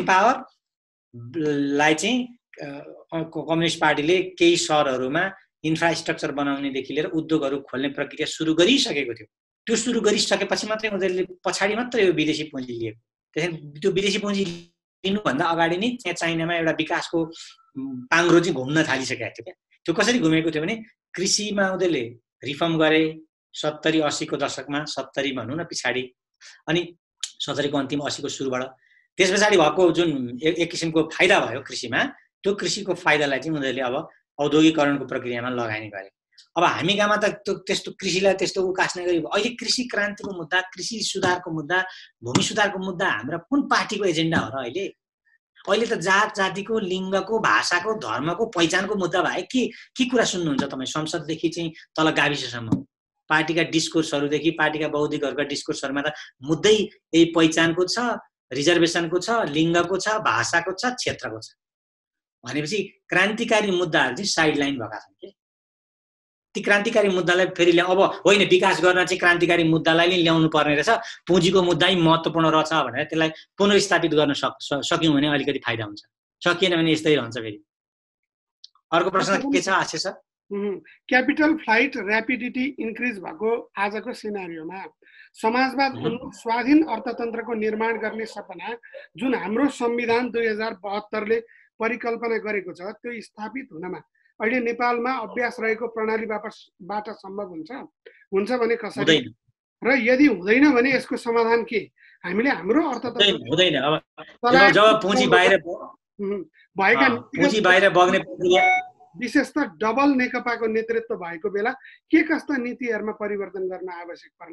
A: पावरलाई चाहिँ कम्युनिस्ट पार्टीले केही सहरहरूमा इन्फ्रास्ट्रक्चर बनाउनेदेखि लिएर उद्योगहरू खोल्ने प्रक्रिया सुरु गरिसकेको थियो। त्यो सुरु गरिसकेपछि मात्रै उनीहरूले पछाडि मात्रै यो विदेशी पुँजी लिएको। त्यसैले त्यो विदेशी पुँजी लिनुभन्दा अगाडि नै त्यहाँ चाइनामा एउटा विकासको पाङ्ग्रो चाहिँ घुम्न थालिसकेको थियो क्या। त्यो कसरी घुमेको थियो भने कृषिमा उनीहरूले रिफर्म गरे सत्तरी अस्सीको दशकमा सत्तरी भनौँ न पछाडि अनि सत्तरीको अन्तिम अस्सीको सुरुबाट त्यस पछाडि भएको जुन एक किसिमको फाइदा भयो कृषिमा त्यो कृषिको फाइदालाई चाहिँ उनीहरूले अब औद्योगिकरणको प्रक्रियामा लगानी गरे। अब हामी गाउँमा त त्यो त्यस्तो कृषिलाई त्यस्तो उकास्ने गरी अहिले कृषि क्रान्तिको मुद्दा कृषि सुधारको मुद्दा भूमि सुधारको मुद्दा हाम्रा कुन पार्टीको एजेन्डा हो र अहिले? अहिले त जात जातिको लिङ्गको भाषाको धर्मको पहिचानको मुद्दा भए के के कुरा सुन्नुहुन्छ तपाईँ? संसददेखि चाहिँ तल गाविससम्म पार्टीका डिस्कोर्सहरूदेखि पार्टीका बौद्धिकहरूका डिस्कोर्सहरूमा त मुद्दै यही पहिचानको छ रिजर्भेसनको छ लिङ्गको छ भाषाको छ क्षेत्रको छ भनेपछि क्रान्तिकारी मुद्दाहरू चाहिँ साइड लाइन भएका छन् के। ती क्रान्तिकारी मुद्दालाई फेरि ल्या अब होइन विकास गर्न चाहिँ क्रान्तिकारी मुद्दालाई नै ल्याउनु पर्ने रहेछ पुँजीको मुद्दा नै महत्त्वपूर्ण रहेछ भनेर त्यसलाई पुनर्स्थापित गर्न सक सक्यौँ भने अलिकति फाइदा हुन्छ सकिएन भने यस्तै रहन्छ। फेरि अर्को प्रश्न के छ Asha sir?
B: Capital flight rapidity increase भएको आजको सिनारियोमा समाजवाद उन्मुख स्वाधीन अर्थतन्त्रको निर्माण गर्ने सपना जुन हाम्रो संविधान दुई हजार बहत्तरले परिकल्पना गरेको छ त्यो स्थापित हुनमा अहिले नेपालमा अभ्यास रहेको प्रणालीबाट सम्भव हुन्छ हुन्छ भने कसरी र यदि हुँदैन भने यसको समाधान के? हामीले हाम्रो अर्थतन्त्र
A: हुँदैन। अब जब पुँजी बाहिर
B: भएका
A: पुँजी बाहिर बग्ने प्रक्रिया
B: विशेष त डबल नेकपाको नेतृत्व भएको बेला के कस्ता नीतिहरूमा परिवर्तन गर्न आवश्यक पर्ला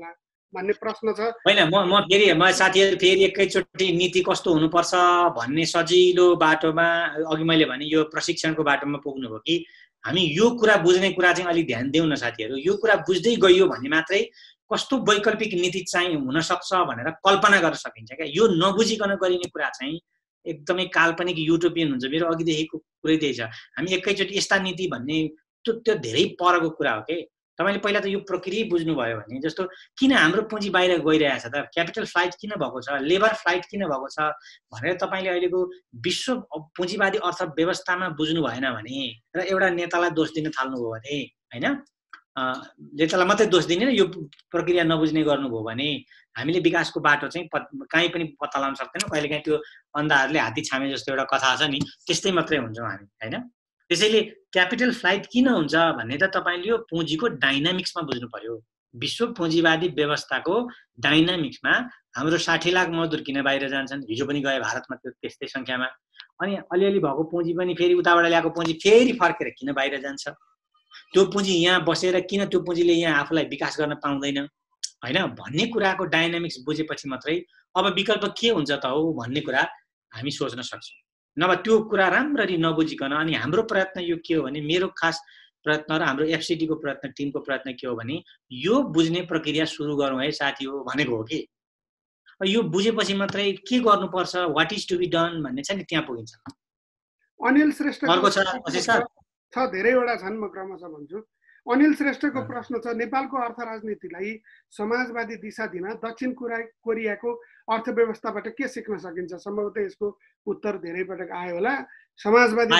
B: भन्ने प्रश्न छ।
A: होइन म म फेरि म साथीहरू फेरि एकैचोटि नीति कस्तो हुनुपर्छ भन्ने सजिलो बाटोमा अघि मैले भने यो प्रशिक्षणको बाटोमा पुग्नु हो कि हामी यो कुरा बुझ्ने कुरा चाहिँ अलिक ध्यान दिउँ न साथीहरू। यो कुरा बुझ्दै गइयो भने मात्रै कस्तो वैकल्पिक नीति चाहिँ हुनसक्छ भनेर कल्पना गर्न सकिन्छ क्या। यो नबुझिकन गरिने कुरा चाहिँ एकदमै काल्पनिक युटोपियन हुन्छ। मेरो अघिदेखिको कुरै त्यही छ। हामी एकैचोटि यस्ता नीति भन्ने त्यो त्यो धेरै परको कुरा हो कि। तपाईँले पहिला त यो प्रक्रिया बुझ्नुभयो भने जस्तो किन हाम्रो पुँजी बाहिर गइरहेछ त, क्यापिटल फ्लाइट किन भएको छ, लेबर फ्लाइट किन भएको छ भनेर तपाईँले अहिलेको विश्व पुँजीवादी अर्थव्यवस्थामा बुझ्नु भएन भने र एउटा नेतालाई दोष दिन थाल्नुभयो भने होइन, नेतालाई मात्रै दोष दिने र यो प्रक्रिया नबुझ्ने गर्नुभयो भने हामीले विकासको बाटो चाहिँ कहीँ पनि पत्ता लगाउन सक्दैनौँ। कहिलेकाहीँ त्यो अन्धाहरूले हात्ती छामे जस्तो एउटा कथा छ नि, त्यस्तै मात्रै हुन्छौँ हामी होइन। त्यसैले क्यापिटल फ्लाइट किन हुन्छ भन्ने त तपाईँले यो पुँजीको डाइनामिक्समा बुझ्नु पर्यो। विश्व पुँजीवादी व्यवस्थाको डाइनामिक्समा हाम्रो साठी लाख मजदुर किन बाहिर जान्छन्, हिजो पनि गए भारतमा त्यो त्यस्तै सङ्ख्यामा। अनि अलिअलि भएको पुँजी पनि फेरि उताबाट ल्याएको पुँजी फेरि फर्केर किन बाहिर जान्छ, त्यो पुँजी यहाँ बसेर किन त्यो पुँजीले यहाँ आफूलाई विकास गर्न पाउँदैन होइन भन्ने कुराको डाइनामिक्स बुझेपछि मात्रै अब विकल्प के हुन्छ त हो भन्ने कुरा हामी सोच्न सक्छौँ। नभए त्यो कुरा राम्ररी नबुझिकन अनि हाम्रो प्रयत्न यो के हो भने, मेरो खास प्रयत्न र हाम्रो एफसिडीको प्रयत्न, टिमको प्रयत्न के हो भने यो बुझ्ने प्रक्रिया सुरु गरौँ है साथी हो भनेको हो कि। यो बुझेपछि मात्रै के गर्नुपर्छ, what is to be done भन्ने छ नि, त्यहाँ पुगिन्छ।
B: अनिल श्रेष्ठ
A: अर्को छ
B: छ धेरैवटा छन्, म क्रमशः भन्छु। अनिल श्रेष्ठको प्रश्न छ, नेपालको अर्थ राजनीतिलाई समाजवादी दिशा दिन दक्षिण कोरियाको अर्थव्यवस्थाबाट के सिक्न सकिन्छ? सम्भवतः यसको उत्तर धेरै पटक आयो होला। समाजवादी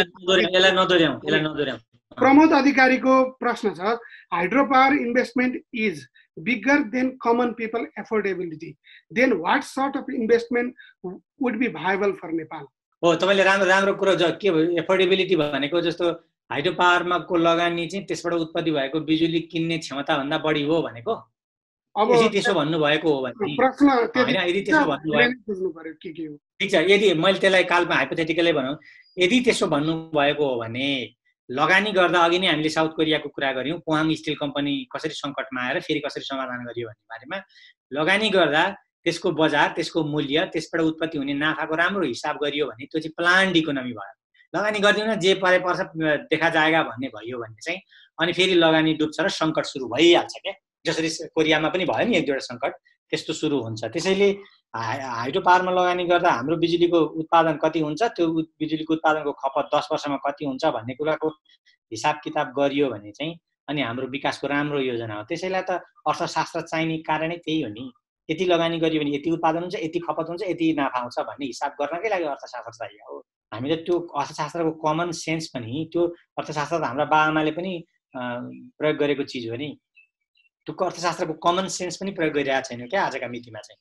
B: प्रमोद अधिकारीको प्रश्न छ, hydro power investment is bigger than common people affordability, then what sort of investment would be viable for Nepal?
A: हो, तपाईँले राम्रो राम्रो कुरो के भयो, एफोर्डेबिलिटी भनेको जस्तो हाइड्रो पावरमा को लगानी चाहिँ त्यसबाट उत्पत्ति भएको बिजुली किन्ने क्षमताभन्दा बढी हो भनेको। अब यदि त्यसो भन्नुभएको हो भने
B: प्रश्न
A: होइन, यदि त्यसो भन्नुभयो ठिक छ, यदि मैले त्यसलाई कालमा हाइपोथेटिकलै भनौँ, यदि त्यसो भन्नुभएको हो भने लगानी गर्दा अघि नै हामीले साउथ कोरियाको कुरा गऱ्यौँ, पोहाङ स्टिल कम्पनी कसरी सङ्कटमा आएर फेरि कसरी समाधान गरियो भन्ने बारेमा। लगानी गर्दा त्यसको बजार, त्यसको मूल्य, त्यसबाट उत्पत्ति हुने नाफाको राम्रो हिसाब गरियो भने त्यो चाहिँ प्लान्ड इकोनोमी भयो। लगानी गरिदिउँ न, जे परे पर्छ देखा जाएगा भन्ने भयो भने चाहिँ अनि फेरि लगानी डुब्छ र सङ्कट सुरु भइहाल्छ क्या। जसरी कोरियामा पनि भयो नि एक दुईवटा सङ्कट, त्यस्तो सुरु हुन्छ। त्यसैले हाइड्रो पावरमा लगानी गर्दा हाम्रो बिजुलीको उत्पादन कति हुन्छ, त्यो बिजुलीको उत्पादनको खपत दस वर्षमा कति हुन्छ भन्ने कुराको हिसाब किताब गरियो भने चाहिँ अनि हाम्रो विकासको राम्रो योजना हो। त्यसैलाई त अर्थशास्त्र चाहिने कारणै त्यही हो नि। यति लगानी गरियो भने यति उत्पादन हुन्छ, यति खपत हुन्छ, यति नाफा आउँछ भन्ने हिसाब गर्नकै लागि अर्थशास्त्र चाहियो हो। हामीले त्यो अर्थशास्त्रको कमन सेन्स पनि, त्यो अर्थशास्त्र त हाम्रा बाआमाले पनि प्रयोग गरेको चिज हो नि, त्यो अर्थशास्त्रको कमन सेन्स पनि प्रयोग गरिरहेको छैन क्या आजका मितिमा चाहिँ।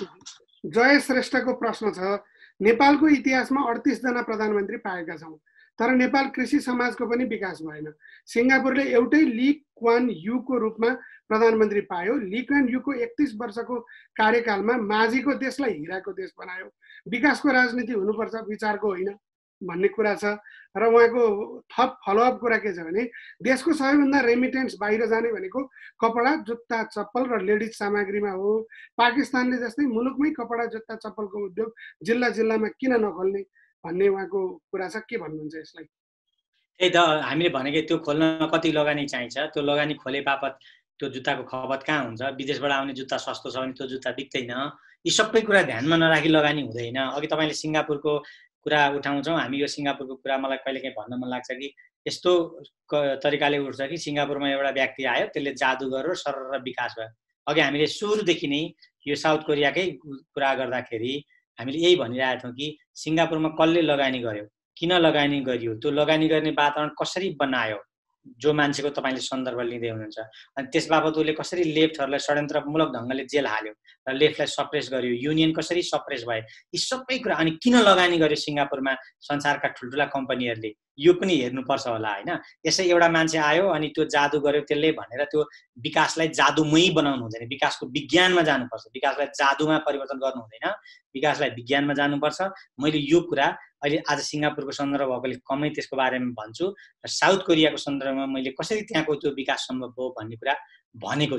B: जय श्रेष्ठको प्रश्न छ, नेपालको इतिहासमा अडतिस जना प्रधानमन्त्री पाएका छौँ, तर नेपाल कृषि समाजको पनि विकास भएन। सिङ्गापुरले एउटै ली क्वान युको रूपमा प्रधानमन्त्री पायो। ली क्वान युको एकतिस वर्षको कार्यकालमा माझीको देशलाई हिराको देश बनायो। विकासको राजनीति हुनुपर्छ, विचारको होइन भन्ने कुरा छ। र उहाँको थप फलोअप कुरा के छ भने, देशको सबैभन्दा रेमिटेन्स बाहिर जाने भनेको कपडा, जुत्ता, चप्पल र लेडिज सामग्रीमा हो। पाकिस्तानले जस्तै मुलुकमै कपडा, जुत्ता, चप्पलको उद्योग जिल्ला जिल्लामा किन नखोल्ने भन्ने उहाँको कुरा छ। के भन्नुहुन्छ यसलाई?
A: त्यही त हामीले भनेको, त्यो खोल्न कति लगानी चाहिन्छ, त्यो लगानी खोले बापत त्यो जुत्ताको खपत कहाँ हुन्छ, विदेशबाट आउने जुत्ता सस्तो छ भने त्यो जुत्ता बिक्दैन। यी सबै कुरा ध्यानमा नराखी लगानी हुँदैन। अघि तपाईँले सिङ्गापुरको कुरा उठाउँछौँ, हामी यो सिङ्गापुरको कुरा मलाई कहिलेकाहीँ भन्न मन लाग्छ कि यस्तो तरिकाले उठ्छ कि सिङ्गापुरमा एउटा व्यक्ति आयो, त्यसले जादु गर्यो, सरर विकास भयो। अघि हामीले सुरुदेखि नै यो साउथ कोरियाकै कुरा गर्दाखेरि हामीले यही भनिरहेका थियौँ कि सिङ्गापुरमा कसले लगानी गर्यो, किन लगानी गरियो, त्यो लगानी गर्ने वातावरण कसरी बनायो, जो मान्छेको तपाईँले सन्दर्भ लिँदै हुनुहुन्छ। अनि त्यस बाबत उसले कसरी लेफ्टहरूलाई षड्यन्त्रमूलक ढङ्गले जेल हाल्यो र लेफ्टलाई सप्रेस गर्यो, युनियन कसरी सप्रेस भयो, यी सबै कुरा। अनि किन लगानी गर्यो सिङ्गापुरमा संसारका ठुल्ठुला कम्पनीहरूले, यो पनि हेर्नुपर्छ होला होइन। यसै एउटा मान्छे आयो अनि त्यो जादु गर्यो त्यसले भनेर त्यो विकासलाई जादुमय बनाउनु हुँदैन। विकासको विज्ञानमा जानुपर्छ, विकासलाई जादुमा परिवर्तन गर्नु हुँदैन, विकासलाई विज्ञानमा जानुपर्छ। मैले यो कुरा अहिले आज सिङ्गापुरको सन्दर्भ भएकोले कमै त्यसको बारेमा भन्छु र साउथ कोरियाको सन्दर्भमा मैले कसरी त्यहाँको त्यो विकास सम्भव हो भन्ने कुरा भनेको छु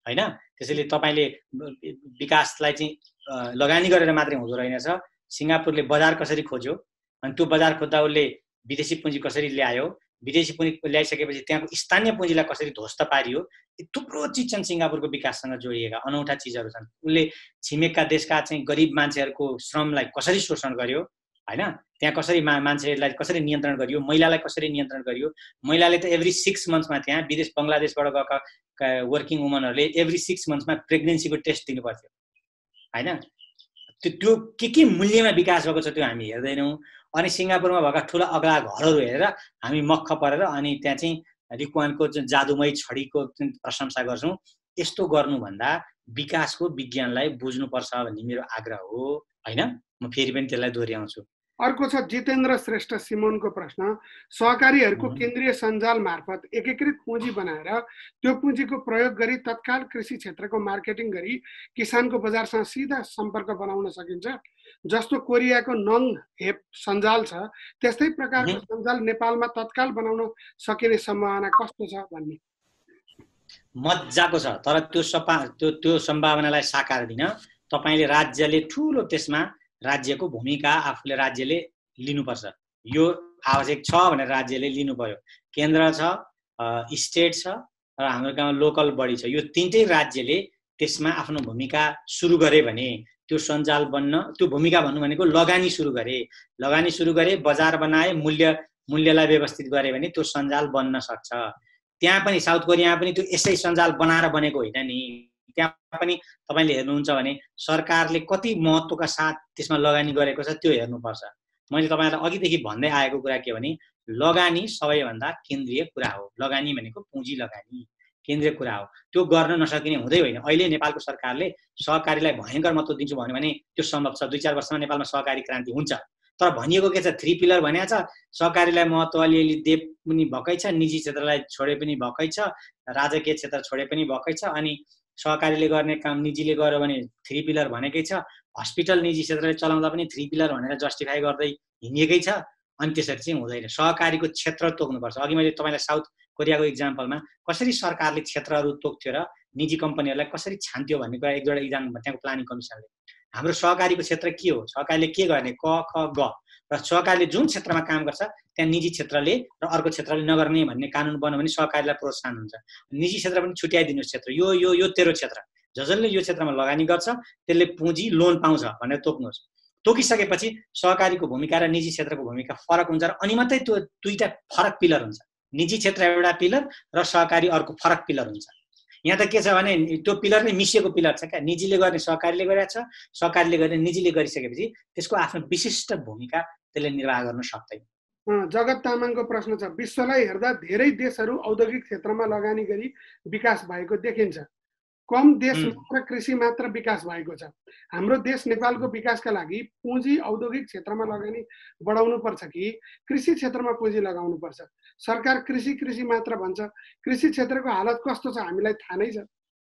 A: हैन। त्यसैले तपाईले विकासलाई चाहिँ लगानी गरेर मात्रै हुँदो रहेनछ। सिङ्गापुरले बजार कसरी खोज्यो अनि त्यो बजार खोज्दा उसले विदेशी पुँजी कसरी ल्यायो, विदेशी पुँजी ल्याइसकेपछि त्यहाँको स्थानीय पुँजीलाई कसरी ध्वस्त पारियो, थुप्रो चिज छन् सिङ्गापुरको विकाससँग जोडिएका, अनौठा चिजहरू छन्। उसले छिमेकका देशका चाहिँ गरिब मान्छेहरूको श्रमलाई कसरी शोषण गर्यो हैन, त्यहाँ कसरी मा मान्छेलाई कसरी नियन्त्रण गरियो, महिलालाई कसरी नियन्त्रण गरियो। महिलाले त एभ्री सिक्स मन्थ्समा त्यहाँ विदेश बङ्गलादेशबाट गएका वर्किङ वुमनहरूले एभ्री सिक्स मन्थ्समा प्रेग्नेन्सीको टेस्ट दिनु पर्थ्यो हैन। त्यो त्यो के के मूल्यमा विकास भएको छ त्यो हामी हेर्दैनौँ। अनि सिङ्गापुरमा भएका ठुला अग्ला घरहरू हेरेर हामी मक्ख परेर अनि त्यहाँ चाहिँ रिक्वानको जुन जादुमय छडीको जुन प्रशंसा गर्छौँ, यस्तो गर्नुभन्दा विकासको विज्ञानलाई बुझ्नुपर्छ भन्ने मेरो आग्रह हो हैन। म फेरि पनि त्यसलाई दोहोऱ्याउँछु।
B: अर्को छ जितेन्द्र श्रेष्ठ सिमोनको प्रश्न, सहकारीहरूको केन्द्रीय सञ्जाल मार्फत एकीकृत पुँजी बनाएर त्यो पुँजीको प्रयोग गरी तत्काल कृषि क्षेत्रको मार्केटिङ गरी किसानको बजारसँग सिधा सम्पर्क बनाउन सकिन्छ, जस्तो कोरियाको नङ हेप सञ्जाल छ त्यस्तै प्रकारको सञ्जाल नेपालमा तत्काल बनाउन सकिने सम्भावना कस्तो छ भन्ने।
A: मजाको छ, तर त्यो सपा त्यो त्यो सम्भावनालाई साकार दिन तपाईले राज्यले ठुलो त्यसमा राज्यको भूमिका आफूले राज्यले लिनुपर्छ। यो आवश्यक छ भनेर राज्यले लिनु पर्यो। केन्द्र छ, स्टेट छ र हाम्रो गाउँमा लोकल बडी छ। यो तीनटै राज्यले त्यसमा आफ्नो भूमिका सुरु गरे भने त्यो सञ्जाल बन्न, त्यो भूमिका भन्नु भनेको लगानी सुरु गरे, लगानी सुरु गरे, बजार बनाए, मूल्य मूल्यलाई व्यवस्थित गरे भने त्यो सञ्जाल बन्न सक्छ। त्यहाँ पनि साउथ कोरियामा पनि त्यो यसै सञ्जाल बनाएर बनेको होइन नि। त्यहाँ पनि तपाईले हेर्नुहुन्छ भने सरकारले कति महत्त्वका साथ त्यसमा लगानी गरेको छ त्यो हेर्नुपर्छ। मैले तपाईहरुलाई अघिदेखि भन्दै आएको कुरा के भने लगानी सबैभन्दा केन्द्रीय कुरा हो। लगानी भनेको पुँजी लगानी केन्द्रीय कुरा हो। त्यो गर्न नसकिने हुँदै होइन। अहिले नेपालको सरकारले सहकारीलाई भयंकर महत्त्व दिन्छु भन्यो भने त्यो सम्भव छ। दुई चार वर्षमा नेपालमा सहकारी क्रान्ति हुन्छ। तर भनिएको के छ, थ्री पिलर भनेको छ, सहकारीलाई महत्त्व अलिअलि दे पनि भएकै छ, निजी क्षेत्रलाई छोडे पनि भएकै छ, राजकीय क्षेत्र छोडे पनि भएकै छ, अनि सहकारीले गर्ने काम निजीले गर्यो भने थ्री पिलर भनेकै छ। हस्पिटल निजी क्षेत्रले चलाउँदा पनि थ्री पिलर भनेर जस्टिफाई गर्दै हिँडेकै छ। अनि त्यसरी चाहिँ हुँदैन। सहकारीको क्षेत्र तोक्नुपर्छ। अघि मैले तपाईलाई साउथ कोरियाको इक्जाम्पलमा कसरी सरकारले क्षेत्रहरू तोक्थ्यो र निजी कम्पनीहरूलाई कसरी छान्थ्यो भन्ने कुरा एक दुईवटा इक्जाम्पल त्यहाँको प्लानिङ कमिसनले। हाम्रो सहकारीको क्षेत्र के हो, सहकारीले के गर्ने, क ख ग, र सहकारीले जुन क्षेत्रमा काम गर्छ त्यहाँ निजी क्षेत्रले र अर्को क्षेत्रले नगर्ने भन्ने कानुन बन्यो भने सहकारीलाई प्रोत्साहन हुन्छ। निजी क्षेत्र पनि छुट्याइदिनुहोस्, क्षेत्र यो यो यो तेरो क्षेत्र, जसले यो क्षेत्रमा लगानी गर्छ त्यसले पुँजी लोन पाउँछ भनेर तोक्नुहोस्। तोकिसकेपछि सहकारीको भूमिका र निजी क्षेत्रको भूमिका फरक हुन्छ र अनि मात्रै त्यो दुईटा फरक पिलर हुन्छ। निजी क्षेत्र एउटा पिलर र सहकारी अर्को फरक पिलर हुन्छ। यहाँ त के छ भने त्यो पिलर नै मिसिएको पिलर छ क्या। निजीले गर्ने सहकारीले गरेको छ, सहकारीले गर्ने निजीले गरिसकेपछि त्यसको आफ्नो विशिष्ट भूमिका त्यसले निर्वाह गर्न सक्दैन।
B: जगत तामाङको प्रश्न छ, विश्वलाई हेर्दा धेरै देशहरू औद्योगिक क्षेत्रमा लगानी गरी विकास भएको देखिन्छ, कम देश मात्र कृषि मात्र विकास भएको छ। हाम्रो देश नेपालको विकासका लागि पुँजी औद्योगिक क्षेत्रमा लगानी बढाउनु पर्छ कि कृषि क्षेत्रमा पुँजी लगाउनु पर्छ? सरकार कृषि कृषि मात्र भन्छ, कृषि क्षेत्रको हालत कस्तो छ हामीलाई थाहा नै छ।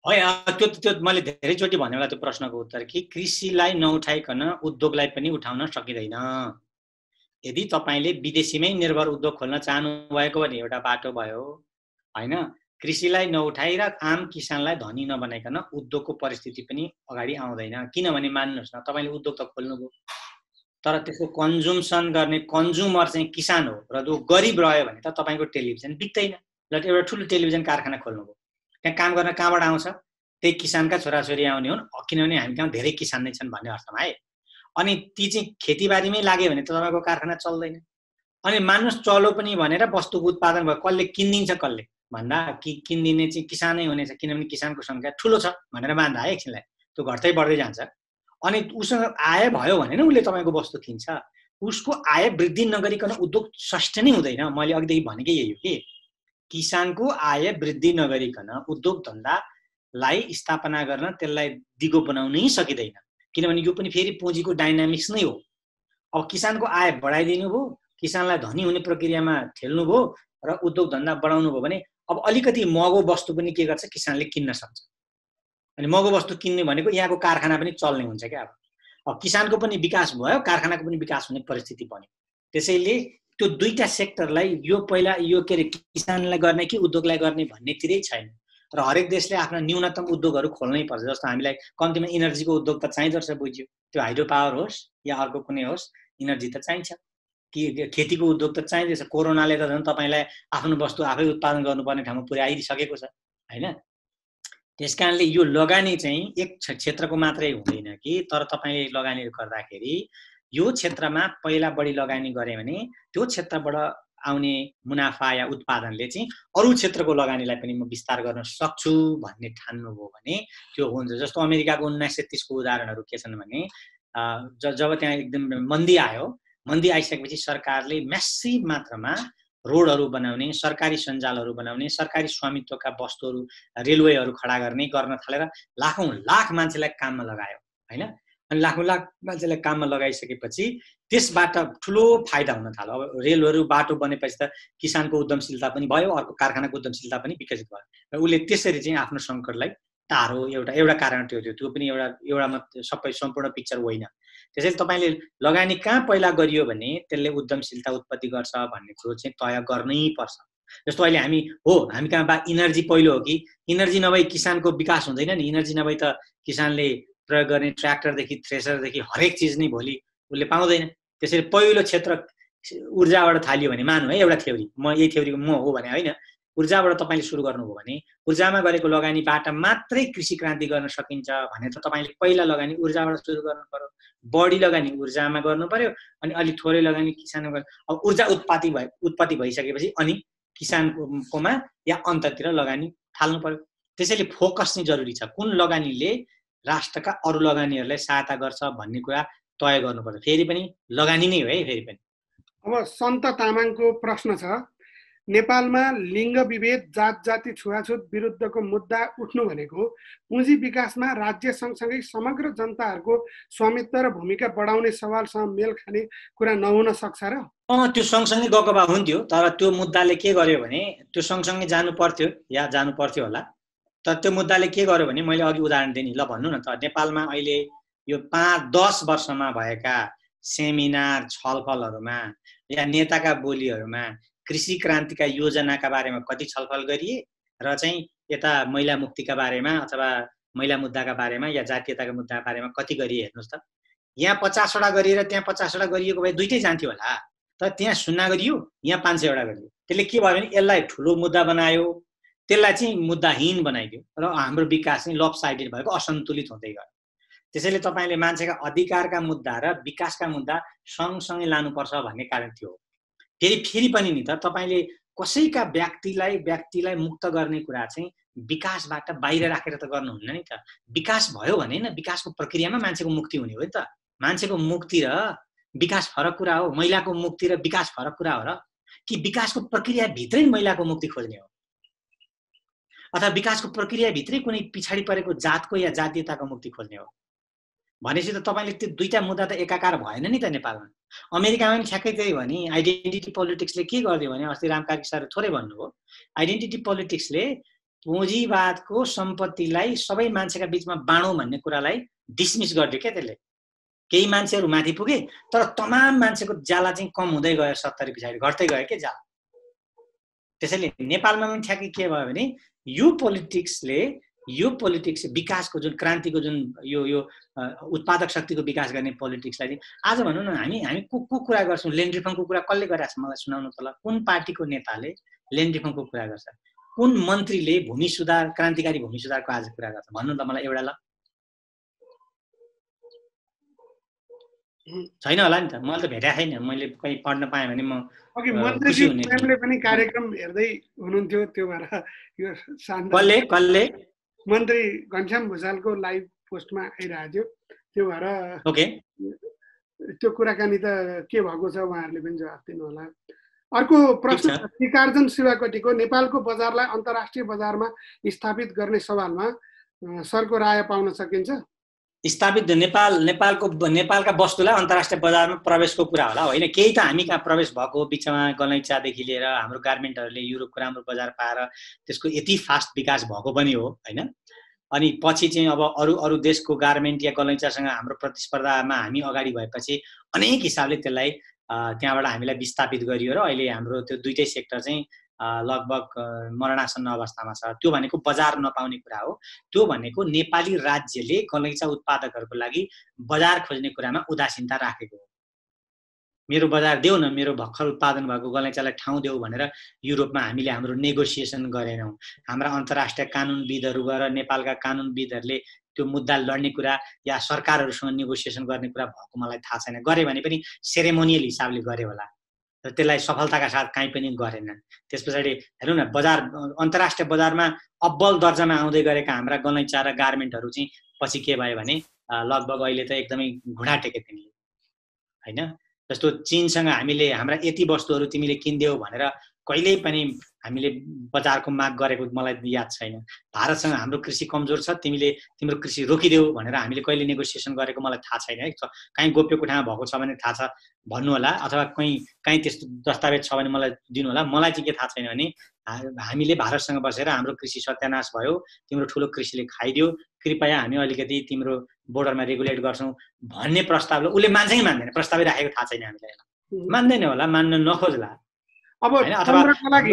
A: है त्यो त्यो मैले धेरैचोटि भने होला त्यो प्रश्नको उत्तर कि कृषिलाई नउठाइकन उद्योगलाई पनि उठाउन सकिँदैन। यदि तपाईले विदेशीमै निर्भर उद्योग खोल्न चाहनु भएको भने एउटा बाटो भयो हैन। कृषिलाई नउठाएर आम किसानलाई धनी नबनाइकन उद्योगको परिस्थिति पनि अगाडि आउँदैन। किनभने मान्नुहोस् न, तपाईले उद्योग त खोल्नुभयो तर त्यसको कन्ज्युम्सन गर्ने कन्ज्युमर चाहिँ किसान हो र जो गरिब रह्यो भने त तपाईको टेलिभिजन बिक्दैन। ल एउटा ठुलो टेलिभिजन कारखाना खोल्नुभयो, त्यहाँ काम गर्न कहाँबाट आउँछ? त्यही किसानका छोराछोरी आउने हुन्, किनभने हामी कहाँ धेरै किसान नै छन् भन्ने अर्थमा है। अनि ती चाहिँ खेतीबारीमै लाग्यो भने त तपाईको कारखाना चल्दैन। अनि मान्नुहोस् चलो पनि भनेर वस्तुको उत्पादन भयो, कसले किनिदिन्छ कसले भन्दा कि किनिदिने चाहिँ किसानै हुनेछ, किनभने किसानको सङ्ख्या ठुलो छ भनेर मान्दा है एकछिनलाई त्यो घट्दै बढ्दै जान्छ। अनि उसँग आय भयो भने न उसले तपाईँको वस्तु किन्छ। उसको आय वृद्धि नगरिकन उद्योग सस्टेनै हुँदैन। मैले अघिदेखि भनेकै यही हो कि किसानको आय वृद्धि नगरिकन उद्योग धन्दालाई स्थापना गर्न त्यसलाई दिगो बनाउनै सकिँदैन। किनभने यो पनि फेरि पुँजीको डाइनामिक्स नै हो। अब किसानको आय बढाइदिनु भयो, किसानलाई धनी हुने प्रक्रियामा ठेल्नुभयो र उद्योग धन्दा बढाउनु भयो भने अब अलिकति महँगो वस्तु पनि के गर्छ, किसानले किन्न सक्छ। अनि महँगो वस्तु किन्ने भनेको यहाँको कारखाना पनि चल्ने हुन्छ क्या। अब अब किसानको पनि विकास भयो, कारखानाको पनि विकास हुने परिस्थिति बन्यो। त्यसैले त्यो दुईटा सेक्टरलाई यो पहिला यो के अरे किसानलाई गर्ने कि उद्योगलाई गर्ने भन्नेतिरै छैन। तर हरेक देशले आफ्ना न्यूनतम उद्योगहरू खोल्नै पर्छ। जस्तो हामीलाई कम्तीमा इनर्जीको उद्योग त चाहिँदो रहेछ, बुझ्यो, त्यो हाइड्रो पावर होस् या अर्को कुनै होस्, इनर्जी त चाहिन्छ कि खेतीको उद्योग त चाहिँदैछ। कोरोनाले त झन् तपाईँलाई आफ्नो वस्तु आफै उत्पादन गर्नुपर्ने ठाउँमा पुर्याइसकेको छ होइन। त्यस कारणले यो लगानी चाहिँ एक क्षेत्रको मात्रै हुँदैन कि, तर तपाईँले लगानी गर्दाखेरि यो क्षेत्रमा पहिला बढी लगानी गरे भने त्यो क्षेत्रबाट आउने मुनाफा या उत्पादनले चाहिँ अरू क्षेत्रको लगानीलाई पनि म विस्तार गर्न सक्छु भन्ने ठान्नुभयो भने त्यो हुन्छ। जस्तो अमेरिकाको उन्नाइस सय तीसको उदाहरणहरू के छन् भने जब त्यहाँ एकदम मन्दी आयो, मन्दी आइसकेपछि सरकारले म्यासिभ मात्रामा रोडहरू बनाउने, सरकारी सञ्जालहरू बनाउने, सरकारी स्वामित्वका वस्तुहरू रेलवेहरू खडा गर्ने गर्न थालेर लाखौँ लाख मान्छेलाई काममा लगायो होइन। अनि लाखौँ लाख मान्छेलाई काममा लगाइसकेपछि त्यसबाट ठुलो फाइदा हुन थाल्यो। अब रेलहरू बाटो बनेपछि त किसानको उद्यमशीलता पनि भयो, अर्को कारखानाको उद्यमशीलता पनि विकसित भयो र उसले त्यसरी चाहिँ आफ्नो सङ्कटलाई टारो। एउटा एउटा कारण त्यो थियो, त्यो पनि एउटा एउटा मात्र सबै सम्पूर्ण पिक्चर होइन। त्यसैले तपाईँले लगानी कहाँ पहिला गरियो भने त्यसले उद्यमशीलता उत्पत्ति गर्छ भन्ने कुरो चाहिँ तय गर्नै पर्छ। जस्तो अहिले हामी हो हामी कहाँ बा इनर्जी पहिलो हो कि, इनर्जी नभई किसानको विकास हुँदैन नि। इनर्जी नभई त किसानले प्रयोग गर्ने ट्र्याक्टरदेखि थ्रेसरदेखि हरेक चिज नै भोलि उसले पाउँदैन। त्यसैले पहिलो क्षेत्र ऊर्जाबाट थालियो भने, मानौँ है एउटा थ्योरी, म यही थ्योरीको म हो भने होइन, ऊर्जाबाट तपाईँले सुरु गर्नुभयो भने ऊर्जामा गरेको लगानीबाट मात्रै कृषि क्रान्ति गर्न सकिन्छ भने त तपाईँले पहिला लगानी ऊर्जाबाट सुरु गर्नु पर्यो, बढी लगानी ऊर्जामा गर्नु पर्यो, अनि अलिक थोरै लगानी किसानमा गर्नु। अब ऊर्जा उत्पत्ति भए उत्पत्ति भइसकेपछि अनि किसानकोमा या अन्ततिर लगानी थाल्नु पर्यो। त्यसैले फोकस चाहिँ जरुरी छ, कुन लगानीले राष्ट्रका अरू लगानीहरूलाई सहायता गर्छ भन्ने कुरा तय गर्नुपर्छ। फेरि पनि लगानी नै हो है। फेरि पनि
B: अब सन्त तामाङको प्रश्न छ, नेपालमा लिङ्ग विभेद, जात जाति छुवाछुत विरुद्धको मुद्दा उठ्नु भनेको पुँजी विकासमा राज्य सँगसँगै समग्र जनताहरूको स्वामित्व र भूमिका बढाउने सवालसँग मेल खाने कुरा नहुन सक्छ र?
A: अँ त्यो सँगसँगै गएको भए हुन्थ्यो, तर त्यो मुद्दाले के गर्यो भने त्यो सँगसँगै जानु पर्थ्यो या जानु पर्थ्यो होला। तर त्यो मुद्दाले के गर्यो भने मैले अघि उदाहरण दिएँ नि, ल भन्नु न त, नेपालमा अहिले यो पाँच दस वर्षमा भएका सेमिनार छलफलहरूमा या नेताका बोलीहरूमा कृषि क्रान्तिका योजनाका बारेमा कति छलफल गरिए र चाहिँ यता महिला मुक्तिका बारेमा अथवा महिला मुद्दाका बारेमा या जातीयताका मुद्दाका बारेमा कति गरिए हेर्नुहोस् त। यहाँ पचासवटा गरिएर त्यहाँ पचासवटा गरिएको भए दुइटै जान्थ्यो होला, तर त्यहाँ शून्य गरियो, यहाँ पाँच सयवटा गरियो। त्यसले के भयो भने यसलाई ठुलो मुद्दा बनायो, त्यसलाई चाहिँ मुद्दाहीन बनाइदियो र हाम्रो विकास चाहिँ लपसाइडेड भएको, असन्तुलित हुँदै गयो। त्यसैले तपाईँले मान्छेका अधिकारका मुद्दा र विकासका मुद्दा सँगसँगै लानुपर्छ भन्ने कारण थियो। फेरि फेरि पनि नि त तपाईँले कसैका व्यक्तिलाई व्यक्तिलाई मुक्त गर्ने कुरा चाहिँ विकासबाट बाहिर राखेर त गर्नुहुन्न नि त। विकास भयो भने न विकासको प्रक्रियामा मान्छेको मुक्ति हुने हो नि त। मान्छेको मुक्ति र विकास फरक कुरा हो, महिलाको मुक्ति र विकास फरक कुरा हो र? कि विकासको प्रक्रियाभित्रै महिलाको मुक्ति खोज्ने हो अथवा विकासको प्रक्रियाभित्रै कुनै पछाडि परेको जातको या जातीयताको मुक्ति खोज्ने हो भनेपछि त तपाईँले त्यो दुईटा मुद्दा त एकाकार भएन नि त। नेपालमा अमेरिकामा पनि ठ्याक्कै त्यही हो नि। आइडेन्टिटी पोलिटिक्सले के गरिदियो भने, अस्ति रामकाजी सरले थोरै भन्नुभयो, आइडेन्टिटी पोलिटिक्सले पुँजीवादको सम्पत्तिलाई सबै मान्छेका बिचमा बाँडौँ भन्ने कुरालाई डिसमिस गरिदियो क्या। त्यसले केही मान्छेहरू माथि पुगे तर तमाम मान्छेको ज्याला चाहिँ कम हुँदै गयो, सत्तरी पछाडि घट्दै गयो के ज्याला। त्यसैले नेपालमा पनि ठ्याक्कै के भयो भने यो पोलिटिक्सले यो पोलिटिक्स विकासको जुन क्रान्तिको जुन यो यो उत्पादक शक्तिको विकास गर्ने पोलिटिक्सलाई आज भनौँ न हामी हामी को को कुरा गर्छौँ? ल्यान्ड रिफर्मको कुरा कसले गरिरहेको छ मलाई सुनाउनु तल। कुन पार्टीको नेताले ल्यान्ड रिफर्मको कुरा गर्छ? कुन मन्त्रीले भूमि सुधार क्रान्तिकारी भूमि सुधारको आज कुरा गर्छ? भन्नु त मलाई एउटा। ल छैन होला नि त, मैले त भेटाएको छैन। मैले कहीँ पढ्न पाएँ भने म
B: अघि मन्त्रीले पनि कार्यक्रम हेर्दै हुनुहुन्थ्यो, त्यो भएर यो
A: कसले कसले
B: मन्त्री घनश्याम भुषालको लाइभ पोस्टमा आइरहेको थियो, त्यो भएर
A: ओके
B: त्यो कुराकानी त के भएको छ उहाँहरूले पनि जवाफ दिनु होला। अर्को प्रश्न, टिकार्जन शिवाकोटीको नेपालको बजारलाई अन्तर्राष्ट्रिय बजारमा स्थापित गर्ने सवालमा सरको राय पाउन सकिन्छ?
A: स्थापित नेपाल नेपालको नेपालका वस्तुलाई अन्तर्राष्ट्रिय बजारमा प्रवेशको कुरा होला होइन। केही त हामी कहाँ प्रवेश भएको, बिचमा गलैँचादेखि लिएर हाम्रो गार्मेन्टहरूले युरोपको राम्रो बजार पाएर त्यसको यति फास्ट विकास भएको पनि हो होइन। अनि पछि चाहिँ अब अरू अरू देशको गार्मेन्ट या गलैँचासँग हाम्रो प्रतिस्पर्धामा हामी अगाडि भएपछि अनेक हिसाबले त्यसलाई त्यहाँबाट हामीलाई विस्थापित गरियो र अहिले हाम्रो त्यो दुईटै सेक्टर चाहिँ लगभग मरणासन्न अवस्थामा छ। त्यो भनेको बजार नपाउने कुरा हो। त्यो भनेको नेपाली राज्यले गलैँचा उत्पादकहरूको लागि बजार खोज्ने कुरामा उदासीनता राखेको हो। मेरो बजार देऊ न, मेरो भर्खर उत्पादन भएको गलैँचालाई ठाउँ देऊ भनेर युरोपमा हामीले हाम्रो नेगोसिएसन गरेनौँ। हाम्रा अन्तर्राष्ट्रिय कानुनविदहरू गएर नेपालका कानुनविदहरूले त्यो मुद्दा लड्ने कुरा या सरकारहरूसँग नेगोसिएसन गर्ने कुरा भएको मलाई थाहा छैन। गरे भने पनि सेरेमोनियल हिसाबले गरे होला, र त्यसलाई सफलताका साथ काहीँ पनि गरेनन्। त्यस पछाडि हेर्नु न, बजार अन्तर्राष्ट्रिय बजारमा अब्बल दर्जामा आउँदै गरेका हाम्रा गलैँचा र गार्मेन्टहरू चाहिँ पछि के भयो भने लगभग अहिले त एकदमै घुँडा टेके तिमीले, होइन? जस्तो चीनसँग हामीले हाम्रा यति वस्तुहरू तिमीले किनिदेऊ भनेर कहिल्यै पनि हामीले बजारको माग गरेको मलाई याद छैन। भारतसँग हाम्रो कृषि कमजोर छ, तिमीले तिम्रो कृषि रोकिदेऊ भनेर हामीले कहिले नेगोसिएसन गरेको मलाई थाहा छैन है। कहीँ गोप्य कोठामा भएको छ भने थाहा छ भन्नु होला, अथवा कहीँ कहीँ त्यस्तो दस्तावेज छ भने मलाई दिनु होला। मलाई चाहिँ के थाहा छैन भने हामीले भारतसँग बसेर हाम्रो कृषि सत्यानाश भयो, तिम्रो ठुलो कृषिले खाइदियो, कृपया हामी अलिकति तिम्रो बोर्डरमा रेगुलेट गर्छौँ भन्ने प्रस्तावले उसले मान्छै मान्दैन। प्रस्तावै राखेको थाहा छैन हामीलाई, मान्दैन होला, मान्न नखोज्ला।
B: अब चन्द्रका लागि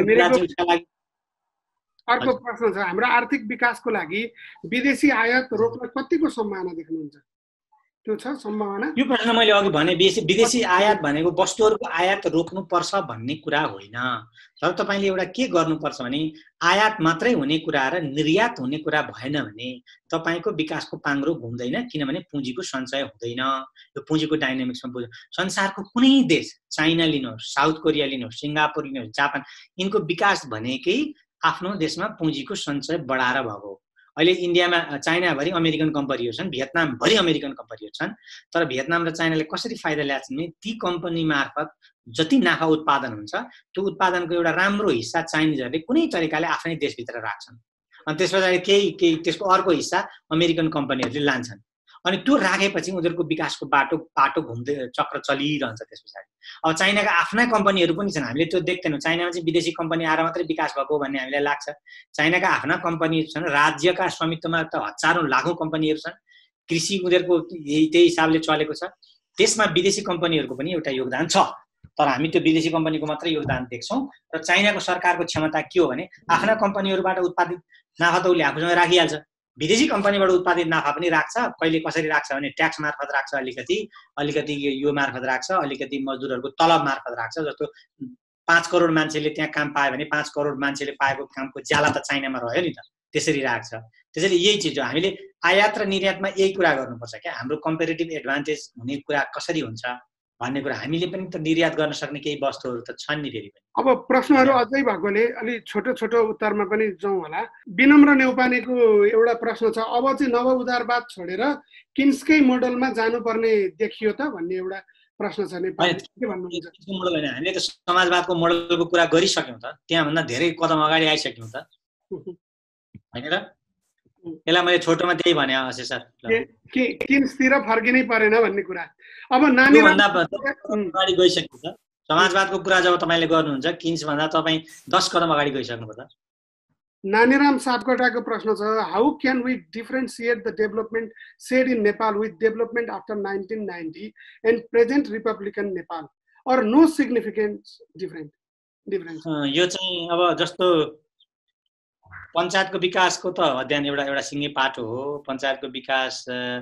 B: अर्को प्रश्न छ, हाम्रो आर्थिक विकासको लागि विदेशी आयात रोक्न कतिको सम्भावना देख्नुहुन्छ? त्यो छ सम्भावना?
A: यो प्रश्न मैले अघि भने, विदेशी आयात भनेको वस्तुहरूको आयात रोक्नुपर्छ भन्ने कुरा होइन। तर तपाईँले एउटा के गर्नुपर्छ भने आयात मात्रै हुने कुरा र निर्यात हुने कुरा भएन भने तपाईँको विकासको पाङ्ग्रो घुम्दैन, किनभने पुँजीको सञ्चय हुँदैन। यो पुँजीको डाइनामिक्समा बुझ्नु। संसारको कुनै देश, चाइना लिनुहोस्, साउथ कोरिया लिनुहोस्, सिङ्गापुर लिनुहोस्, जापान, यिनको विकास भनेकै आफ्नो देशमा पुँजीको सञ्चय बढाएर भएको हो। अहिले इन्डियामा चाइनाभरि अमेरिकन कम्पनीहरू छन्, भियतनामभरि अमेरिकन कम्पनीहरू छन्। तर भियतनाम र चाइनाले कसरी फाइदा ल्याएछन् भने ती कम्पनी मार्फत जति नाफा उत्पादन हुन्छ त्यो उत्पादनको एउटा राम्रो हिस्सा चाइनिजहरूले कुनै तरिकाले आफ्नै देशभित्र राख्छन्, अनि त्यस पछाडि केही केही त्यसको अर्को हिस्सा अमेरिकन कम्पनीहरूले लान्छन्। अनि त्यो राखेपछि उनीहरूको विकासको बाटो बाटो घुम्दै चक्र चलिरहन्छ। त्यस पछाडि अब चाइनाका आफ्ना कम्पनीहरू पनि छन्, हामीले त्यो देख्दैनौँ। चाइनामा चाहिँ विदेशी कम्पनी आएर मात्रै विकास भएको भन्ने हामीलाई लाग्छ। चाइनाका आफ्ना कम्पनीहरू छन्, राज्यका स्वामित्वमा त हजारौँ लाखौँ कम्पनीहरू छन्, कृषि उनीहरूको यही त्यही हिसाबले चलेको छ। त्यसमा विदेशी कम्पनीहरूको पनि एउटा योगदान छ, तर हामी त्यो विदेशी कम्पनीको मात्रै योगदान देख्छौँ। र चाइनाको सरकारको क्षमता के हो भने आफ्ना कम्पनीहरूबाट उत्पादित नाफा त उसले आफूसँग राखिहाल्छ, विदेशी कम्पनीबाट उत्पादित नाफा पनि राख्छ। कहिले कसरी राख्छ भने ट्याक्स मार्फत राख्छ, अलिकति अलिकति यो मार्फत राख्छ, अलिकति मजदुरहरूको तलब मार्फत राख्छ। जस्तो पाँच करोड मान्छेले त्यहाँ काम पायो भने पाँच करोड मान्छेले पाएको कामको ज्याला त चाइनामा रह्यो नि त, त्यसरी राख्छ। त्यसैले यही चिज हो, हामीले आयात र निर्यातमा यही कुरा गर्नुपर्छ क्या, हाम्रो कम्पेरिटिभ एडभान्टेज हुने कुरा कसरी हुन्छ भन्ने कुरा। हामीले पनि त निर्यात गर्न सक्ने केही वस्तुहरू त छन् नि फेरि पनि।
B: अब प्रश्नहरू अझै भएकोले अलि छोटो छोटो उत्तरमा पनि जाउँ होला। विनम्र नेउपानेको एउटा प्रश्न छ, अब चाहिँ नव उदारवाद छोडेर किन्सकै मोडलमा जानुपर्ने देखियो त भन्ने एउटा प्रश्न छ। नेपालले के भन्नुहुन्छ?
A: मोडल होइन, हामीले त समाजवादको मोडलको कुरा गरिसक्यौँ त, त्यहाँभन्दा धेरै कदम अगाडि आइसक्यौँ त, होइन र? यसलाई मैले छोटोमा त्यही भने अवश्य सर,
B: किन्सतिर फर्किनै परेन भन्ने कुरा। अब नानी
A: अगाडि गइसक्यो त समाजवादको कुरा जब तपाईँले गर्नुहुन्छ, किन्स भन्दा तपाईँ दस कदम अगाडि गइसक्नु पर्छ।
B: नानीराम सापकोटाको प्रश्न छ, how can we differentiate the development said in Nepal with development after nineteen ninety and present republican Nepal, or no significant different difference?
A: यो चाहिँ अब जस्तो पञ्चायतको विकासको त अध्ययन एउटा एउटा सिङ्गे पाटो हो। पञ्चायतको विकास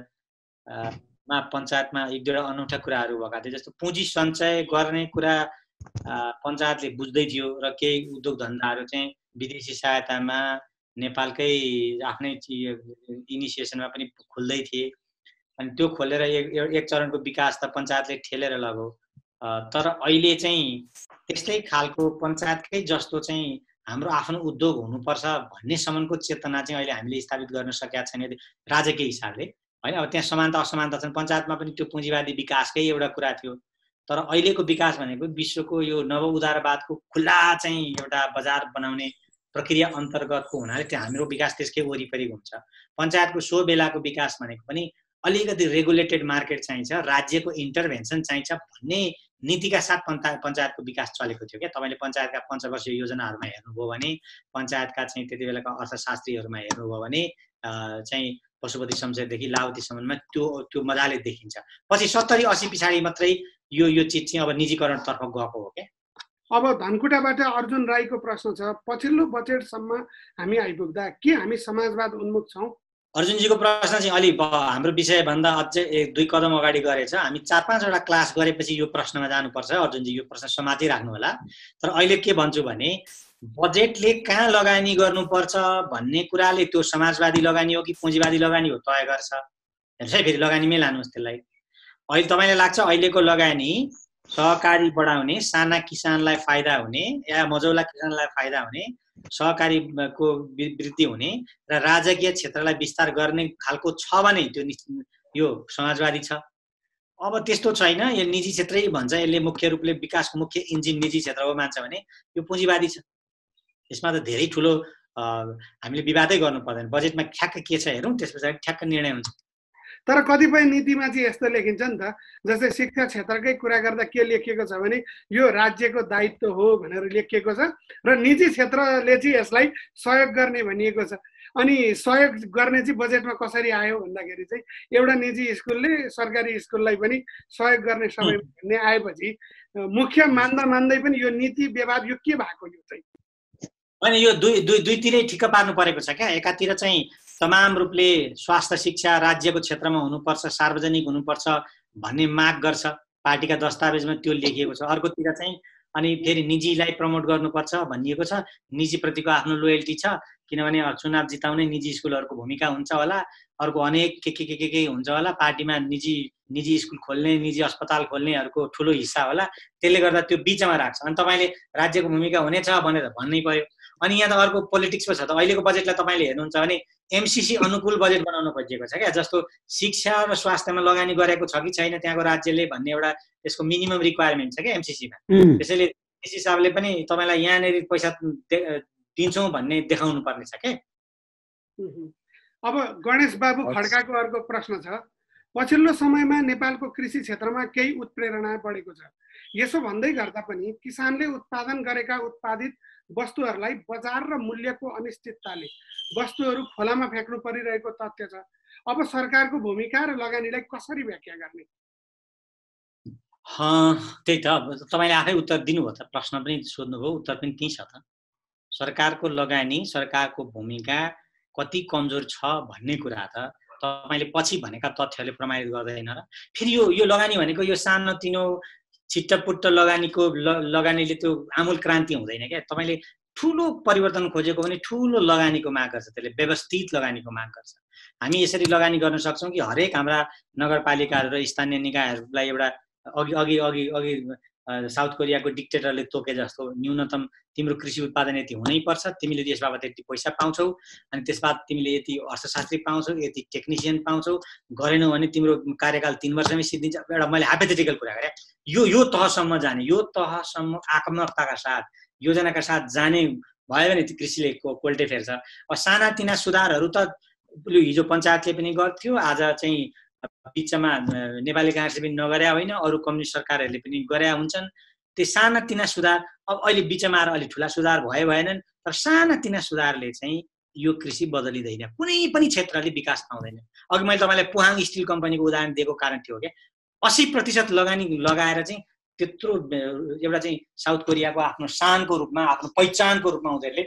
A: मा पञ्चायतमा एक दुईवटा अनौठा कुराहरू भएका थिए, जस्तो पुँजी सञ्चय गर्ने कुरा पञ्चायतले बुझ्दै थियो र केही उद्योग धन्दाहरू चाहिँ विदेशी सहायतामा नेपालकै आफ्नै इनिसिएसनमा पनि खुल्दै थिए। अनि त्यो खोलेर एक एक चरणको विकास त पञ्चायतले ठेलेर लग्यो। तर अहिले चाहिँ त्यस्तै खालको पञ्चायतकै जस्तो चाहिँ हाम्रो आफ्नो उद्योग हुनुपर्छ भन्नेसम्मको चेतना चाहिँ अहिले हामीले स्थापित गर्न सकेका छैन राजकीय हिसाबले, होइन? अब त्यहाँ समानता असमानता छन्। पञ्चायतमा पनि त्यो पुँजीवादी विकासकै एउटा कुरा थियो, तर अहिलेको विकास भनेको विश्वको यो नव उदारवादको खुल्ला चाहिँ एउटा बजार बनाउने प्रक्रिया अन्तर्गतको हुनाले त्यो हाम्रो विकास त्यसकै वरिपरि हुन्छ। पञ्चायतको सो बेलाको विकास भनेको पनि अलिकति रेगुलेटेड मार्केट चाहिन्छ, राज्यको इन्टरभेन्सन चाहिन्छ भन्ने नीतिका साथ पञ्चायतको विकास चलेको थियो क्या। तपाईँले पञ्चायतका पञ्चवर्षीय योजनाहरूमा हेर्नुभयो भने, पञ्चायतका चाहिँ त्यति बेलाका अर्थशास्त्रीहरूमा हेर्नुभयो भने चाहिँ पशुपति शमशेरदेखि लावतीसम्ममा त्यो त्यो मजाले देखिन्छ। पछि सत्तरी असी पछाडि मात्रै यो यो चिज चाहिँ अब निजीकरणतर्फ गएको हो क्या।
B: अब धनकुटाबाट अर्जुन राईको प्रश्न छ, पछिल्लो बजेटसम्म हामी आइपुग्दा के हामी समाजवाद उन्मुख छौँ?
A: अर्जुनजीको प्रश्न चाहिँ अलि हाम्रो विषयभन्दा अझै एक दुई कदम अगाडि गरेछ। हामी चार पाँचवटा क्लास गरेपछि यो प्रश्नमा जानुपर्छ। अर्जुनजी यो प्रश्न समातिराख्नु होला। तर अहिले के भन्छु भने बजेटले कहाँ लगानी गर्नुपर्छ भन्ने कुराले त्यो समाजवादी लगानी हो कि पुँजीवादी लगानी हो तय गर्छ। हेर्नुहोस् है, फेरि लगानीमै लानुहोस् त्यसलाई। अहिले तपाईँलाई लाग्छ अहिलेको लगानी सहकारी बढाउने, साना किसानलाई फाइदा हुने या मझौला किसानलाई फाइदा हुने, सहकारीको वृद्धि हुने र राजकीय क्षेत्रलाई विस्तार गर्ने खालको छ भने त्यो यो समाजवादी छ। अब त्यस्तो छैन, यो निजी क्षेत्रै भन्छ, यसले मुख्य रूपले विकासको मुख्य इन्जिन निजी क्षेत्र हो मान्छ भने यो पुँजीवादी छ। यसमा त धेरै ठुलो हामीले विवादै गर्नु पर्दैन। बजेटमा ठ्याक्क के छ हेरौँ, त्यस पछाडि ठ्याक्क निर्णय हुन्छ।
B: तर कतिपय नीतिमा चाहिँ यस्तो लेखिन्छ नि त, जस्तै शिक्षा क्षेत्रकै कुरा गर्दा के लेखिएको छ भने यो राज्यको दायित्व हो भनेर लेखिएको छ र निजी क्षेत्रले चाहिँ यसलाई सहयोग गर्ने भनिएको छ। अनि सहयोग गर्ने चाहिँ बजेटमा कसरी आयो भन्दाखेरि चाहिँ एउटा निजी स्कुलले सरकारी स्कुललाई पनि सहयोग गर्ने समय भन्ने आएपछि मुख्य मान्दा मान्दै पनि यो नीति व्यवहार यो के भएको यो चाहिँ
A: होइन, यो दुई दुई दुईतिरै ठिक्क पार्नु परेको छ क्या। एकातिर चाहिँ तमाम रूपले स्वास्थ्य शिक्षा राज्यको क्षेत्रमा हुनुपर्छ, सार्वजनिक हुनुपर्छ भन्ने माग गर्छ, पार्टीका दस्तावेजमा त्यो लेखिएको छ। अर्कोतिर चाहिँ अनि फेरि निजीलाई प्रमोट गर्नुपर्छ भनिएको छ। निजीप्रतिको आफ्नो लोयल्टी छ, किनभने चुनाव जिताउने निजी स्कुलहरूको भूमिका हुन्छ होला, अर्को अनेक के के के के के हुन्छ होला, पार्टीमा निजी निजी स्कुल खोल्ने, निजी अस्पताल खोल्नेहरूको ठुलो हिस्सा होला। त्यसले गर्दा त्यो बिचमा राख्छ। अनि तपाईँले राज्यको भूमिका हुनेछ भनेर भन्नै पर्यो। अनि यहाँ त अर्को पोलिटिक्स पो छ त। अहिलेको बजेटलाई तपाईँले हेर्नुहुन्छ भने एमसिसी अनुकूल बजेट बनाउन खोजिएको छ क्या। जस्तो शिक्षा र स्वास्थ्यमा लगानी गरेको छ कि छैन त्यहाँको राज्यले भन्ने एउटा त्यसको मिनिमम रिक्वायरमेन्ट छ क्या एमसिसीमा। त्यसैले त्यस हिसाबले पनि तपाईँलाई यहाँनिर पैसा दिन्छौँ भन्ने देखाउनु पर्ने छ क्या।
B: अब गणेश बाबु खड्काको अर्को प्रश्न छ, पछिल्लो समयमा नेपालको कृषि क्षेत्रमा केही उत्प्रेरणा बढेको छ। यसो भन्दै गर्दा पनि किसानले उत्पादन गरेका उत्पादित वस्तुहरूलाई बजार र मूल्यको अनिश्चितताले वस्तुहरू खोलामा फ्याँक्नु परिरहेको तथ्य छ। अब सरकारको भूमिका र लगानीलाई कसरी व्याख्या गर्ने?
A: त्यही त, तपाईँले आफै उत्तर दिनुभयो त, प्रश्न पनि सोध्नुभयो, उत्तर पनि त्यही छ त। सरकारको लगानी, सरकारको भूमिका कति कमजोर छ भन्ने कुरा त तपाईँले पछि भनेका तथ्यले प्रमाणित गर्दैन र। फेरि यो यो लगानी भनेको यो सानोतिनो छिट्टपुट्ट लगानीको लगानीले त्यो आमूल क्रान्ति हुँदैन क्या। तपाईँले ठुलो परिवर्तन खोजेको भने ठुलो लगानीको माग गर्छ, त्यसले व्यवस्थित लगानीको माग गर्छ। हामी यसरी लगानी गर्न सक्छौँ कि हरेक हाम्रा नगरपालिकाहरू र स्थानीय निकायहरूलाई एउटा अघि अघि अघि अघि साउथ कोरियाको डिक्टेटरले तोके जस्तो न्यूनतम तिम्रो कृषि उत्पादन यति हुनैपर्छ, तिमीले यस बाबत यति पैसा पाउँछौ, अनि त्यसबाद तिमीले यति अर्थशास्त्री पाउँछौ, यति टेक्निसियन पाउँछौ, गरेनौ भने तिम्रो कार्यकाल तीन वर्षमै सिद्धिन्छ। एउटा मैले हाइपोथेटिकल कुरा गरेँ। यो यो तहसम्म जाने, यो तहसम्म आक्रामकताका साथ, योजनाका साथ जाने भयो भने त्यो कृषिले कोल्टे फेर्छ। अब सानातिना सुधारहरू त हिजो पञ्चायतले पनि गर्थ्यो, आज चाहिँ बिचमा नेपाली काङ्ग्रेसले पनि नगरे होइन, अरू कम्युनिस्ट सरकारहरूले पनि गरे हुन्छन्। त्यो सानातिना सुधार अब अहिले बिचमा आएर अलिक ठुला सुधार भए भएनन्, तर सानातिना सुधारले चाहिँ यो कृषि बदलिँदैन, कुनै पनि क्षेत्रले विकास पाउँदैन। अघि मैले तपाईँलाई पुहाङ स्टिल कम्पनीको उदाहरण दिएको कारण थियो क्या। अस्सी प्रतिशत लगानी लगाएर चाहिँ त्यत्रो एउटा चाहिँ साउथ कोरियाको आफ्नो शानको रूपमा, आफ्नो पहिचानको रूपमा उनीहरूले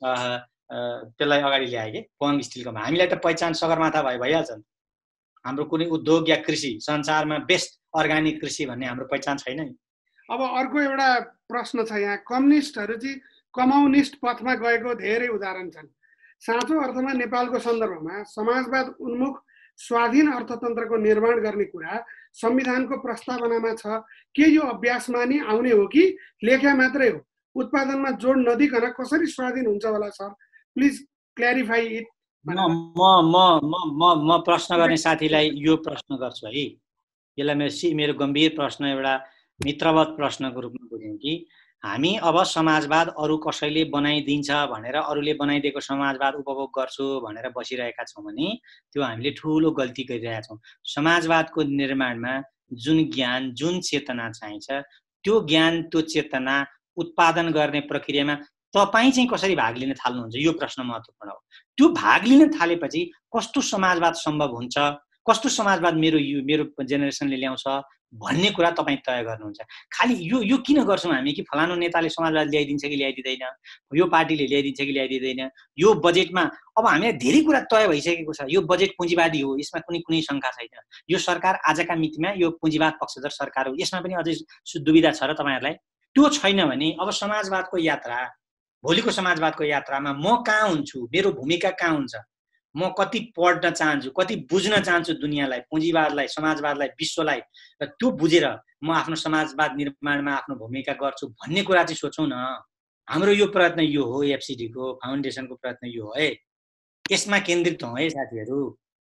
A: त्यसलाई अगाडि ल्याए कि पुहाङ स्टिल कम्पनी। हामीलाई त पहिचान सगरमाथा भए भइहाल्छ नि। हाम्रो कुनै उद्योग या कृषि संसारमा बेस्ट अर्ग्यानिक कृषि भन्ने हाम्रो पहिचान छैन नि।
B: अब अर्को एउटा प्रश्न छ यहाँ, कम्युनिस्टहरू चाहिँ कम्युनिस्ट पथमा गएको धेरै उदाहरण छन्। साँचो अर्थमा नेपालको सन्दर्भमा समाजवाद उन्मुख स्वाधीन अर्थतन्त्रको निर्माण गर्ने कुरा संविधानको प्रस्तावनामा छ। के यो अभ्यासमा नि आउने हो कि लेख्या मात्रै हो? उत्पादनमा जोड नदिकन कसरी स्वाधीन हुन्छ होला सर? Please clarify it.
A: म म म म म प्रश्न गर्ने साथीलाई यो प्रश्न गर्छु है। यसलाई मेरो सि मेरो गम्भीर प्रश्न, एउटा मित्रवत प्रश्नको रूपमा बुझौँ कि हामी अब समाजवाद अरू कसैले बनाइदिन्छ भनेर, अरूले बनाइदिएको समाजवाद उपभोग गर्छु भनेर बसिरहेका छौँ भने त्यो हामीले ठुलो गल्ती गरिरहेका छौँ। समाजवादको निर्माणमा जुन ज्ञान, जुन चेतना चाहिन्छ, त्यो ज्ञान, त्यो चेतना उत्पादन गर्ने प्रक्रियामा तपाईँ चाहिँ कसरी भाग लिन थाल्नुहुन्छ, यो प्रश्न महत्त्वपूर्ण हो। त्यो भाग लिन थालेपछि कस्तो समाजवाद सम्भव हुन्छ कस्तो समाजवाद मेरो यो मेरो जेनेरेसनले ल्याउँछ भन्ने कुरा तपाईँ तय गर्नुहुन्छ। खालि यो यो किन गर्छौँ हामी कि फलानु नेताले समाजवाद ल्याइदिन्छ कि ल्याइदिँदैन, यो पार्टीले ल्याइदिन्छ कि ल्याइदिँदैन, यो बजेटमा अब हामीलाई धेरै कुरा तय भइसकेको छ। यो बजेट पुँजीवादी हो, यसमा कुनै कुनै शङ्का छैन। यो सरकार आजका मितिमा यो पुँजीवाद पक्षधर सरकार हो, यसमा पनि अझै दुविधा छ र तपाईँहरूलाई त्यो छैन भने अब समाजवादको यात्रा, भोलिको समाजवादको यात्रामा म कहाँ हुन्छु, मेरो भूमिका कहाँ हुन्छ, म कति पढ्न चाहन्छु, कति बुझ्न चाहन्छु दुनियाँलाई, पुँजीवादलाई, समाजवादलाई, विश्वलाई, र त्यो बुझेर म आफ्नो समाजवाद निर्माणमा आफ्नो भूमिका गर्छु भन्ने कुरा चाहिँ सोचौँ न। हाम्रो यो प्रयत्न यो हो, एफसिडीको फाउन्डेसनको प्रयत्न यो हो है, यसमा केन्द्रित हौँ है साथीहरू।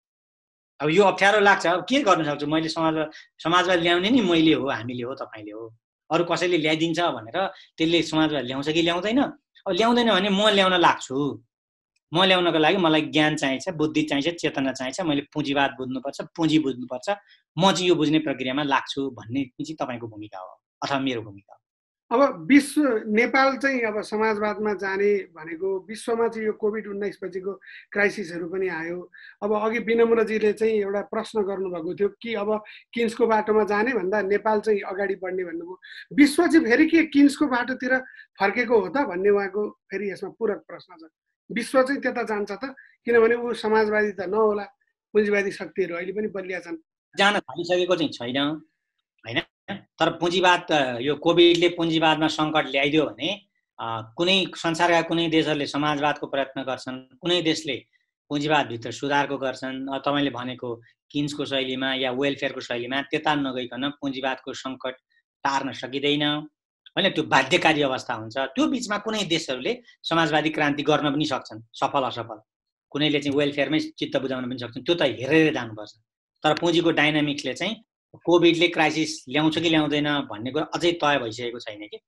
A: अब यो अप्ठ्यारो लाग्छ, अब के गर्न सक्छु, मैले समाज समाजवाद ल्याउने नि मैले हो, हामीले हो, तपाईँले हो। अरू कसैले ल्याइदिन्छ भनेर त्यसले समाजवाद ल्याउँछ कि ल्याउँदैन? अब ल्याउँदैन भने म ल्याउन लाग्छु। म ल्याउनको लागि मलाई ज्ञान चाहिन्छ, बुद्धि चाहिन्छ, चेतना चाहिन्छ, मैले पुँजीवाद बुझ्नुपर्छ, पुँजी बुझ्नुपर्छ, म चाहिँ यो बुझ्ने प्रक्रियामा लाग्छु भन्ने चाहिँ तपाईँको भूमिका हो अथवा मेरो भूमिका हो।
B: अब विश्व नेपाल चाहिँ अब समाजवादमा जाने भनेको विश्वमा चाहिँ यो कोभिड उन्नाइस पछिको क्राइसिसहरू पनि आयो। अब अघि विनम्रजीले चाहिँ एउटा प्रश्न गर्नुभएको थियो कि अब किन्सको बाटोमा जाने भन्दा नेपाल चाहिँ अगाडि बढ्ने भन्नुभयो। विश्व चाहिँ फेरि के किन्सको बाटोतिर फर्केको हो त भन्ने उहाँको फेरि यसमा पूरक प्रश्न छ। विश्व चाहिँ त्यता जान्छ त, किनभने ऊ समाजवादी त नहोला, पुँजीवादी शक्तिहरू अहिले पनि बलिया छन्।
A: जान थालिसकेको चाहिँ छैन होइन, तर पुँजीवाद यो कोभिडले पुँजीवादमा सङ्कट ल्याइदियो भने कुनै संसारका कुनै देशहरूले समाजवादको प्रयत्न गर्छन्, कुनै देशले पुँजीवादभित्र सुधारको गर्छन्। तपाईँले भनेको किन्सको शैलीमा या वेलफेयरको शैलीमा त्यता नगइकन पुँजीवादको सङ्कट टार्न सकिँदैन होइन, त्यो बाध्यकारी अवस्था हुन्छ। त्यो बिचमा कुनै देशहरूले समाजवादी क्रान्ति गर्न पनि सक्छन्, सफल असफल। कुनैले चाहिँ वेलफेयरमै चित्त बुझाउन पनि सक्छन्, त्यो त हेरेर जानुपर्छ। तर पुँजीको डाइनामिक्सले चाहिँ कोभिडले क्राइसिस ल्याउँछ कि ल्याउँदैन भन्ने कुरा अझै तय भइसकेको छैन कि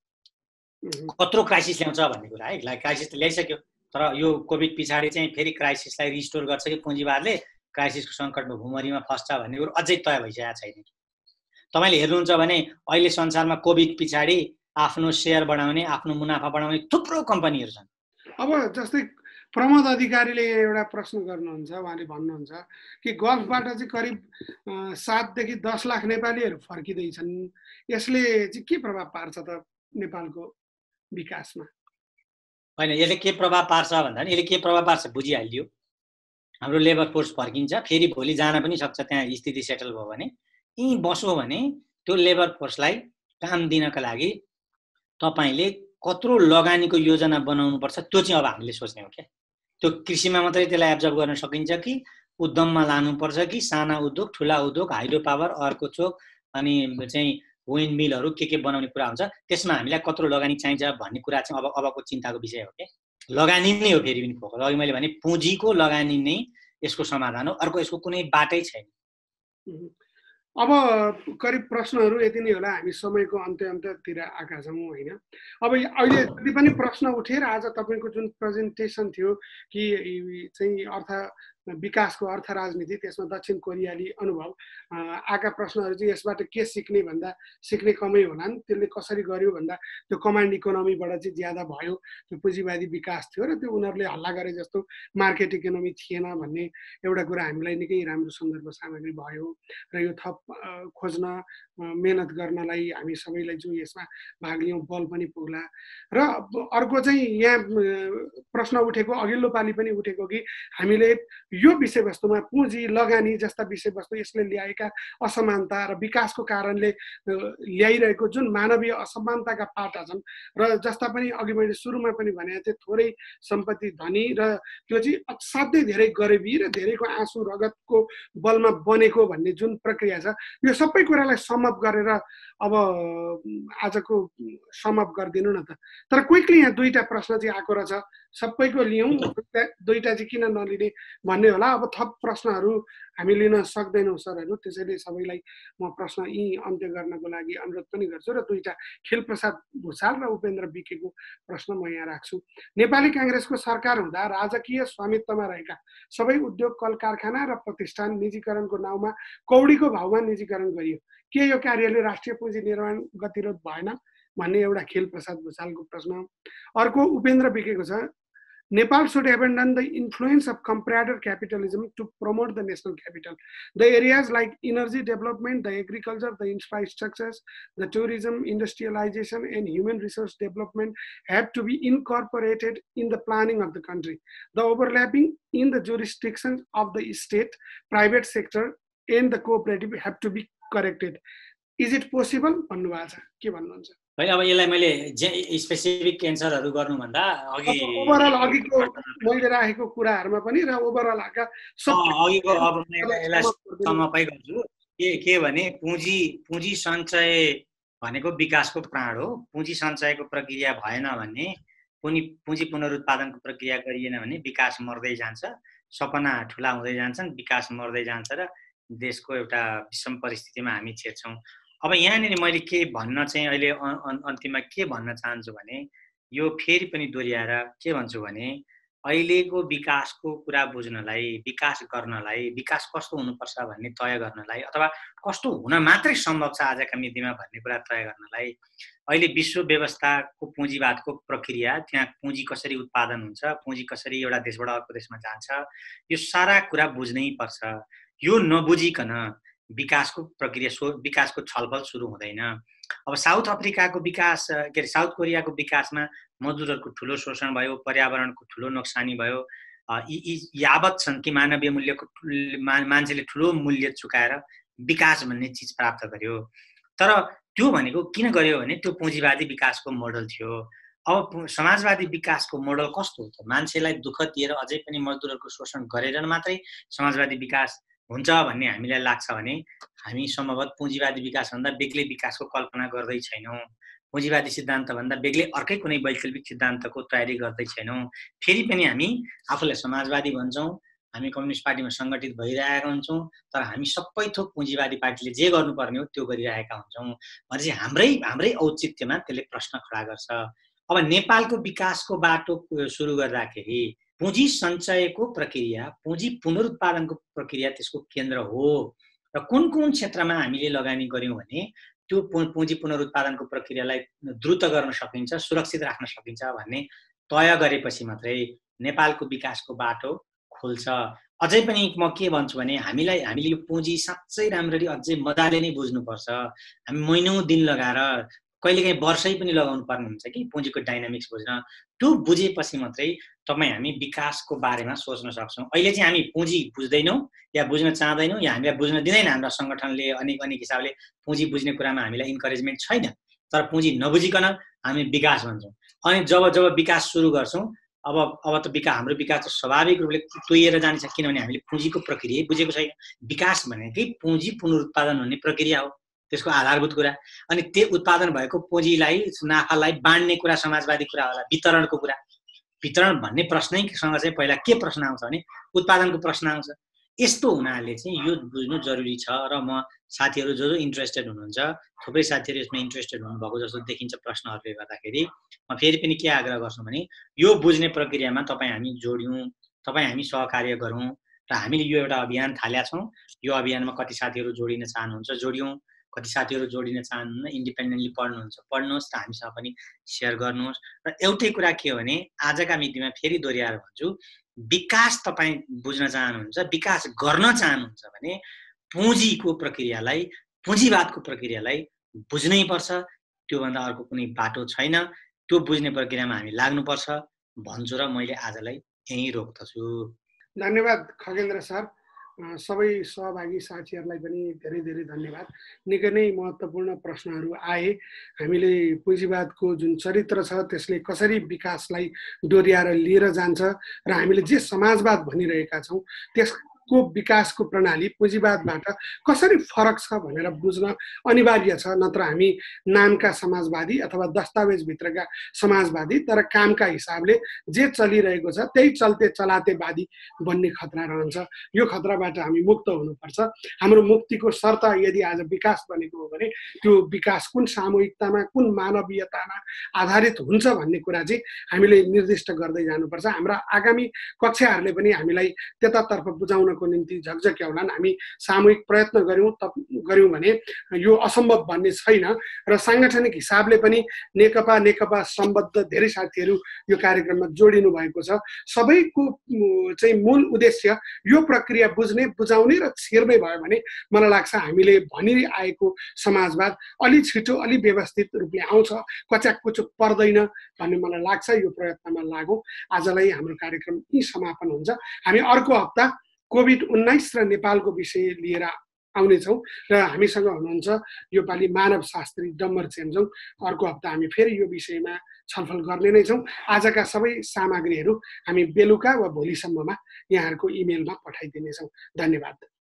A: कत्रो क्राइसिस ल्याउँछ भन्ने कुरा है। क्राइसिस त ल्याइसक्यो, तर यो कोभिड पछाडि चाहिँ फेरि क्राइसिसलाई रिस्टोर गर्छ कि पुँजीवादले क्राइसिसको सङ्कटमा भुमरीमा फस्छ भन्ने कुरो अझै तय भइसकेको छैन कि। तपाईँले हेर्नुहुन्छ भने अहिले संसारमा कोभिड पछाडि आफ्नो सेयर बढाउने, आफ्नो मुनाफा बढाउने थुप्रो कम्पनीहरू छन्।
B: अब जस्तै प्रमोद अधिकारीले एउटा प्रश्न गर्नुहुन्छ, उहाँले भन्नुहुन्छ कि गल्फबाट चाहिँ करिब सातदेखि दस लाख नेपालीहरू फर्किँदैछन्, यसले चाहिँ के प्रभाव पार्छ त नेपालको विकासमा?
A: होइन, यसले के प्रभाव पार्छ भन्दा नि यसले के प्रभाव पार्छ बुझिहालियो। हाम्रो लेबर फोर्स फर्किन्छ, फेरि भोलि जान पनि सक्छ, त्यहाँ स्थिति सेटल भयो भने। यहीँ बस्यो भने त्यो लेबर फोर्सलाई काम दिनका लागि तपाईँले कत्रो लगानीको योजना बनाउनुपर्छ त्यो चाहिँ अब हामीले सोच्ने हो क्या। त्यो कृषिमा मात्रै त्यसलाई एब्जर्भ गर्न सकिन्छ कि उद्यममा लानुपर्छ कि साना उद्योग, ठुला उद्योग, हाइड्रो पावर, अर्को चोक अनि चाहिँ विन्ड मिलहरू के के बनाउने कुरा हुन्छ, त्यसमा हामीलाई कत्रो लगानी चाहिन्छ भन्ने कुरा चाहिँ अब अबको चिन्ताको विषय हो क्या। लगानी नै हो फेरि पनि फोकस। अघि मैले भने पुँजीको लगानी नै यसको समाधान हो, अर्को यसको कुनै बाटै छैन।
B: अब करिब प्रश्नहरू यति नै होला, हामी समयको अन्त्य अन्त्यतिर आएका छौँ होइन। अब अहिले जति पनि प्रश्न उठेर आज तपाईँको जुन प्रेजेन्टेसन थियो कि चाहिँ अर्थ विकासको अर्थ राजनीति, त्यसमा दक्षिण कोरियाली अनुभव, आएका प्रश्नहरू चाहिँ यसबाट के सिक्ने भन्दा सिक्ने कमै होलान्, त्यसले कसरी गर्यो भन्दा त्यो कमान्ड इकोनोमीबाट चाहिँ ज्यादा भयो, त्यो पुँजीवादी विकास थियो र त्यो उनीहरूले हल्ला गरे जस्तो मार्केट इकोनोमी थिएन भन्ने एउटा कुरा हामीलाई निकै राम्रो सन्दर्भ सामग्री भयो र यो थप खोज्न मेहनत गर्नलाई हामी सबैलाई जो यसमा भाग लियौँ बल पनि पुग्ला। र अर्को चाहिँ यहाँ प्रश्न उठेको, अघिल्लो पालि पनि उठेको कि हामीले यो विषयवस्तुमा पुँजी लगानी जस्ता विषयवस्तु यसले ल्याएका असमानता र विकासको कारणले ल्याइरहेको जुन मानवीय असमानताका पाटा छन् र जस्ता पनि अघि मैले सुरुमा पनि भने थिएँ थोरै सम्पत्ति धनी र त्यो चाहिँ असाध्यै धेरै गरिबी र धेरैको आँसु रगतको बलमा बनेको भन्ने जुन प्रक्रिया छ, यो सबै कुरालाई समअप गरेर अब आजको समअप गरिदिनु न त। तर क्विकली यहाँ दुईवटा प्रश्न चाहिँ आएको रहेछ, सबैको लियौँ, दुईवटा चाहिँ किन नलिने भन्ने होला। अब थप प्रश्नहरू हामी लिन सक्दैनौँ सरहरू, त्यसैले सबैलाई म प्रश्न यी अन्त्य गर्नको लागि अनुरोध पनि गर्छु र दुईवटा खिलप्रसाद भुषाल र उपेन्द्र विकेको प्रश्न म यहाँ राख्छु। नेपाली काङ्ग्रेसको सरकार हुँदा राजकीय स्वामित्वमा रहेका सबै उद्योग, कल कारखाना र प्रतिष्ठान निजीकरणको नाउँमा कौडीको भावमा निजीकरण गरियो, के यो कार्यले राष्ट्रिय पुँजी निर्माण गतिरोध भएन भन्ने एउटा खिलप्रसाद भुषालको प्रश्न। अर्को उपेन्द्र विकेको छ, Nepal should abandon the influence of comparator capitalism to promote the national capital. The areas like energy development, the agriculture, the infrastructures, the tourism, industrialization, and human resource development have to be incorporated in the planning of the country. The overlapping in the jurisdictions of the state, private sector, and the cooperative have to be corrected. Is it possible? भन्नुभएको छ के भन्नुहुन्छ?
A: है अब यसलाई मैले specific एन्सरहरु गर्नुभन्दा अघि
B: ओभरअल अघिको मैले राखेको कुराहरुमा पनि र ओभरअलका
A: सबै अघिको अब यसलाई समपाइ गर्छु के के भने पुँजी पुँजी सञ्चय भनेको विकासको प्राण हो। पुँजी सञ्चयको प्रक्रिया भएन भने पुँजी पुँजी पुनरुत्पादनको प्रक्रिया गरिएन भने विकास मर्दै जान्छ, सपना ठुला हुँदै जान्छन्, विकास मर्दै जान्छ र देशको एउटा विषम परिस्थितिमा हामी छेर्छौं। अब यहाँनिर मैले के भन्न चाहिँ अहिले अन्तिममा के भन्न चाहन्छु भने यो फेरि पनि दोहोर्याएर के भन्छु भने अहिलेको विकासको कुरा बुझ्नलाई, विकास गर्नलाई, विकास कस्तो हुनुपर्छ भन्ने तय गर्नलाई अथवा कस्तो हुन मात्रै सम्भव छ आजका मितिमा भन्ने कुरा तय गर्नलाई अहिले विश्व व्यवस्थाको पुँजीवादको प्रक्रिया, त्यहाँ पुँजी कसरी उत्पादन हुन्छ, पुँजी कसरी एउटा देशबाट अर्को देशमा जान्छ, यो सारा कुरा बुझ्नै पर्छ। यो नबुझिकन विकासको प्रक्रिया विकासको छलफल सुरु हुँदैन। अब साउथ अफ्रिकाको विकास के अरे साउथ कोरियाको विकासमा मजदुरहरूको ठुलो शोषण भयो, पर्यावरणको ठुलो नोक्सानी भयो, यी यावत छन् कि मानवीय मूल्यको मान्छेले ठुलो मूल्य चुकाएर विकास भन्ने चिज प्राप्त गर्यो। तर त्यो भनेको किन गर्यो भने त्यो पुँजीवादी विकासको मोडल थियो। अब समाजवादी विकासको मोडल कस्तो हो त? मान्छेलाई दुःख दिएर अझै पनि मजदुरहरूको शोषण गरेर मात्रै समाजवादी विकास हुन्छ भन्ने हामीलाई लाग्छ भने हामी सम्भवतः पुँजीवादी विकासभन्दा बेग्लै विकासको कल्पना गर्दै छैनौँ। पुँजीवादी सिद्धान्तभन्दा बेग्लै अर्कै कुनै वैकल्पिक सिद्धान्तको तयारी गर्दै छैनौँ। फेरि पनि हामी आफूलाई समाजवादी भन्छौँ, हामी कम्युनिस्ट पार्टीमा सङ्गठित भइरहेका हुन्छौँ, तर हामी सबै थोक पुँजीवादी पार्टीले जे गर्नुपर्ने हो त्यो गरिरहेका हुन्छौँ भनेपछि हाम्रै हाम्रै औचित्यमा त्यसले प्रश्न खडा गर्छ। अब नेपालको विकासको बाटो सुरु गर्दाखेरि पुँजी सञ्चयको प्रक्रिया, पुँजी पुनरुत्पादनको प्रक्रिया त्यसको केन्द्र हो र कुन कुन क्षेत्रमा हामीले लगानी गर्यौं भने त्यो पुँजी पुनरुत्पादनको प्रक्रियालाई द्रुत गर्न सकिन्छ, सुरक्षित राख्न सकिन्छ भन्ने तय गरेपछि मात्रै नेपालको विकासको बाटो खुल्छ। अझै पनि म के भन्छु भने हामीलाई हामीले यो पुँजी साँच्चै राम्ररी अझै मजाले नै बुझ्नुपर्छ। हामी महिनौं दिन लगाएर कहिलेकाहीँ वर्षै पनि लगाउनु पर्ने हुन्छ कि पुँजीको डाइनामिक्स बुझ्न। त्यो बुझेपछि मात्रै तपाईँ हामी विकासको बारेमा सोच्न सक्छौँ। अहिले चाहिँ हामी पुँजी बुझ्दैनौँ या बुझ्न चाहदैनौँ या हामीलाई बुझ्न दिँदैन। हाम्रा सङ्गठनले अनेक अनेक हिसाबले पुँजी बुझ्ने कुरामा हामीलाई इन्करेजमेन्ट छैन, तर पुँजी नबुझिकन हामी विकास भन्छौँ। अनि जब जब विकास सुरु गर्छौँ अब अब त विकास हाम्रो विकास त स्वाभाविक रूपले तोइएर जान्छ, किनभने हामीले पुँजीको प्रक्रिया बुझेको छैन। विकास भनेकै पुँजी पुनरुत्पादन हुने प्रक्रिया हो, त्यसको आधारभूत कुरा। अनि त्यो उत्पादन भएको पुँजीलाई नाफालाई बाँड्ने कुरा समाजवादी कुरा होला, वितरणको कुरा। वितरण भन्ने प्रश्नैसँग चाहिँ पहिला के प्रश्न आउँछ भने उत्पादनको प्रश्न आउँछ। यस्तो हुनाले चाहिँ यो बुझ्नु जरुरी छ र म साथीहरू जो जो इन्ट्रेस्टेड हुनुहुन्छ, थुप्रै साथीहरू यसमा इन्ट्रेस्टेड हुनुभएको जस्तो देखिन्छ प्रश्नहरूले गर्दाखेरि, म फेरि पनि के आग्रह गर्छु भने यो बुझ्ने प्रक्रियामा तपाईँ हामी जोड्यौँ, तपाईँ हामी सहकार्य गरौँ र हामीले यो एउटा अभियान थालेका छौँ। यो अभियानमा कति साथीहरू जोडिन चाहनुहुन्छ जोड्यौँ, कति साथीहरू जोडिन चाहनुहुन्न इन्डिपेन्डेन्टली पढ्नुहुन्छ पढ्नुहोस् र हामीसँग पनि सेयर गर्नुहोस्। र एउटै कुरा के हो भने आजका मितिमा फेरि दोहोर्याएर भन्छु, विकास तपाईँ बुझ्न चाहनुहुन्छ, विकास गर्न चाहनुहुन्छ भने पुँजीको प्रक्रियालाई, पुँजीवादको प्रक्रियालाई बुझ्नै पर्छ। त्योभन्दा अर्को कुनै बाटो छैन। त्यो बुझ्ने प्रक्रियामा हामी लाग्नुपर्छ भन्छु र मैले आजलाई यहीँ रोक्दछु।
B: धन्यवाद खगेन्द्र सर। सबै सहभागी साथीहरूलाई पनि धेरै धेरै धन्यवाद। निकै नै महत्त्वपूर्ण प्रश्नहरू आए। हामीले पुँजीवादको जुन चरित्र छ त्यसले कसरी विकासलाई डोर्याएर लिएर जान्छ र हामीले जे समाजवाद भनिरहेका छौँ त्यसको विकासको प्रणाली पुँजीवादबाट कसरी फरक छ भनेर बुझ्न अनिवार्य छ। नत्र हामी नामका समाजवादी अथवा दस्तावेजभित्रका समाजवादी तर कामका हिसाबले जे चलिरहेको छ त्यही चल्ते चलातेवादी बन्ने खतरा रहन्छ। यो खतराबाट हामी मुक्त हुनुपर्छ। हाम्रो मुक्तिको शर्त यदि आज विकास बनेको हो भने त्यो विकास कुन सामूहिकतामा, कुन मानवीयतामा आधारित हुन्छ भन्ने कुरा चाहिँ हामीले निर्दिष्ट गर्दै जानुपर्छ। हाम्रा आगामी कक्षाहरूले पनि हामीलाई त्यतातर्फ बुझाउनको परिवर्तनको निम्ति झकझक्याउलान्। हामी सामूहिक प्रयत्न गऱ्यौँ त गऱ्यौँ भने यो असम्भव भन्ने छैन र साङ्गठनिक हिसाबले पनि नेकपा नेकपा सम्बद्ध धेरै साथीहरू यो कार्यक्रममा जोडिनु भएको छ। सबैको चाहिँ मूल उद्देश्य यो प्रक्रिया बुझ्ने, बुझाउने र छिर्ने भयो भने मलाई लाग्छ हामीले भनिआएको समाजवाद अलि छिटो अलि व्यवस्थित रूपले आउँछ, कच्याक कुचुक पर्दैन भन्ने मलाई लाग्छ। यो प्रयत्नमा लागौँ। आजलाई हाम्रो कार्यक्रम यही समापन हुन्छ। हामी अर्को हप्ता कोभिड उन्नाइस र नेपालको विषय लिएर आउनेछौँ र हामीसँग हुनुहुन्छ यो पालि मानव शास्त्री डम्बर चेम्जोङ। अर्को हप्ता हामी फेरि यो विषयमा छलफल गर्ने नै छौँ। आजका सबै सामग्रीहरू हामी बेलुका वा भोलिसम्ममा यहाँहरूको इमेलमा पठाइदिनेछौँ। धन्यवाद।